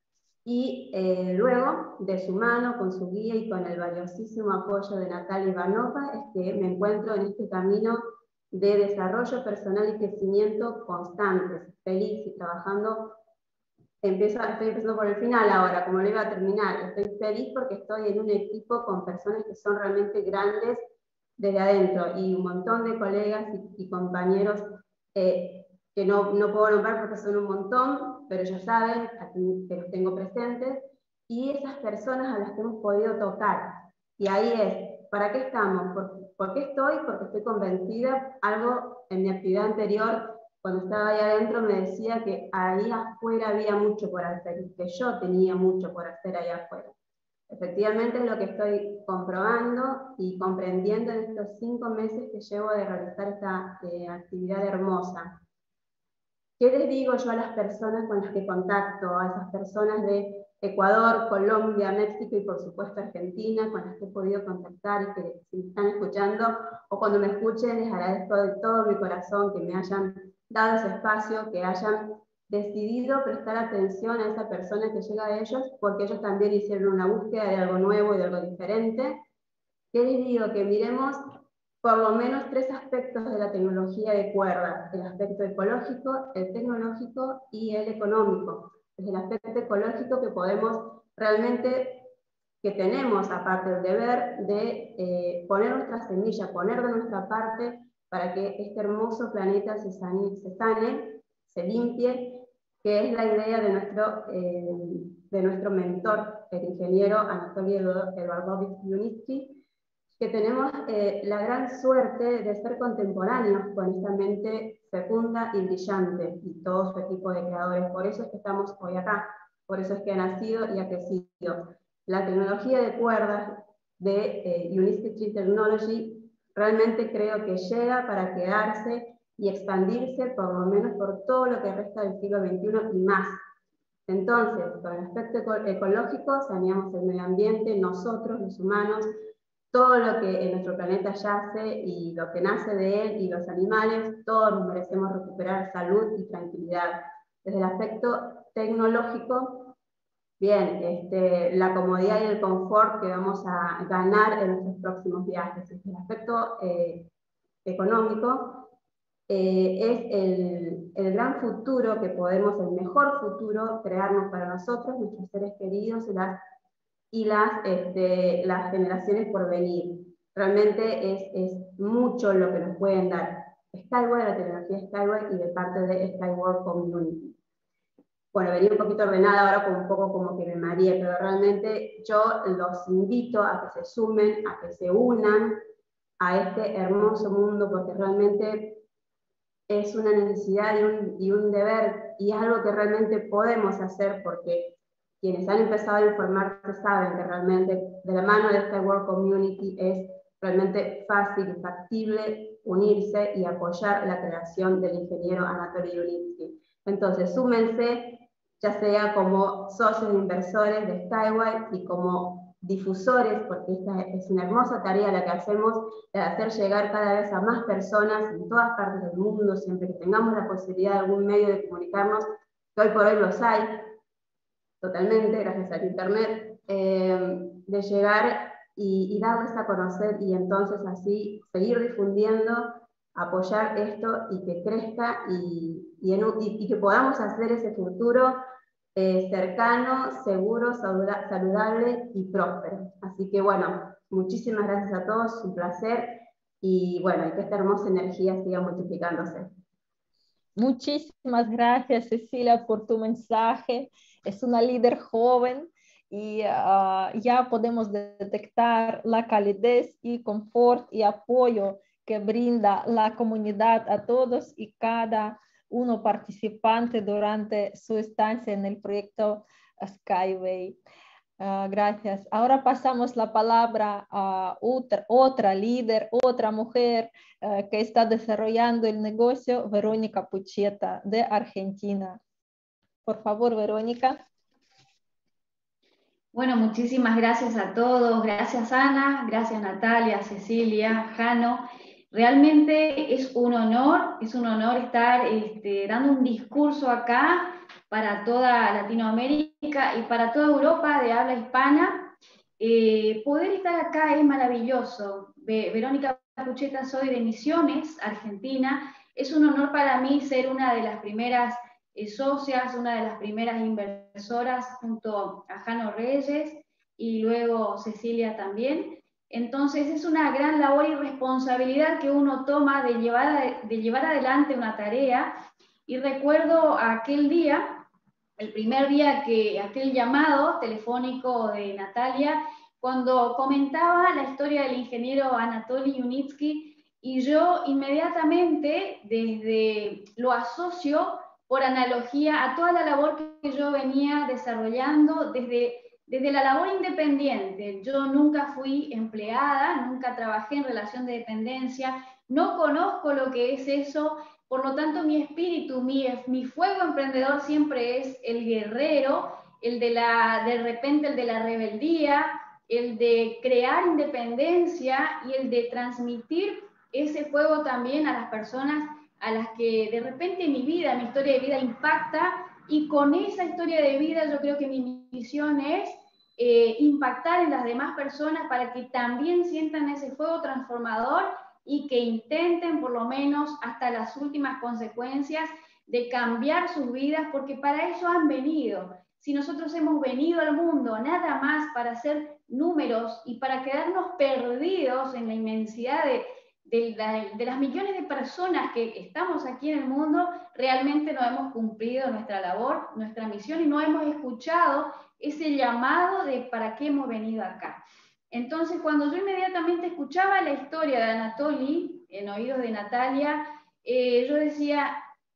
y eh, luego, de su mano, con su guía y con el valiosísimo apoyo de Natalia Ivanova, es que me encuentro en este camino de desarrollo personal y crecimiento constantes, feliz y trabajando. Empiezo, estoy empezando por el final ahora, como lo iba a terminar. Estoy feliz porque estoy en un equipo con personas que son realmente grandes desde adentro, y un montón de colegas y, y compañeros eh, que no, no puedo nombrar porque son un montón, pero ya saben, aquí que los tengo presentes, y esas personas a las que hemos podido tocar. Y ahí es, ¿para qué estamos? ¿Por, ¿por qué estoy? Porque estoy convencida. Algo en mi actividad anterior, cuando estaba ahí adentro, me decía que ahí afuera había mucho por hacer, y que yo tenía mucho por hacer ahí afuera. Efectivamente es lo que estoy comprobando y comprendiendo en estos cinco meses que llevo de realizar esta eh, actividad hermosa. ¿Qué les digo yo a las personas con las que contacto? A esas personas de Ecuador, Colombia, México y por supuesto Argentina, con las que he podido contactar y que si me están escuchando o cuando me escuchen, les agradezco de todo mi corazón que me hayan dado ese espacio, que hayan decidido prestar atención a esa persona que llega a ellos, porque ellos también hicieron una búsqueda de algo nuevo y de algo diferente. ¿Qué les digo? Que miremos por lo menos tres aspectos de la tecnología de cuerda: el aspecto ecológico, el tecnológico y el económico. Desde el aspecto ecológico, que podemos realmente, que tenemos aparte el deber de eh, poner nuestra semilla, poner de nuestra parte para que este hermoso planeta se sane, se, sane, se limpie, que es la idea de nuestro, eh, de nuestro mentor, el ingeniero Anatoly Eduardovich Yunitsky, que tenemos eh, la gran suerte de ser contemporáneos con esta mente fecunda y brillante, y todo su equipo de creadores. Por eso es que estamos hoy acá, por eso es que ha nacido y ha crecido. La tecnología de cuerdas de eh, Unisky Tree Technology realmente creo que llega para quedarse y expandirse por lo menos por todo lo que resta del siglo veintiuno y más. Entonces, con el aspecto ecológico, saneamos el medio ambiente, nosotros, los humanos, todo lo que en nuestro planeta yace y lo que nace de él y los animales, todos merecemos recuperar salud y tranquilidad. Desde el aspecto tecnológico, bien, este, la comodidad y el confort que vamos a ganar en nuestros próximos viajes. Desde el aspecto eh, económico, eh, es el, el gran futuro que podemos, el mejor futuro, crearnos para nosotros, nuestros seres queridos y las y las, este, las generaciones por venir. Realmente es, es mucho lo que nos pueden dar Skyway, la tecnología Skyway, y de parte de Skyward Community. Bueno, venía un poquito ordenada ahora, con un poco como que me mareé, pero realmente yo los invito a que se sumen, a que se unan a este hermoso mundo, porque realmente es una necesidad y un, y un deber, y es algo que realmente podemos hacer, porque quienes han empezado a informarse saben que realmente de la mano de Skyward Community es realmente fácil y factible unirse y apoyar la creación del ingeniero Anatoly Yunitsky. Entonces, súmense, ya sea como socios inversores de Skyway y como difusores, porque esta es una hermosa tarea la que hacemos, de hacer llegar cada vez a más personas en todas partes del mundo, siempre que tengamos la posibilidad de algún medio de comunicarnos, que hoy por hoy los hay, totalmente, gracias al Internet, eh, de llegar y, y darles a conocer, y entonces así seguir difundiendo, apoyar esto y que crezca y, y, en, y, y que podamos hacer ese futuro eh, cercano, seguro, saludable y próspero. Así que bueno, muchísimas gracias a todos, un placer, y bueno, y que esta hermosa energía siga multiplicándose. Muchísimas gracias, Cecilia, por tu mensaje. Es una líder joven y uh, ya podemos detectar la calidez y confort y apoyo que brinda la comunidad a todos y cada uno participante durante su estancia en el proyecto Skyway. Uh, gracias. Ahora pasamos la palabra a otra, otra líder, otra mujer uh, que está desarrollando el negocio, Verónica Pucheta, de Argentina. Por favor, Verónica. Bueno, muchísimas gracias a todos. Gracias, Ana. Gracias, Natalia, Cecilia, Jano. Realmente es un honor, es un honor estar este, dando un discurso acá para toda Latinoamérica y para toda Europa de habla hispana. Eh, poder estar acá es maravilloso. Be- Verónica Pucheta, soy de Misiones, Argentina. Es un honor para mí ser una de las primeras eh, socias, una de las primeras inversoras junto a Jano Reyes y luego Cecilia también. Entonces es una gran labor y responsabilidad que uno toma de llevar, de llevar adelante una tarea. Y recuerdo aquel día, el primer día que, aquel llamado telefónico de Natalia, cuando comentaba la historia del ingeniero Anatoly Yunitsky, y yo inmediatamente desde lo asocio por analogía a toda la labor que yo venía desarrollando desde, desde la labor independiente. Yo nunca fui empleada, nunca trabajé en relación de dependencia, no conozco lo que es eso. Por lo tanto, mi espíritu, mi, mi fuego emprendedor siempre es el guerrero, el de la, de repente el de la rebeldía, el de crear independencia y el de transmitir ese fuego también a las personas a las que de repente mi vida, mi historia de vida impacta, y con esa historia de vida yo creo que mi misión es eh, impactar en las demás personas para que también sientan ese fuego transformador y que intenten por lo menos hasta las últimas consecuencias de cambiar sus vidas, porque para eso han venido. Si nosotros hemos venido al mundo nada más para hacer números y para quedarnos perdidos en la inmensidad de, de, la, de las millones de personas que estamos aquí en el mundo, realmente no hemos cumplido nuestra labor, nuestra misión, y no hemos escuchado ese llamado de para qué hemos venido acá. Entonces, cuando yo inmediatamente escuchaba la historia de Anatoly, en oídos de Natalia, eh, yo decía,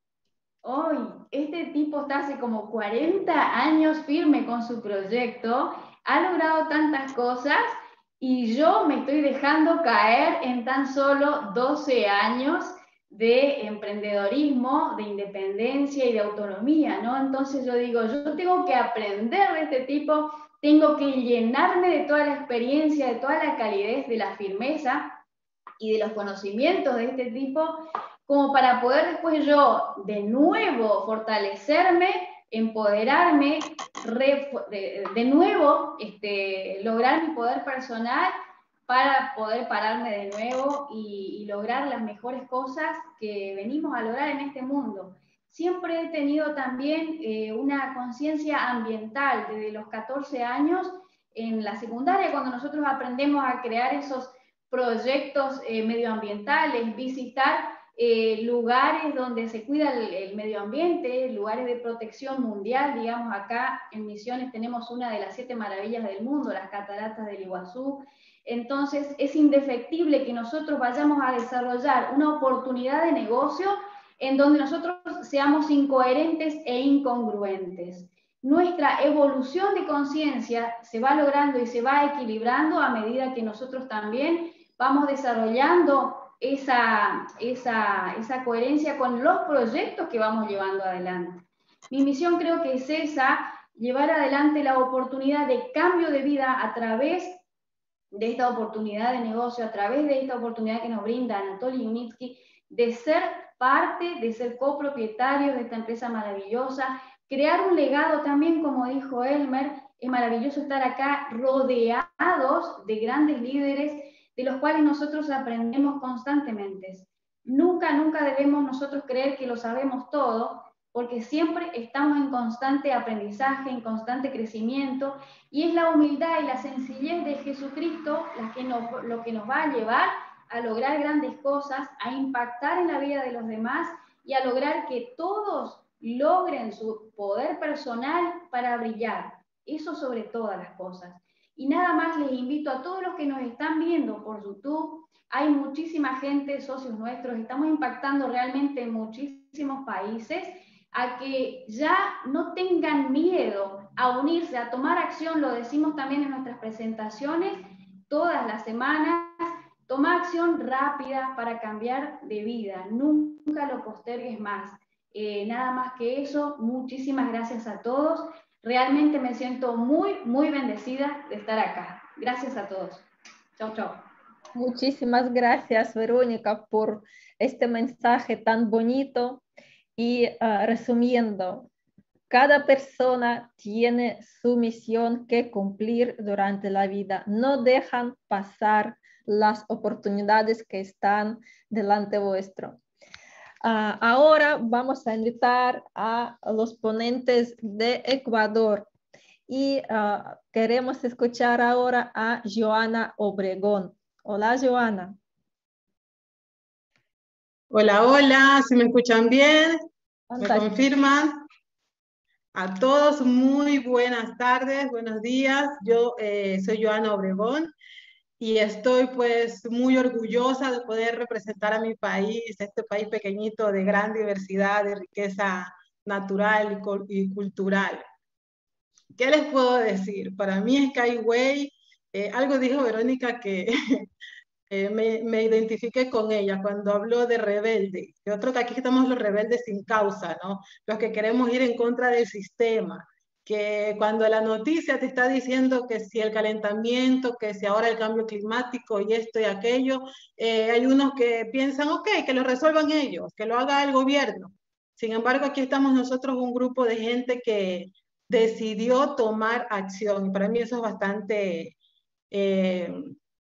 hoy, este tipo está hace como cuarenta años firme con su proyecto, ha logrado tantas cosas, y yo me estoy dejando caer en tan solo doce años de emprendedorismo, de independencia y de autonomía, ¿no? Entonces yo digo, yo tengo que aprender de este tipo, tengo que llenarme de toda la experiencia, de toda la calidez, de la firmeza y de los conocimientos de este tipo, como para poder después yo de nuevo fortalecerme, empoderarme, re, de, de nuevo este, lograr mi poder personal para poder pararme de nuevo y, y lograr las mejores cosas que venimos a lograr en este mundo. Siempre he tenido también eh, una conciencia ambiental desde los catorce años en la secundaria, cuando nosotros aprendemos a crear esos proyectos eh, medioambientales, visitar eh, lugares donde se cuida el, el medio ambiente, lugares de protección mundial. Digamos, acá en Misiones tenemos una de las siete maravillas del mundo, las cataratas del Iguazú. Entonces es indefectible que nosotros vayamos a desarrollar una oportunidad de negocio en donde nosotros seamos incoherentes e incongruentes. Nuestra evolución de conciencia se va logrando y se va equilibrando a medida que nosotros también vamos desarrollando esa, esa, esa coherencia con los proyectos que vamos llevando adelante. Mi misión creo que es esa, llevar adelante la oportunidad de cambio de vida a través de esta oportunidad de negocio, a través de esta oportunidad que nos brinda Anatoly Yunitsky, de ser parte, de ser copropietarios de esta empresa maravillosa, crear un legado también, como dijo Elmer. Es maravilloso estar acá rodeados de grandes líderes de los cuales nosotros aprendemos constantemente. Nunca, nunca debemos nosotros creer que lo sabemos todo, porque siempre estamos en constante aprendizaje, en constante crecimiento, y es la humildad y la sencillez de Jesucristo la que nos, lo que nos va a llevar a lograr grandes cosas, a impactar en la vida de los demás y a lograr que todos logren su poder personal para brillar. Eso sobre todas las cosas. Y nada más les invito a todos los que nos están viendo por YouTube. Hay muchísima gente, socios nuestros, estamos impactando realmente en muchísimos países, a que ya no tengan miedo a unirse, a tomar acción. Lo decimos también en nuestras presentaciones todas las semanas. Toma acción rápida para cambiar de vida, nunca lo postergues más. Eh, nada más que eso, muchísimas gracias a todos. Realmente me siento muy, muy bendecida de estar acá. Gracias a todos. Chao, chao. Muchísimas gracias, Verónica, por este mensaje tan bonito. Y uh, resumiendo, cada persona tiene su misión que cumplir durante la vida. No dejan pasar las oportunidades que están delante vuestro. Uh, ahora vamos a invitar a los ponentes de Ecuador y uh, queremos escuchar ahora a Joana Obregón. Hola, Joana. Hola, hola, ¿se me escuchan bien? ¿Me confirman? A todos, muy buenas tardes, buenos días. Yo eh, soy Joana Obregón y estoy pues muy orgullosa de poder representar a mi país, este país pequeñito de gran diversidad, de riqueza natural y, y cultural. ¿Qué les puedo decir? Para mí Skyway, eh, algo dijo Verónica que eh, me, me identifiqué con ella cuando habló de rebelde. Yo creo que aquí estamos los rebeldes sin causa, ¿no? Los que queremos ir en contra del sistema. Que cuando la noticia te está diciendo que si el calentamiento, que si ahora el cambio climático y esto y aquello, eh, hay unos que piensan, ok, que lo resuelvan ellos, que lo haga el gobierno. Sin embargo, aquí estamos nosotros, un grupo de gente que decidió tomar acción. Y para mí eso es bastante, eh,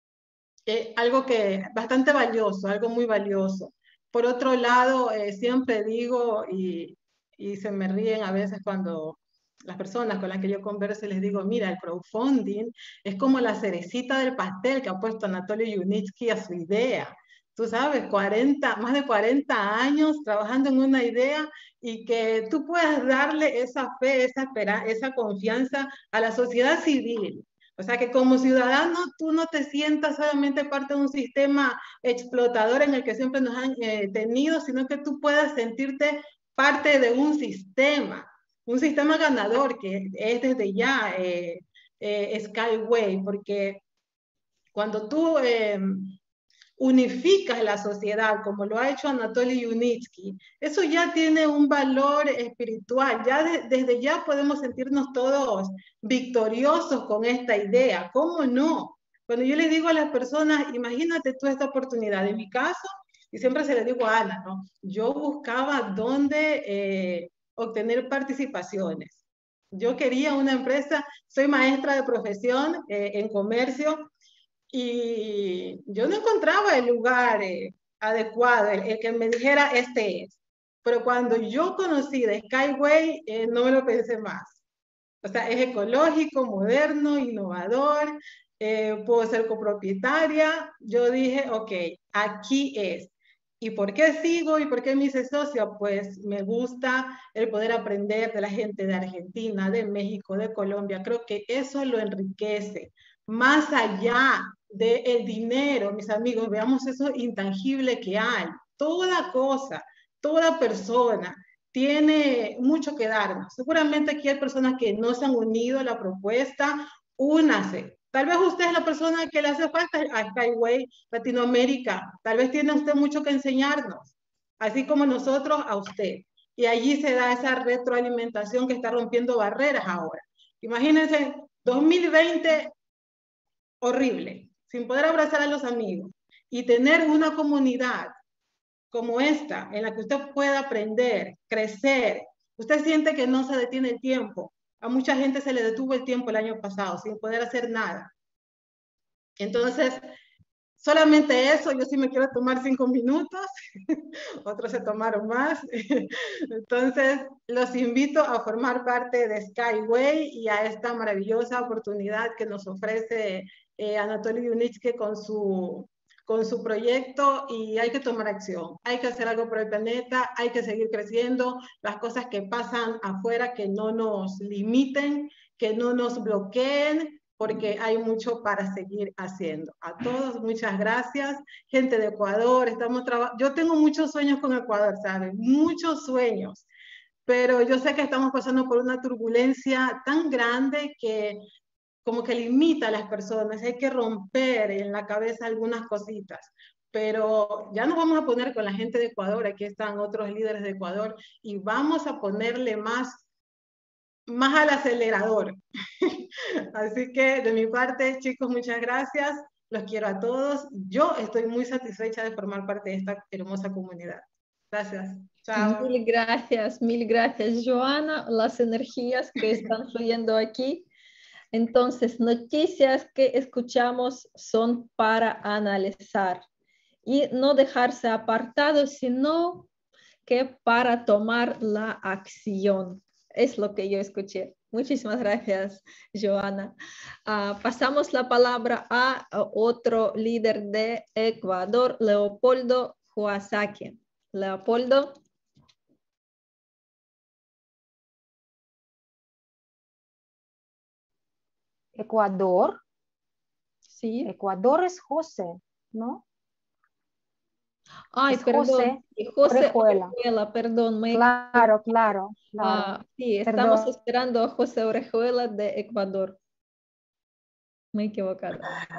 eh, algo que, bastante valioso, algo muy valioso. Por otro lado, eh, siempre digo, y, y se me ríen a veces cuando las personas con las que yo converso les digo, mira, el crowdfunding es como la cerecita del pastel que ha puesto Anatoly Yunitsky a su idea. Tú sabes, cuarenta, más de cuarenta años trabajando en una idea y que tú puedas darle esa fe, esa esperanza, esa confianza a la sociedad civil. O sea, que como ciudadano tú no te sientas solamente parte de un sistema explotador en el que siempre nos han eh, tenido, sino que tú puedas sentirte parte de un sistema. Un sistema ganador que es desde ya eh, eh, Skyway, porque cuando tú eh, unificas la sociedad, como lo ha hecho Anatoly Yunitsky, eso ya tiene un valor espiritual, ya de, desde ya podemos sentirnos todos victoriosos con esta idea, ¿cómo no? Cuando yo les digo a las personas, imagínate tú esta oportunidad, en mi caso, y siempre se le digo a Ana, ¿no? Yo buscaba dónde... Eh, obtener participaciones. Yo quería una empresa, soy maestra de profesión eh, en comercio y yo no encontraba el lugar eh, adecuado, el, el que me dijera este es. Pero cuando yo conocí de Skyway, eh, no me lo pensé más. O sea, es ecológico, moderno, innovador, eh, puedo ser copropietaria. Yo dije, ok, aquí es. ¿Y por qué sigo y por qué me hice socia? Pues me gusta el poder aprender de la gente de Argentina, de México, de Colombia. Creo que eso lo enriquece. Más allá del dinero, mis amigos, veamos eso intangible que hay. Toda cosa, toda persona tiene mucho que darnos. Seguramente aquí hay personas que no se han unido a la propuesta. Únase. Tal vez usted es la persona que le hace falta a Skyway Latinoamérica. Tal vez tiene usted mucho que enseñarnos, así como nosotros a usted. y allí se da esa retroalimentación que está rompiendo barreras ahora. Imagínense, dos mil veinte, horrible, sin poder abrazar a los amigos, y tener una comunidad como esta, en la que usted pueda aprender, crecer. Usted siente que no se detiene el tiempo. A mucha gente se le detuvo el tiempo el año pasado, sin poder hacer nada. Entonces, solamente eso, yo sí me quiero tomar cinco minutos, otros se tomaron más. Entonces, los invito a formar parte de Skyway y a esta maravillosa oportunidad que nos ofrece eh, Anatoly Yunitski con su, con su proyecto, y hay que tomar acción, hay que hacer algo por el planeta, hay que seguir creciendo, las cosas que pasan afuera que no nos limiten, que no nos bloqueen, porque hay mucho para seguir haciendo. A todos, muchas gracias. Gente de Ecuador, estamos trabajando. Yo tengo muchos sueños con Ecuador, ¿saben? Muchos sueños. Pero yo sé que estamos pasando por una turbulencia tan grande que como que limita a las personas. Hay que romper en la cabeza algunas cositas. Pero ya nos vamos a poner con la gente de Ecuador. Aquí están otros líderes de Ecuador. Y vamos a ponerle más más al acelerador. Así que de mi parte, chicos, muchas gracias. Los quiero a todos. Yo estoy muy satisfecha de formar parte de esta hermosa comunidad. Gracias. Chao. Mil gracias, mil gracias, Joana. Las energías que están fluyendo aquí. Entonces, noticias que escuchamos son para analizar y no dejarse apartados, sino que para tomar la acción. Es lo que yo escuché. Muchísimas gracias, Joana. Uh, pasamos la palabra a, a otro líder de Ecuador, Leopoldo Huasaki. Leopoldo. Ecuador. Sí. Ecuador es José, ¿no? Ay, es perdón. José, José Orejuela. Orejuela, perdón. Me... Claro, claro, claro. Ah, sí, estamos Perdón. esperando a José Orejuela de Ecuador. Me he equivocado.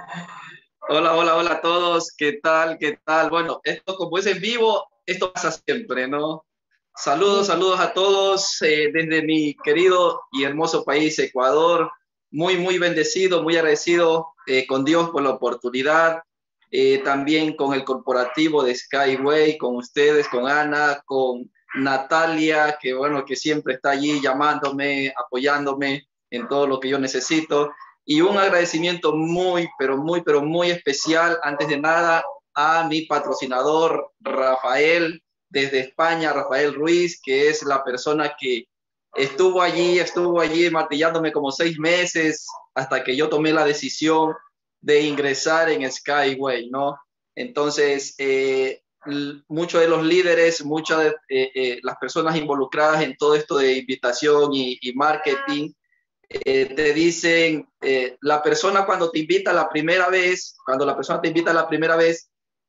Hola, hola, hola a todos. ¿Qué tal? ¿Qué tal? Bueno, esto como es en vivo, esto pasa siempre, ¿no? Saludos, saludos a todos eh, desde mi querido y hermoso país, Ecuador. Muy, muy bendecido, muy agradecido eh, con Dios por la oportunidad. Eh, también con el corporativo de Skyway, con ustedes, con Ana, con Natalia, que bueno, que siempre está allí llamándome, apoyándome en todo lo que yo necesito. Y un agradecimiento muy, pero muy, pero muy especial, antes de nada, a mi patrocinador, Rafael, desde España, Rafael Ruiz, que es la persona que estuvo allí, estuvo allí martillándome como seis meses hasta que yo tomé la decisión de ingresar en Skyway, ¿no? Entonces, eh, muchos de los líderes, muchas de eh, eh, las personas involucradas en todo esto de invitación y, y marketing, eh, te dicen, eh, la persona cuando te invita la primera vez, cuando la persona te invita la primera vez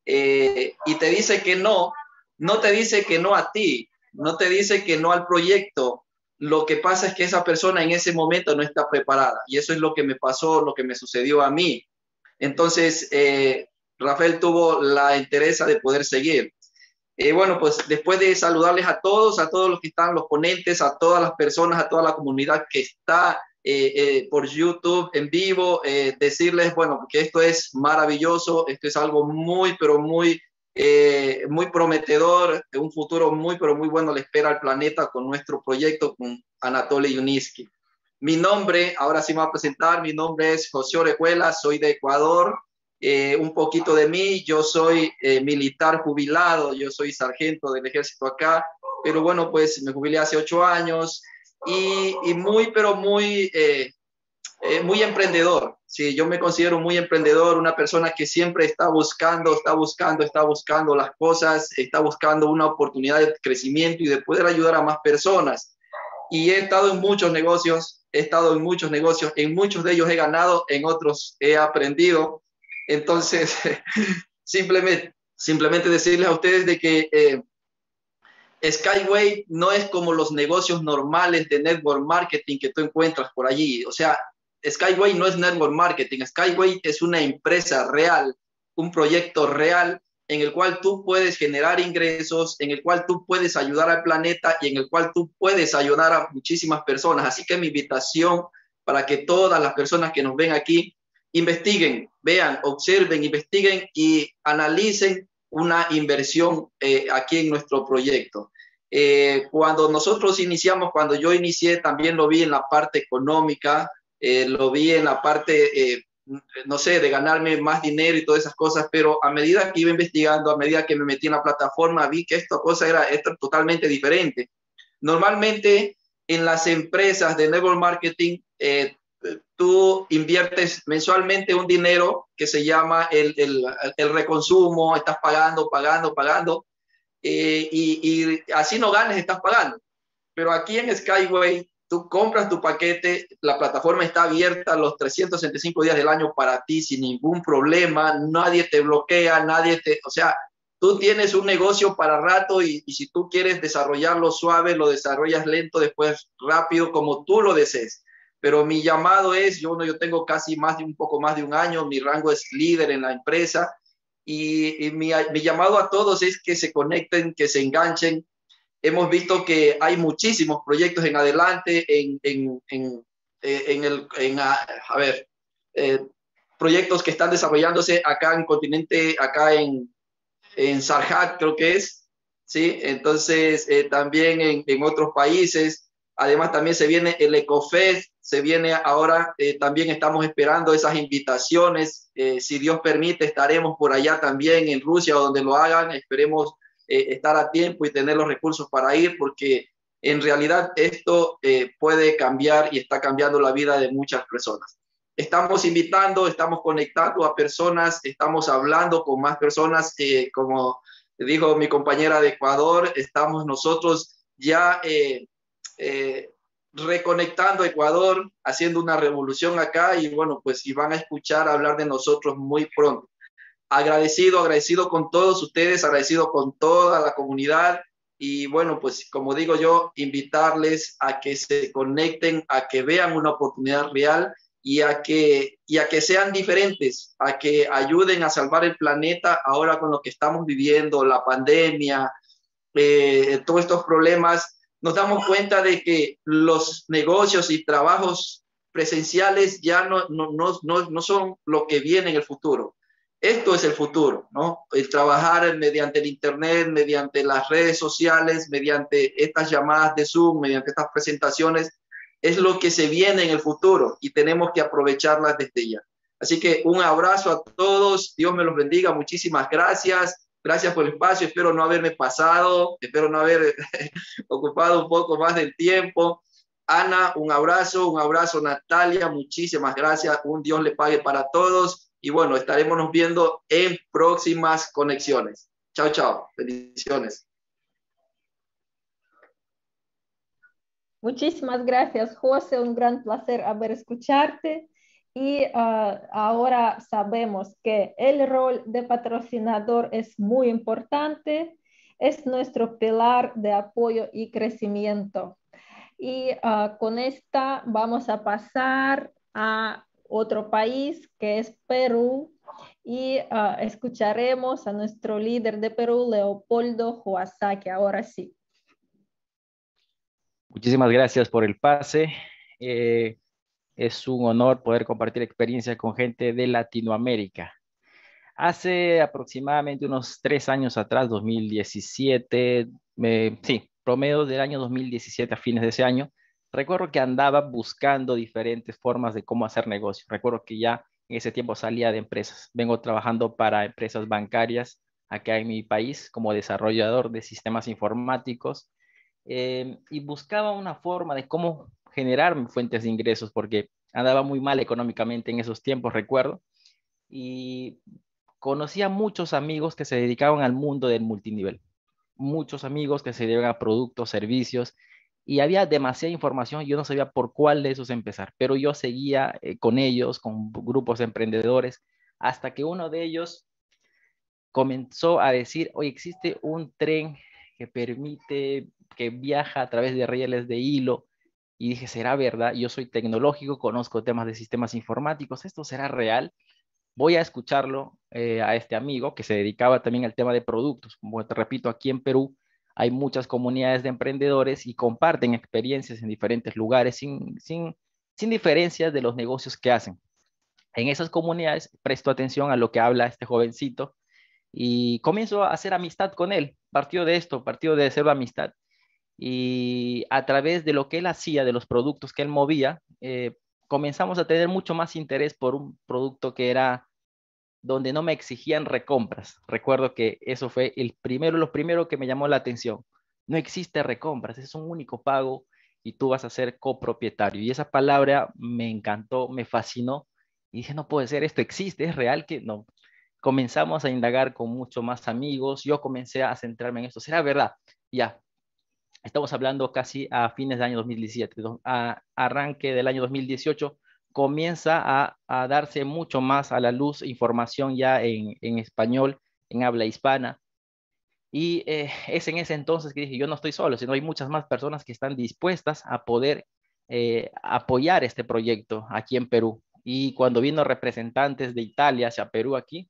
eh, y te dice que no, no te dice que no a ti, no te dice que no al proyecto. Lo que pasa es que esa persona en ese momento no está preparada, y eso es lo que me pasó, lo que me sucedió a mí. Entonces, eh, Rafael tuvo la entereza de poder seguir. Eh, bueno, pues después de saludarles a todos, a todos los que están, los ponentes, a todas las personas, a toda la comunidad que está eh, eh, por YouTube en vivo, eh, decirles, bueno, que esto es maravilloso, esto es algo muy, pero muy, eh, muy prometedor, un futuro muy, pero muy bueno le espera al planeta con nuestro proyecto con Anatoly Yunitski. Mi nombre, ahora sí me voy a presentar, mi nombre es José Orejuela, soy de Ecuador. Eh, un poquito de mí, yo soy eh, militar jubilado, yo soy sargento del ejército acá, pero bueno, pues me jubilé hace ocho años y, y muy, pero muy, eh, eh, muy emprendedor. Sí, yo me considero muy emprendedor, una persona que siempre está buscando, está buscando, está buscando las cosas, está buscando una oportunidad de crecimiento y de poder ayudar a más personas. Y he estado en muchos negocios, he estado en muchos negocios, en muchos de ellos he ganado, en otros he aprendido. Entonces, simplemente, simplemente decirles a ustedes de que eh, Skyway no es como los negocios normales de network marketing que tú encuentras por allí. O sea, Skyway no es network marketing. Skyway es una empresa real, un proyecto real en el cual tú puedes generar ingresos, en el cual tú puedes ayudar al planeta y en el cual tú puedes ayudar a muchísimas personas. Así que mi invitación para que todas las personas que nos ven aquí investiguen, vean, observen, investiguen y analicen una inversión eh, aquí en nuestro proyecto. Eh, cuando nosotros iniciamos, cuando yo inicié, también lo vi en la parte económica, eh, lo vi en la parte, eh, no sé, de ganarme más dinero y todas esas cosas, pero a medida que iba investigando, a medida que me metí en la plataforma, vi que esta cosa era, esto totalmente diferente. Normalmente en las empresas de network marketing, eh, tú inviertes mensualmente un dinero que se llama el, el, el reconsumo, estás pagando, pagando, pagando, eh, y, y así no ganes, estás pagando. Pero aquí en Skyway, tú compras tu paquete, la plataforma está abierta los trescientos sesenta y cinco días del año para ti sin ningún problema, nadie te bloquea, nadie te, o sea, tú tienes un negocio para rato y, y si tú quieres desarrollarlo suave, lo desarrollas lento, después rápido, como tú lo desees. Pero mi llamado es, yo, yo tengo casi más de un poco más de un año, mi rango es líder en la empresa y, y mi, mi llamado a todos es que se conecten, que se enganchen. Hemos visto que hay muchísimos proyectos en adelante, en, en, en, en el, en, a, a ver, eh, proyectos que están desarrollándose acá en continente, acá en, en Sarhat creo que es, ¿sí? Entonces eh, también en, en otros países. Además también se viene el EcoFest, se viene ahora, eh, también estamos esperando esas invitaciones, eh, si Dios permite estaremos por allá también en Rusia o donde lo hagan, esperemos eh, estar a tiempo y tener los recursos para ir porque en realidad esto eh, puede cambiar y está cambiando la vida de muchas personas. Estamos invitando, estamos conectando a personas, estamos hablando con más personas, eh, como dijo mi compañera de Ecuador, estamos nosotros ya... Eh, Eh, reconectando a Ecuador, haciendo una revolución acá y bueno, pues y van a escuchar hablar de nosotros muy pronto. Agradecido, agradecido con todos ustedes, agradecido con toda la comunidad y bueno, pues como digo yo, invitarles a que se conecten, a que vean una oportunidad real y a que, y a que sean diferentes, a que ayuden a salvar el planeta ahora con lo que estamos viviendo, la pandemia, eh, todos estos problemas. Nos damos cuenta de que los negocios y trabajos presenciales ya no, no, no, no, no son lo que viene en el futuro. Esto es el futuro, ¿no? El trabajar mediante el Internet, mediante las redes sociales, mediante estas llamadas de Zoom, mediante estas presentaciones, es lo que se viene en el futuro y tenemos que aprovecharlas desde ya. Así que un abrazo a todos, Dios me los bendiga, muchísimas gracias. Gracias por el espacio, espero no haberme pasado, espero no haber ocupado un poco más del tiempo. Ana, un abrazo, un abrazo Natalia, muchísimas gracias, un Dios le pague para todos y bueno, estaremos nos viendo en próximas conexiones. Chao, chao, bendiciones. Muchísimas gracias, José, un gran placer haber escucharte. Y uh, ahora sabemos que el rol de patrocinador es muy importante, es nuestro pilar de apoyo y crecimiento. Y uh, con esta vamos a pasar a otro país que es Perú y uh, escucharemos a nuestro líder de Perú, Leopoldo Huasaki. Ahora sí. Muchísimas gracias por el pase. Eh, Es un honor poder compartir experiencias con gente de Latinoamérica. Hace aproximadamente unos tres años atrás, dos mil diecisiete, eh, sí, promedio del año dos mil diecisiete a fines de ese año, recuerdo que andaba buscando diferentes formas de cómo hacer negocio. Recuerdo que ya en ese tiempo salía de empresas. Vengo trabajando para empresas bancarias acá en mi país como desarrollador de sistemas informáticos eh, y buscaba una forma de cómo generar fuentes de ingresos porque andaba muy mal económicamente en esos tiempos, recuerdo, y conocí a muchos amigos que se dedicaban al mundo del multinivel, muchos amigos que se dedicaban a productos, servicios, y había demasiada información y yo no sabía por cuál de esos empezar, pero yo seguía eh, con ellos, con grupos de emprendedores, hasta que uno de ellos comenzó a decir, oye, existe un tren que permite, que viaja a través de rieles de hilo. Y dije, ¿será verdad? Yo soy tecnológico, conozco temas de sistemas informáticos, ¿esto será real? voy a escucharlo eh, a este amigo que se dedicaba también al tema de productos. Como te repito, aquí en Perú hay muchas comunidades de emprendedores y comparten experiencias en diferentes lugares sin, sin, sin diferencias de los negocios que hacen. En esas comunidades presto atención a lo que habla este jovencito y comienzo a hacer amistad con él. Partió de esto, partió de hacer amistad. Y a través de lo que él hacía, de los productos que él movía, eh, comenzamos a tener mucho más interés por un producto que era donde no me exigían recompras. Recuerdo que eso fue el primero, lo primero que me llamó la atención. No existe recompras, es un único pago y tú vas a ser copropietario. Y esa palabra me encantó, me fascinó. Y dije, no puede ser, esto existe, es real que no. Comenzamos a indagar con mucho más amigos. Yo comencé a centrarme en esto. ¿Será verdad? Ya. Estamos hablando casi a fines del año dos mil diecisiete. A arranque del año dos mil dieciocho comienza a, a darse mucho más a la luz información ya en, en español, en habla hispana. Y eh, es en ese entonces que dije, yo no estoy solo, sino hay muchas más personas que están dispuestas a poder eh, apoyar este proyecto aquí en Perú. Y cuando vino representantes de Italia hacia Perú aquí,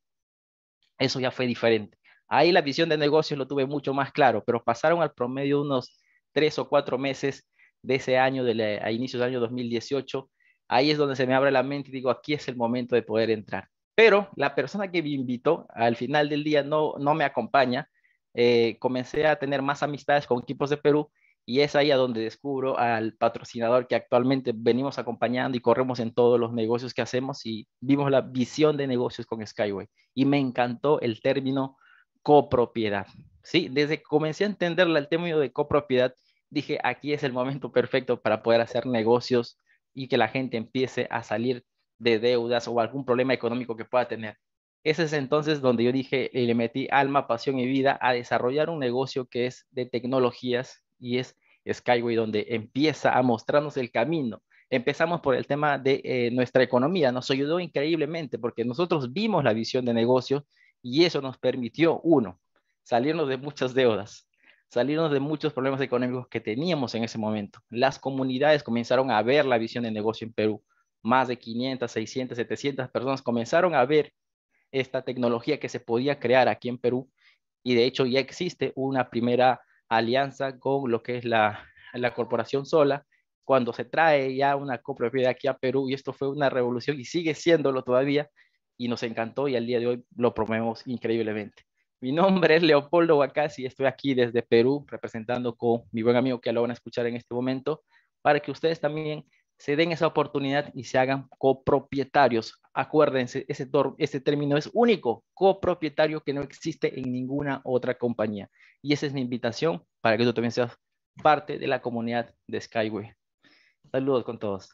eso ya fue diferente. Ahí la visión de negocios lo tuve mucho más claro, pero pasaron al promedio unos tres o cuatro meses de ese año, de la, a inicios del año dos mil dieciocho. Ahí es donde se me abre la mente y digo, aquí es el momento de poder entrar. Pero la persona que me invitó al final del día no, no me acompaña. Eh, comencé a tener más amistades con equipos de Perú y es ahí a donde descubro al patrocinador que actualmente venimos acompañando y corremos en todos los negocios que hacemos y vimos la visión de negocios con Skyway. Y me encantó el término copropiedad. Sí, desde que comencé a entender el término de copropiedad, dije, aquí es el momento perfecto para poder hacer negocios y que la gente empiece a salir de deudas o algún problema económico que pueda tener. Ese es entonces donde yo dije, y le metí alma, pasión y vida a desarrollar un negocio que es de tecnologías y es Skyway, donde empieza a mostrarnos el camino. Empezamos por el tema de eh, nuestra economía, nos ayudó increíblemente porque nosotros vimos la visión de negocio y eso nos permitió, uno, salirnos de muchas deudas, salirnos de muchos problemas económicos que teníamos en ese momento. Las comunidades comenzaron a ver la visión de negocio en Perú. Más de quinientas, seiscientas, setecientas personas comenzaron a ver esta tecnología que se podía crear aquí en Perú y de hecho ya existe una primera alianza con lo que es la, la Corporación Sola cuando se trae ya una copropiedad aquí a Perú y esto fue una revolución y sigue siéndolo todavía y nos encantó y al día de hoy lo promovemos increíblemente. Mi nombre es Leopoldo Huacasi y estoy aquí desde Perú representando con mi buen amigo que lo van a escuchar en este momento para que ustedes también se den esa oportunidad y se hagan copropietarios. Acuérdense, ese, ese término es único, copropietario que no existe en ninguna otra compañía. Y esa es mi invitación para que tú también seas parte de la comunidad de Skyway. Saludos con todos.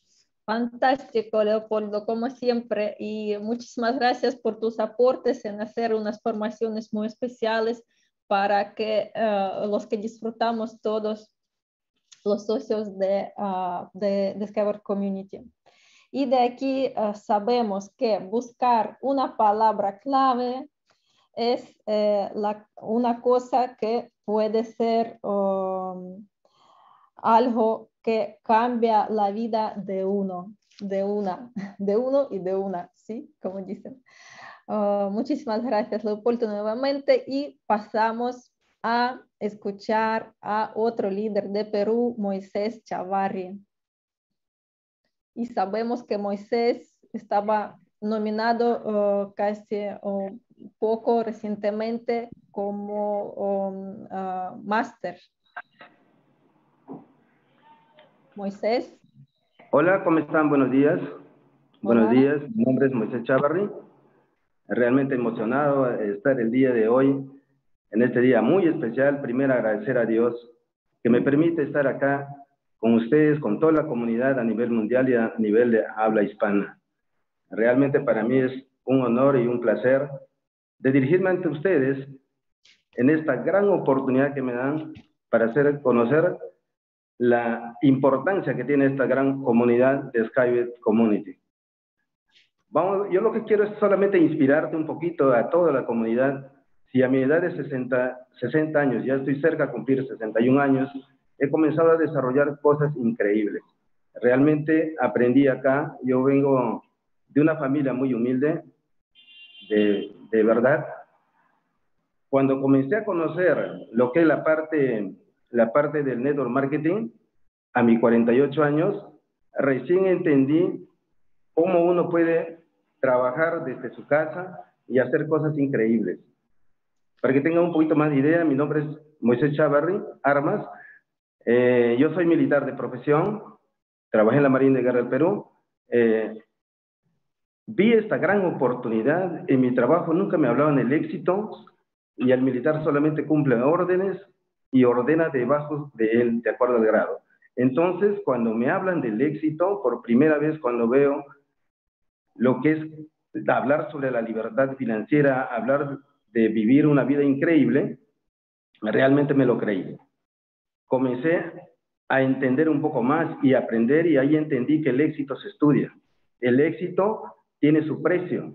Fantástico, Leopoldo, como siempre, y muchísimas gracias por tus aportes en hacer unas formaciones muy especiales para que uh, los que disfrutamos todos los socios de, uh, de Discover Community. Y de aquí uh, sabemos que buscar una palabra clave es eh, la, una cosa que puede ser um, algo que cambia la vida de uno, de una, de uno y de una, ¿sí? Como dicen. Uh, muchísimas gracias, Leopoldo, nuevamente, y pasamos a escuchar a otro líder de Perú, Moisés Chavarri. Y sabemos que Moisés estaba nominado uh, casi uh, poco recientemente como um, uh, máster. Moisés. Hola, ¿cómo están? Buenos días. Hola. Buenos días, mi nombre es Moisés Chavarri. Realmente emocionado de estar el día de hoy, en este día muy especial. Primero agradecer a Dios que me permite estar acá con ustedes, con toda la comunidad a nivel mundial y a nivel de habla hispana. Realmente para mí es un honor y un placer de dirigirme ante ustedes en esta gran oportunidad que me dan para hacer conocer la importancia que tiene esta gran comunidad de Skyway Community. Vamos, yo lo que quiero es solamente inspirarte un poquito a toda la comunidad. Si a mi edad de sesenta, sesenta años, ya estoy cerca de cumplir sesenta y un años, he comenzado a desarrollar cosas increíbles. Realmente aprendí acá, yo vengo de una familia muy humilde, de, de verdad. Cuando comencé a conocer lo que es la parte, la parte del network marketing, a mis cuarenta y ocho años, recién entendí cómo uno puede trabajar desde su casa y hacer cosas increíbles. Para que tengan un poquito más de idea, mi nombre es Moisés Chavarri Armas. Eh, yo soy militar de profesión, trabajé en la Marina de Guerra del Perú. Eh, vi esta gran oportunidad. En mi trabajo nunca me hablaban del éxito y el militar solamente cumple órdenes y ordena debajo de él, de acuerdo al grado. Entonces, cuando me hablan del éxito, por primera vez cuando veo lo que es hablar sobre la libertad financiera, hablar de vivir una vida increíble, realmente me lo creí. Comencé a entender un poco más y aprender, y ahí entendí que el éxito se estudia. El éxito tiene su precio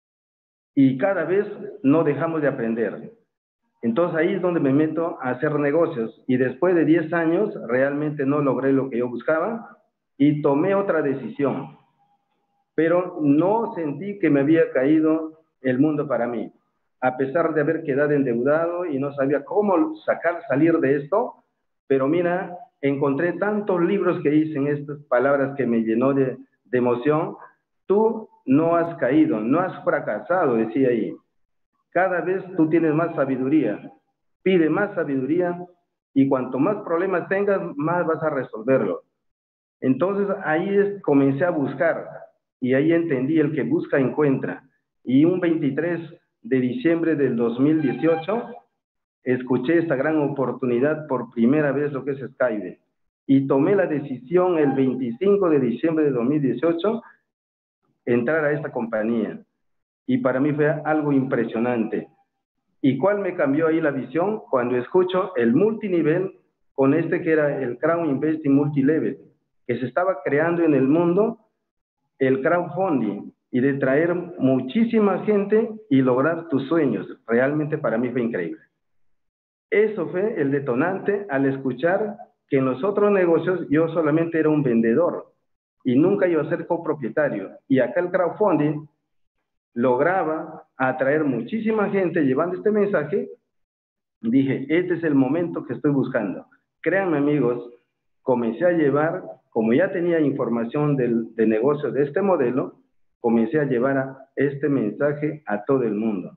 y cada vez no dejamos de aprender. Entonces ahí es donde me meto a hacer negocios, y después de diez años realmente no logré lo que yo buscaba y tomé otra decisión, pero no sentí que me había caído el mundo para mí. A pesar de haber quedado endeudado y no sabía cómo sacar, salir de esto, pero mira, encontré tantos libros que dicen estas palabras que me llenó de, de emoción. Tú no has caído, no has fracasado, decía ahí. Cada vez tú tienes más sabiduría, pide más sabiduría, y cuanto más problemas tengas, más vas a resolverlo. Entonces ahí es, comencé a buscar, y ahí entendí: el que busca encuentra. Y un veintitrés de diciembre del dos mil dieciocho, escuché esta gran oportunidad por primera vez, lo que es Skype, y tomé la decisión el veinticinco de diciembre de dos mil dieciocho, entrar a esta compañía. Y para mí fue algo impresionante. ¿Y cuál me cambió ahí la visión? Cuando escucho el multinivel con este que era el Crown Investing Multilevel, que se estaba creando en el mundo, el crowdfunding, y de traer muchísima gente y lograr tus sueños. Realmente para mí fue increíble. Eso fue el detonante al escuchar que en los otros negocios yo solamente era un vendedor y nunca iba a ser copropietario. Y acá el crowdfunding lograba atraer muchísima gente llevando este mensaje. Dije, este es el momento que estoy buscando. Créanme, amigos, comencé a llevar, como ya tenía información del, de negocio de este modelo, comencé a llevar a este mensaje a todo el mundo.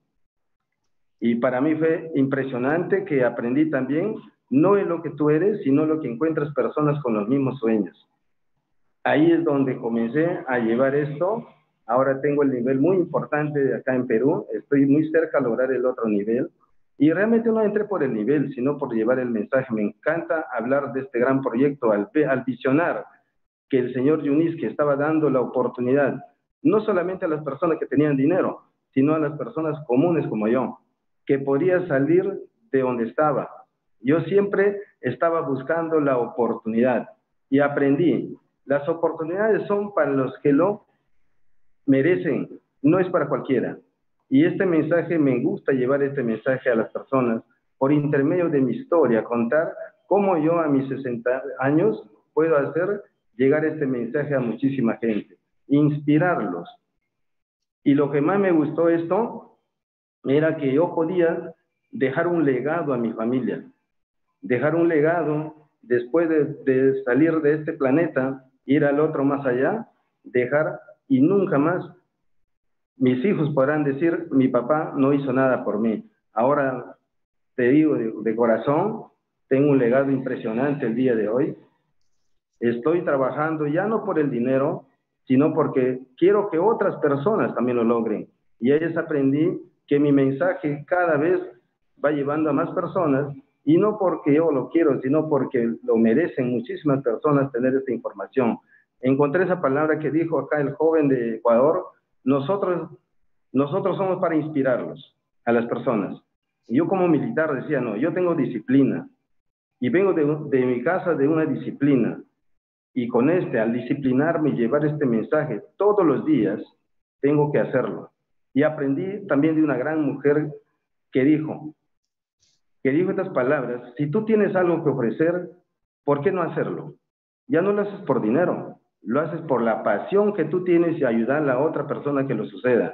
Y para mí fue impresionante, que aprendí también, no es lo que tú eres, sino lo que encuentras personas con los mismos sueños. Ahí es donde comencé a llevar esto. Ahora tengo el nivel muy importante de acá en Perú, estoy muy cerca de lograr el otro nivel, y realmente no entré por el nivel, sino por llevar el mensaje. Me encanta hablar de este gran proyecto al, al visionar que el señor Yunis, que estaba dando la oportunidad, no solamente a las personas que tenían dinero, sino a las personas comunes como yo, que podía salir de donde estaba. Yo siempre estaba buscando la oportunidad y aprendí. Las oportunidades son para los que lo merecen, no es para cualquiera. Y este mensaje, me gusta llevar este mensaje a las personas por intermedio de mi historia, contar cómo yo a mis sesenta años puedo hacer llegar este mensaje a muchísima gente, inspirarlos. Y lo que más me gustó esto era que yo podía dejar un legado a mi familia, dejar un legado después de, de salir de este planeta, ir al otro más allá, dejar, y nunca más mis hijos podrán decir, mi papá no hizo nada por mí. Ahora te digo de, de corazón, tengo un legado impresionante el día de hoy. Estoy trabajando ya no por el dinero, sino porque quiero que otras personas también lo logren. Y ahí aprendí que mi mensaje cada vez va llevando a más personas, y no porque yo lo quiero, sino porque lo merecen muchísimas personas tener esta información. Encontré esa palabra que dijo acá el joven de Ecuador: nosotros, nosotros somos para inspirarlos a las personas. Y yo como militar decía, no, yo tengo disciplina, y vengo de, de mi casa de una disciplina, y con este, al disciplinarme y llevar este mensaje todos los días, tengo que hacerlo. Y aprendí también de una gran mujer que dijo, que dijo estas palabras: si tú tienes algo que ofrecer, ¿por qué no hacerlo? Ya no lo haces por dinero, lo haces por la pasión que tú tienes y ayudar a la otra persona que lo suceda.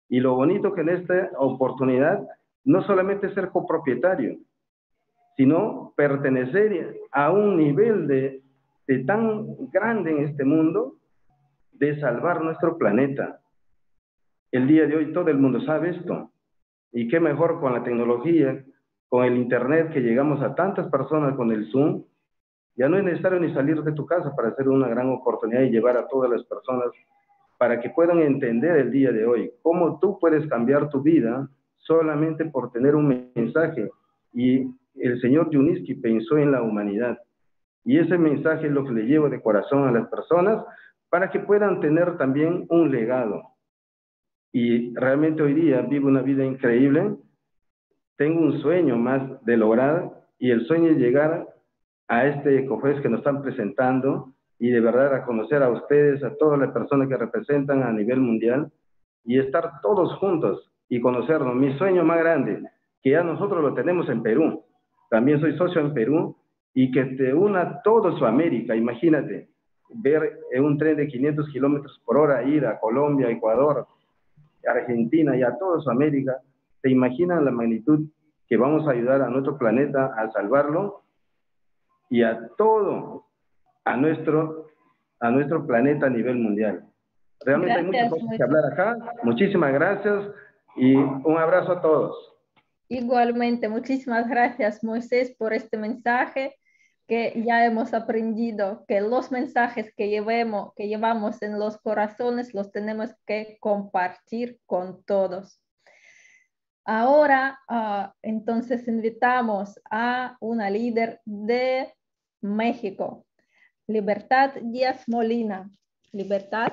Y lo bonito que en esta oportunidad no solamente ser copropietario, sino pertenecer a un nivel de, de tan grande en este mundo, de salvar nuestro planeta. El día de hoy todo el mundo sabe esto, y qué mejor con la tecnología, con el internet, que llegamos a tantas personas con el Zoom. Ya no es necesario ni salir de tu casa para hacer una gran oportunidad y llevar a todas las personas para que puedan entender el día de hoy cómo tú puedes cambiar tu vida solamente por tener un mensaje. Y el señor Yuniesky pensó en la humanidad. Y ese mensaje es lo que le llevo de corazón a las personas para que puedan tener también un legado. Y realmente hoy día vivo una vida increíble. Tengo un sueño más de lograr, y el sueño es llegar a este Ecofest que nos están presentando, y de verdad a conocer a ustedes, a todas las personas que representan a nivel mundial, y estar todos juntos y conocernos. Mi sueño más grande, que ya nosotros lo tenemos en Perú, también soy socio en Perú, y que te una toda Sudamérica. Imagínate, ver en un tren de quinientos kilómetros por hora ir a Colombia, Ecuador, Argentina y a toda Sudamérica. ¿Te imaginas la magnitud que vamos a ayudar a nuestro planeta a salvarlo? Y a todo, a nuestro, a nuestro planeta a nivel mundial. Realmente gracias, hay muchas cosas que hablar acá. Muchísimas gracias y un abrazo a todos. Igualmente, muchísimas gracias, Moisés, por este mensaje, que ya hemos aprendido que los mensajes que, llevemos, que llevamos en los corazones los tenemos que compartir con todos. Ahora, uh, entonces, invitamos a una líder de México, Libertad Díaz Molina. Libertad.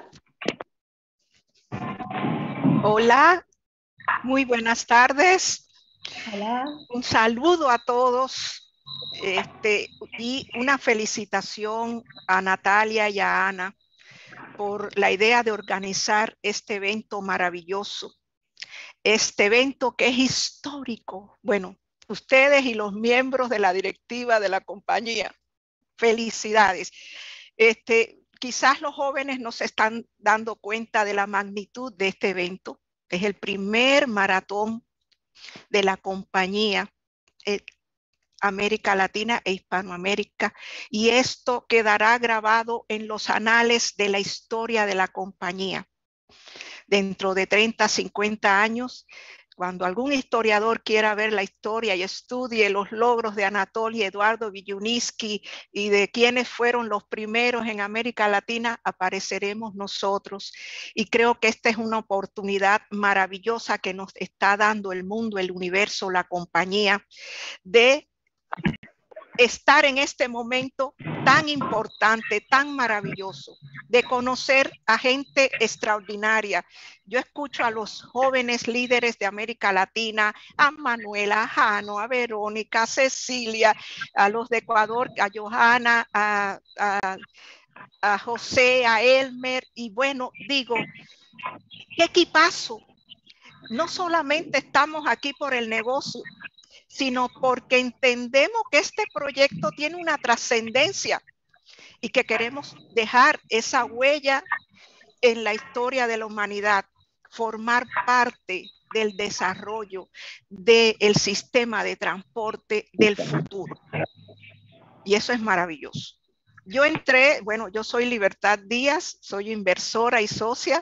Hola, muy buenas tardes. Hola. Un saludo a todos este, y una felicitación a Natalia y a Ana por la idea de organizar este evento maravilloso. Este evento que es histórico. Bueno, ustedes y los miembros de la directiva de la compañía, felicidades. Este, quizás los jóvenes no se están dando cuenta de la magnitud de este evento. Es el primer maratón de la compañía eh, América Latina e Hispanoamérica, y esto quedará grabado en los anales de la historia de la compañía. Dentro de treinta, cincuenta años, cuando algún historiador quiera ver la historia y estudie los logros de Anatoly Eduardo Yuniesky y de quienes fueron los primeros en América Latina, apareceremos nosotros. Y creo que esta es una oportunidad maravillosa que nos está dando el mundo, el universo, la compañía, de estar en este momento tan importante, tan maravilloso, de conocer a gente extraordinaria. Yo escucho a los jóvenes líderes de América Latina, a Manuela, a Jano, a Verónica, a Cecilia, a los de Ecuador, a Johanna, a, a, a José, a Elmer, y bueno, digo, qué equipazo. No solamente estamos aquí por el negocio, sino porque entendemos que este proyecto tiene una trascendencia y que queremos dejar esa huella en la historia de la humanidad, formar parte del desarrollo del sistema de transporte del futuro. Y eso es maravilloso. Yo entré, bueno, yo soy Libertad Díaz, soy inversora y socia.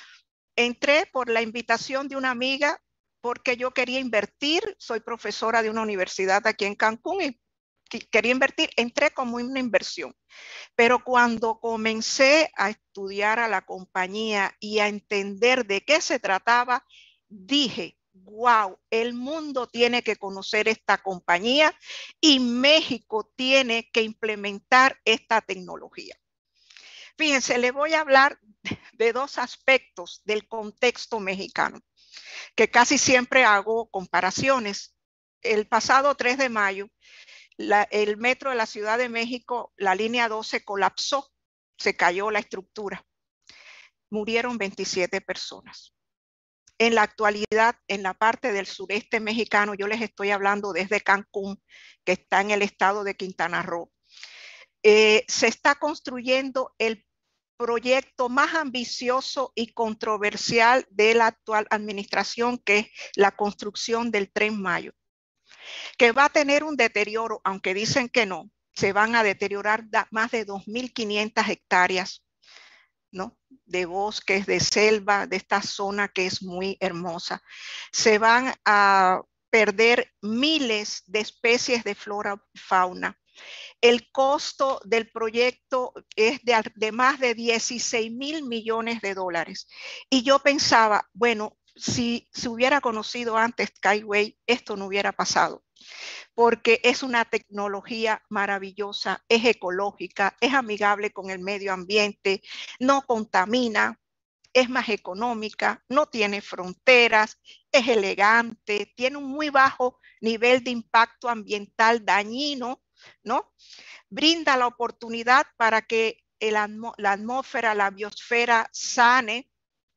Entré por la invitación de una amiga porque yo quería invertir, soy profesora de una universidad aquí en Cancún y quería invertir, entré como una inversión. Pero cuando comencé a estudiar a la compañía y a entender de qué se trataba, dije, wow, el mundo tiene que conocer esta compañía y México tiene que implementar esta tecnología. Fíjense, le voy a hablar de dos aspectos del contexto mexicano, que casi siempre hago comparaciones. El pasado tres de mayo, la, el metro de la Ciudad de México, la línea doce, colapsó, se cayó la estructura. Murieron veintisiete personas. En la actualidad, en la parte del sureste mexicano, yo les estoy hablando desde Cancún, que está en el estado de Quintana Roo, eh, se está construyendo el proyecto más ambicioso y controversial de la actual administración, que es la construcción del Tren Maya, que va a tener un deterioro, aunque dicen que no, se van a deteriorar más de dos mil quinientas hectáreas, ¿no?, de bosques, de selva, de esta zona que es muy hermosa. Se van a perder miles de especies de flora y fauna. El costo del proyecto es de, de más de dieciséis mil millones de dólares. Y yo pensaba, bueno, si se hubiera conocido antes Skyway, esto no hubiera pasado, porque es una tecnología maravillosa, es ecológica, es amigable con el medio ambiente, no contamina, es más económica, no tiene fronteras, es elegante, tiene un muy bajo nivel de impacto ambiental dañino, ¿no? Brinda la oportunidad para que el atmo- la atmósfera, la biosfera sane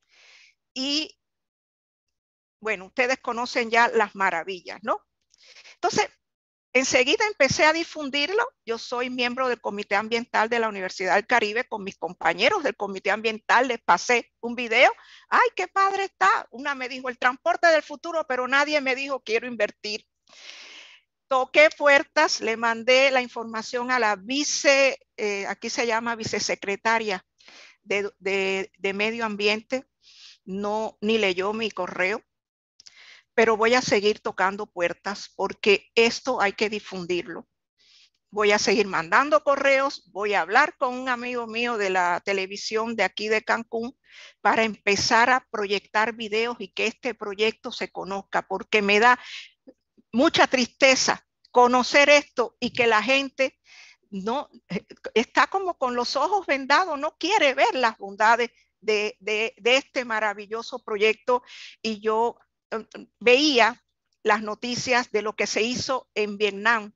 y, bueno, ustedes conocen ya las maravillas, ¿no? Entonces, enseguida empecé a difundirlo. Yo soy miembro del Comité Ambiental de la Universidad del Caribe. Con mis compañeros del Comité Ambiental les pasé un video. ¡Ay, qué padre está! Una me dijo, el transporte del futuro, pero nadie me dijo, quiero invertir. Toqué puertas, le mandé la información a la vice, eh, aquí se llama vicesecretaria de, de, de Medio Ambiente. No, ni leyó mi correo. Pero voy a seguir tocando puertas porque esto hay que difundirlo. Voy a seguir mandando correos, voy a hablar con un amigo mío de la televisión de aquí de Cancún para empezar a proyectar videos y que este proyecto se conozca, porque me da mucha tristeza conocer esto y que la gente no está como con los ojos vendados, no quiere ver las bondades de, de, de este maravilloso proyecto. Y yo veía las noticias de lo que se hizo en Vietnam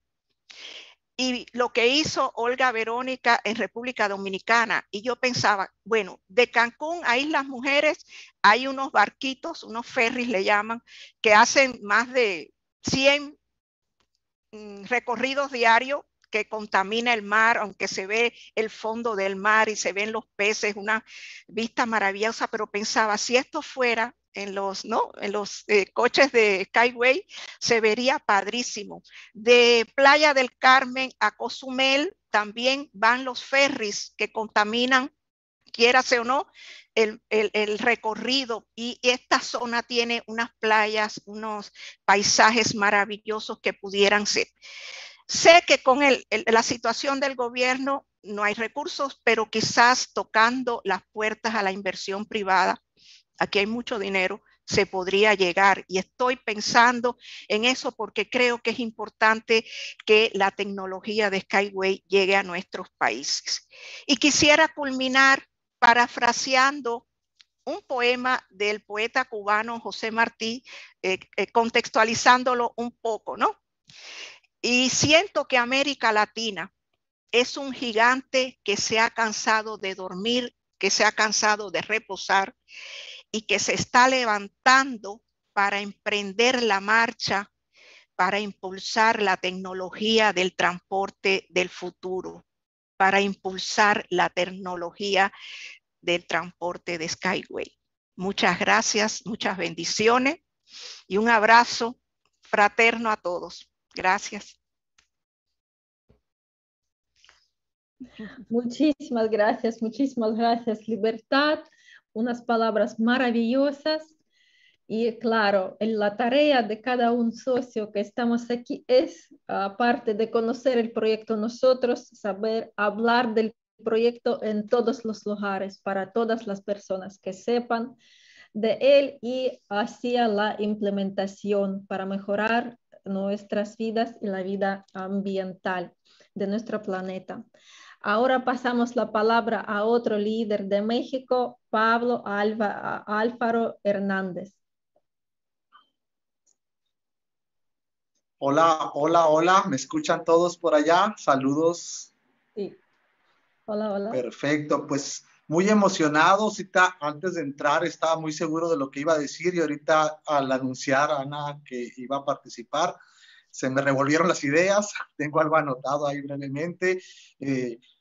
y lo que hizo Olga Verónica en República Dominicana. Y yo pensaba, bueno, de Cancún a Islas Mujeres hay unos barquitos, unos ferries le llaman, que hacen más de cien mm, recorridos diarios, que contamina el mar, aunque se ve el fondo del mar y se ven los peces, una vista maravillosa. Pero pensaba, si esto fuera en los, ¿no? en los eh, coches de Skyway, se vería padrísimo. De Playa del Carmen a Cozumel también van los ferries que contaminan, quiérase o no, el, el, el recorrido. Y esta zona tiene unas playas, unos paisajes maravillosos que pudieran ser. Sé que con el, el, la situación del gobierno no hay recursos, pero quizás tocando las puertas a la inversión privada, aquí hay mucho dinero, se podría llegar. Y estoy pensando en eso porque creo que es importante que la tecnología de Skyway llegue a nuestros países. Y quisiera culminar parafraseando un poema del poeta cubano José Martí, eh, eh, contextualizándolo un poco, ¿no? Y siento que América Latina es un gigante que se ha cansado de dormir, que se ha cansado de reposar y que se está levantando para emprender la marcha, para impulsar la tecnología del transporte del futuro, para impulsar la tecnología del transporte de Skyway. Muchas gracias, muchas bendiciones y un abrazo fraterno a todos. Gracias. Muchísimas gracias, muchísimas gracias, Libertad. Unas palabras maravillosas. Y claro, en la tarea de cada un socio que estamos aquí es, aparte de conocer el proyecto nosotros, saber hablar del proyecto en todos los lugares, para todas las personas que sepan de él y hacia la implementación para mejorar nuestras vidas y la vida ambiental de nuestro planeta. Ahora pasamos la palabra a otro líder de México, Pablo Alva, Alfaro Hernández. Hola, hola, hola, ¿me escuchan todos por allá? Saludos. Sí. Hola, hola. Perfecto, pues muy emocionado. Ahorita, antes de entrar estaba muy seguro de lo que iba a decir y ahorita al anunciar a Ana que iba a participar, se me revolvieron las ideas. Tengo algo anotado ahí brevemente. Eh,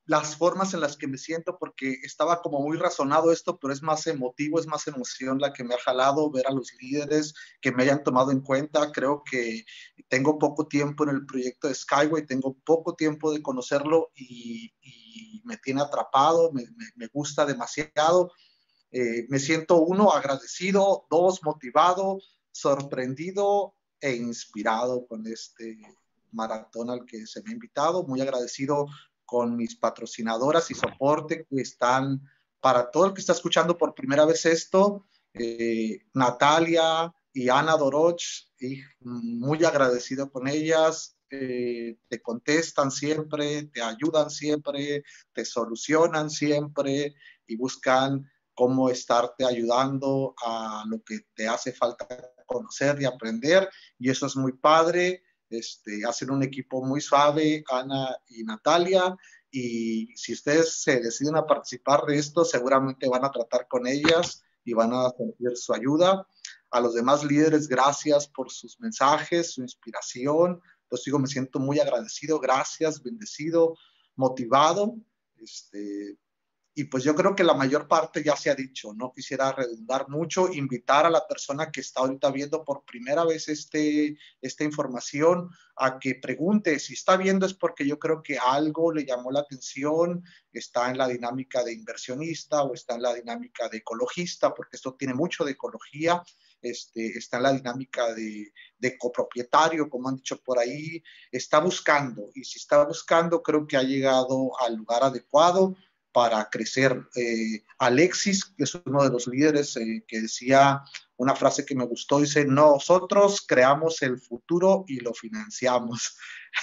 las formas en las que me siento, porque estaba como muy razonado esto, pero es más emotivo, es más emoción la que me ha jalado, ver a los líderes que me hayan tomado en cuenta. Creo que tengo poco tiempo en el proyecto de Skyway, tengo poco tiempo de conocerlo y, y me tiene atrapado, me, me, me gusta demasiado. Eh, me siento, uno, agradecido, dos, motivado, sorprendido e inspirado con este maratón al que se me ha invitado. Muy agradecido con mis patrocinadoras y soporte que están, para todo el que está escuchando por primera vez esto, eh, Natalia y Ana Doroch, y muy agradecido con ellas. Eh, te contestan siempre, te ayudan siempre, te solucionan siempre y buscan cómo estarte ayudando a lo que te hace falta conocer y aprender, y eso es muy padre. Este, hacen un equipo muy suave, Ana y Natalia, y si ustedes se deciden a participar de esto, seguramente van a tratar con ellas y van a sentir su ayuda. A los demás líderes, gracias por sus mensajes, su inspiración. Pues digo, me siento muy agradecido, gracias, bendecido, motivado. Este, Y pues yo creo que la mayor parte ya se ha dicho, no quisiera redundar mucho, invitar a la persona que está ahorita viendo por primera vez este, esta información a que pregunte. Si está viendo es porque yo creo que algo le llamó la atención, está en la dinámica de inversionista o está en la dinámica de ecologista, porque esto tiene mucho de ecología, este, está en la dinámica de, de copropietario, como han dicho por ahí, está buscando, y si está buscando creo que ha llegado al lugar adecuado para crecer. Eh, Alexis, que es uno de los líderes, eh, que decía una frase que me gustó, dice, nosotros creamos el futuro y lo financiamos.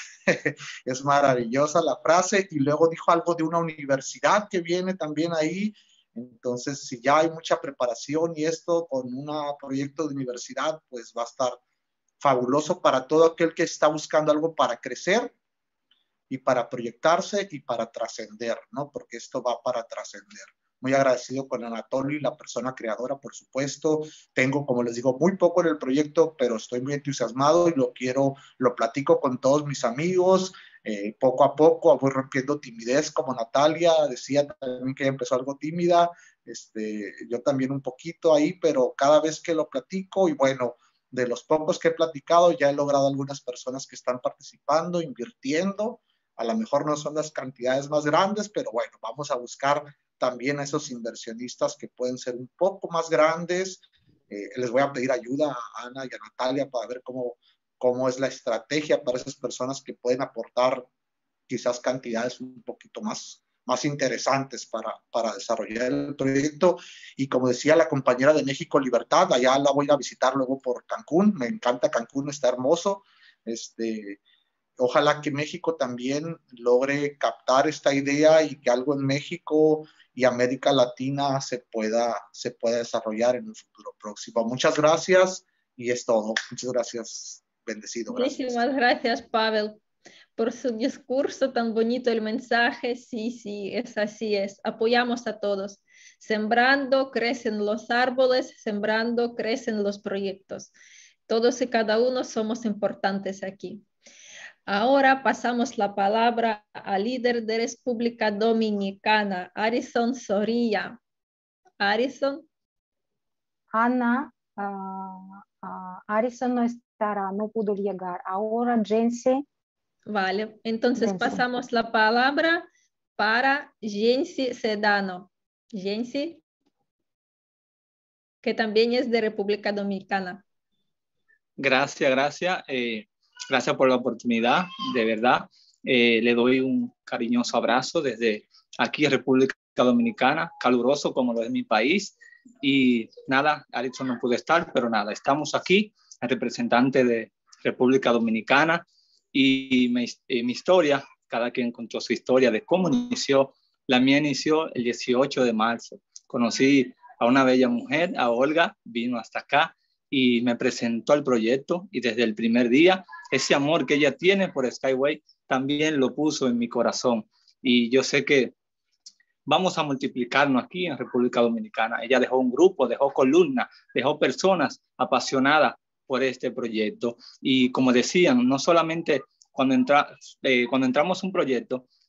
Es maravillosa la frase, y luego dijo algo de una universidad que viene también ahí. Entonces, si ya hay mucha preparación y esto con un proyecto de universidad, pues va a estar fabuloso para todo aquel que está buscando algo para crecer y para proyectarse y para trascender, ¿no? Porque esto va para trascender. Muy agradecido con Anatoly, la persona creadora, por supuesto. Tengo, como les digo, muy poco en el proyecto, pero estoy muy entusiasmado y lo quiero, lo platico con todos mis amigos. Eh, poco a poco voy rompiendo timidez, como Natalia decía también que empezó algo tímida. Este, yo también un poquito ahí, pero cada vez que lo platico, y bueno, de los pocos que he platicado, ya he logrado algunas personas que están participando, invirtiendo. A lo mejor no son las cantidades más grandes, pero bueno, vamos a buscar también a esos inversionistas que pueden ser un poco más grandes. Eh, les voy a pedir ayuda a Ana y a Natalia para ver cómo, cómo es la estrategia para esas personas que pueden aportar quizás cantidades un poquito más, más interesantes para, para desarrollar el proyecto. Y como decía la compañera de México Libertad, allá la voy a visitar luego por Cancún. Me encanta Cancún, está hermoso. Este... Ojalá que México también logre captar esta idea y que algo en México y América Latina se pueda, se pueda desarrollar en un futuro próximo. Muchas gracias y es todo. Muchas gracias. Bendecido. Gracias. Muchísimas gracias, Pavel, por su discurso tan bonito, el mensaje. Sí, sí, es así es. Apoyamos a todos. Sembrando crecen los árboles, sembrando crecen los proyectos. Todos y cada uno somos importantes aquí. Ahora pasamos la palabra al líder de República Dominicana, Arison Soria. Arison. Ana, uh, uh, Arison no estará, no pudo llegar. Ahora Jensi. Vale, entonces Jensi. pasamos la palabra para Jensi Sedano. Jensi, que también es de República Dominicana. Gracias, gracias. Eh... Gracias por la oportunidad, de verdad. Eh, le doy un cariñoso abrazo desde aquí, República Dominicana, caluroso como lo es mi país. Y nada, Arison no pudo estar, pero nada, estamos aquí, el representante de República Dominicana. Y mi, eh, mi historia, cada quien contó su historia de cómo inició. La mía inició el dieciocho de marzo. Conocí a una bella mujer, a Olga, vino hasta acá y me presentó el proyecto, y desde el primer día ese amor que ella tiene por Skyway también lo puso en mi corazón, y yo sé que vamos a multiplicarnos aquí en República Dominicana. Ella dejó un grupo, dejó columnas, dejó personas apasionadas por este proyecto, y como decían, no solamente cuando, entra, eh, cuando entramos a un proyecto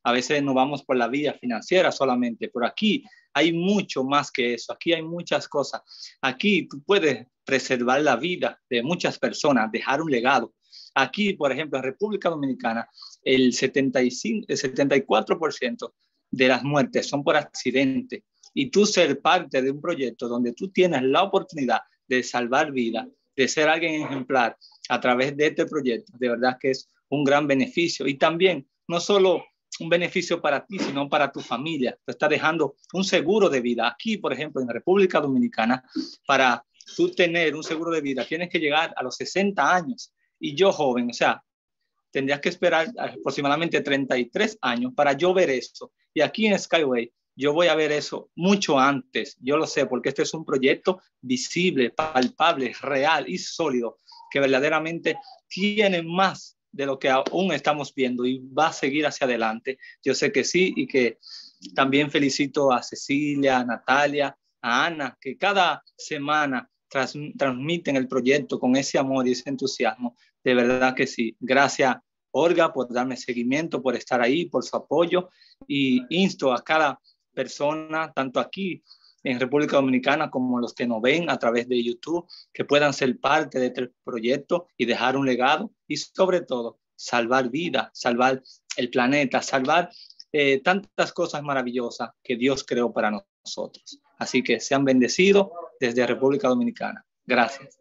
A veces nos vamos por la vía financiera solamente, pero aquí hay mucho más que eso. Aquí hay muchas cosas. Aquí tú puedes preservar la vida de muchas personas, dejar un legado. Aquí, por ejemplo, en República Dominicana, el setenta y cinco, el setenta y cuatro por ciento de las muertes son por accidente. Y tú ser parte de un proyecto donde tú tienes la oportunidad de salvar vidas, de ser alguien ejemplar a través de este proyecto, de verdad que es un gran beneficio. Y también, no solo un beneficio para ti, sino para tu familia. Te está dejando un seguro de vida. Aquí, por ejemplo, en República Dominicana, para tú tener un seguro de vida, tienes que llegar a los sesenta años. Y yo joven, o sea, tendrías que esperar aproximadamente treinta y tres años para yo ver eso. Y aquí en Skyway, yo voy a ver eso mucho antes. Yo lo sé, porque este es un proyecto visible, palpable, real y sólido, que verdaderamente tiene más de lo que aún estamos viendo y va a seguir hacia adelante. Yo sé que sí, y que también felicito a Cecilia, a Natalia, a Ana, que cada semana trans, transmiten el proyecto con ese amor y ese entusiasmo. De verdad que sí. Gracias, Olga, por darme seguimiento, por estar ahí, por su apoyo, y insto a cada persona, tanto aquí en República Dominicana como los que nos ven a través de YouTube, que puedan ser parte de este proyecto y dejar un legado y sobre todo salvar vidas, salvar el planeta, salvar eh, tantas cosas maravillosas que Dios creó para nosotros. Así que sean bendecidos desde República Dominicana. Gracias.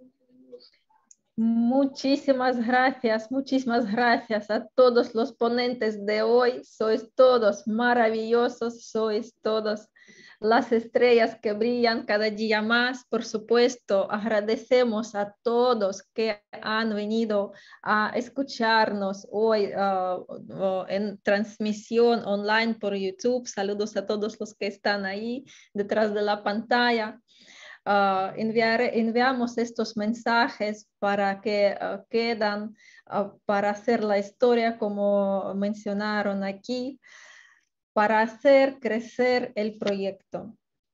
Muchísimas gracias, muchísimas gracias a todos los ponentes de hoy. Sois todos maravillosos, sois todos las estrellas que brillan cada día más. Por supuesto, agradecemos a todos que han venido a escucharnos hoy uh, uh, en transmisión online por YouTube. Saludos a todos los que están ahí detrás de la pantalla. Uh, enviar, enviamos estos mensajes para que uh, quedan uh, para hacer la historia, como mencionaron aquí, para hacer crecer el proyecto.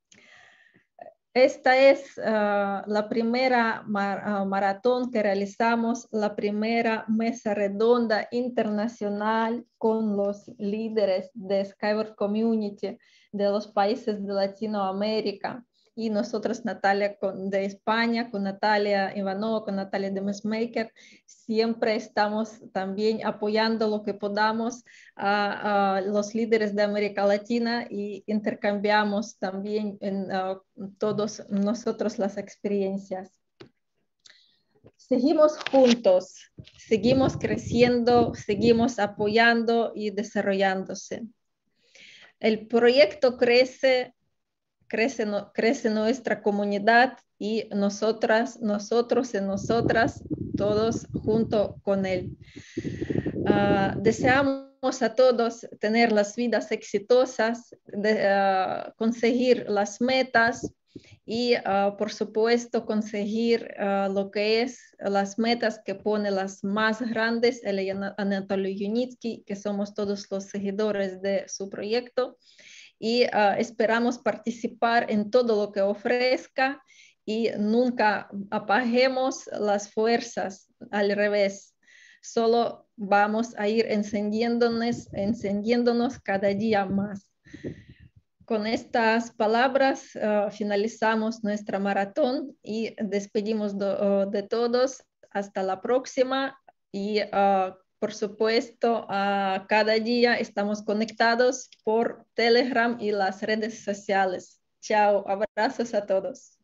Esta es uh, la primera mar, uh, maratón que realizamos, la primera mesa redonda internacional con los líderes de Skyward Community de los países de Latinoamérica. Y nosotros, Natalia con, de España, con Natalia Ivanova, con Natalia de Messmaker, siempre estamos también apoyando lo que podamos a, a los líderes de América Latina y intercambiamos también en uh, todos nosotros las experiencias. Seguimos juntos, seguimos creciendo, seguimos apoyando y desarrollándose. El proyecto crece. Crece, no, crece nuestra comunidad y nosotras, nosotros y nosotras, todos junto con él. Uh, deseamos a todos tener las vidas exitosas, de, uh, conseguir las metas y, uh, por supuesto, conseguir uh, lo que es las metas que pone las más grandes, el Anatoly Yunitsky, que somos todos los seguidores de su proyecto. Y uh, esperamos participar en todo lo que ofrezca y nunca apaguemos las fuerzas, al revés, solo vamos a ir encendiéndonos, encendiéndonos cada día más. Con estas palabras uh, finalizamos nuestra maratón y despedimos de, uh, de todos. Hasta la próxima y uh, por supuesto, uh, cada día estamos conectados por Telegram y las redes sociales. Chao, abrazos a todos.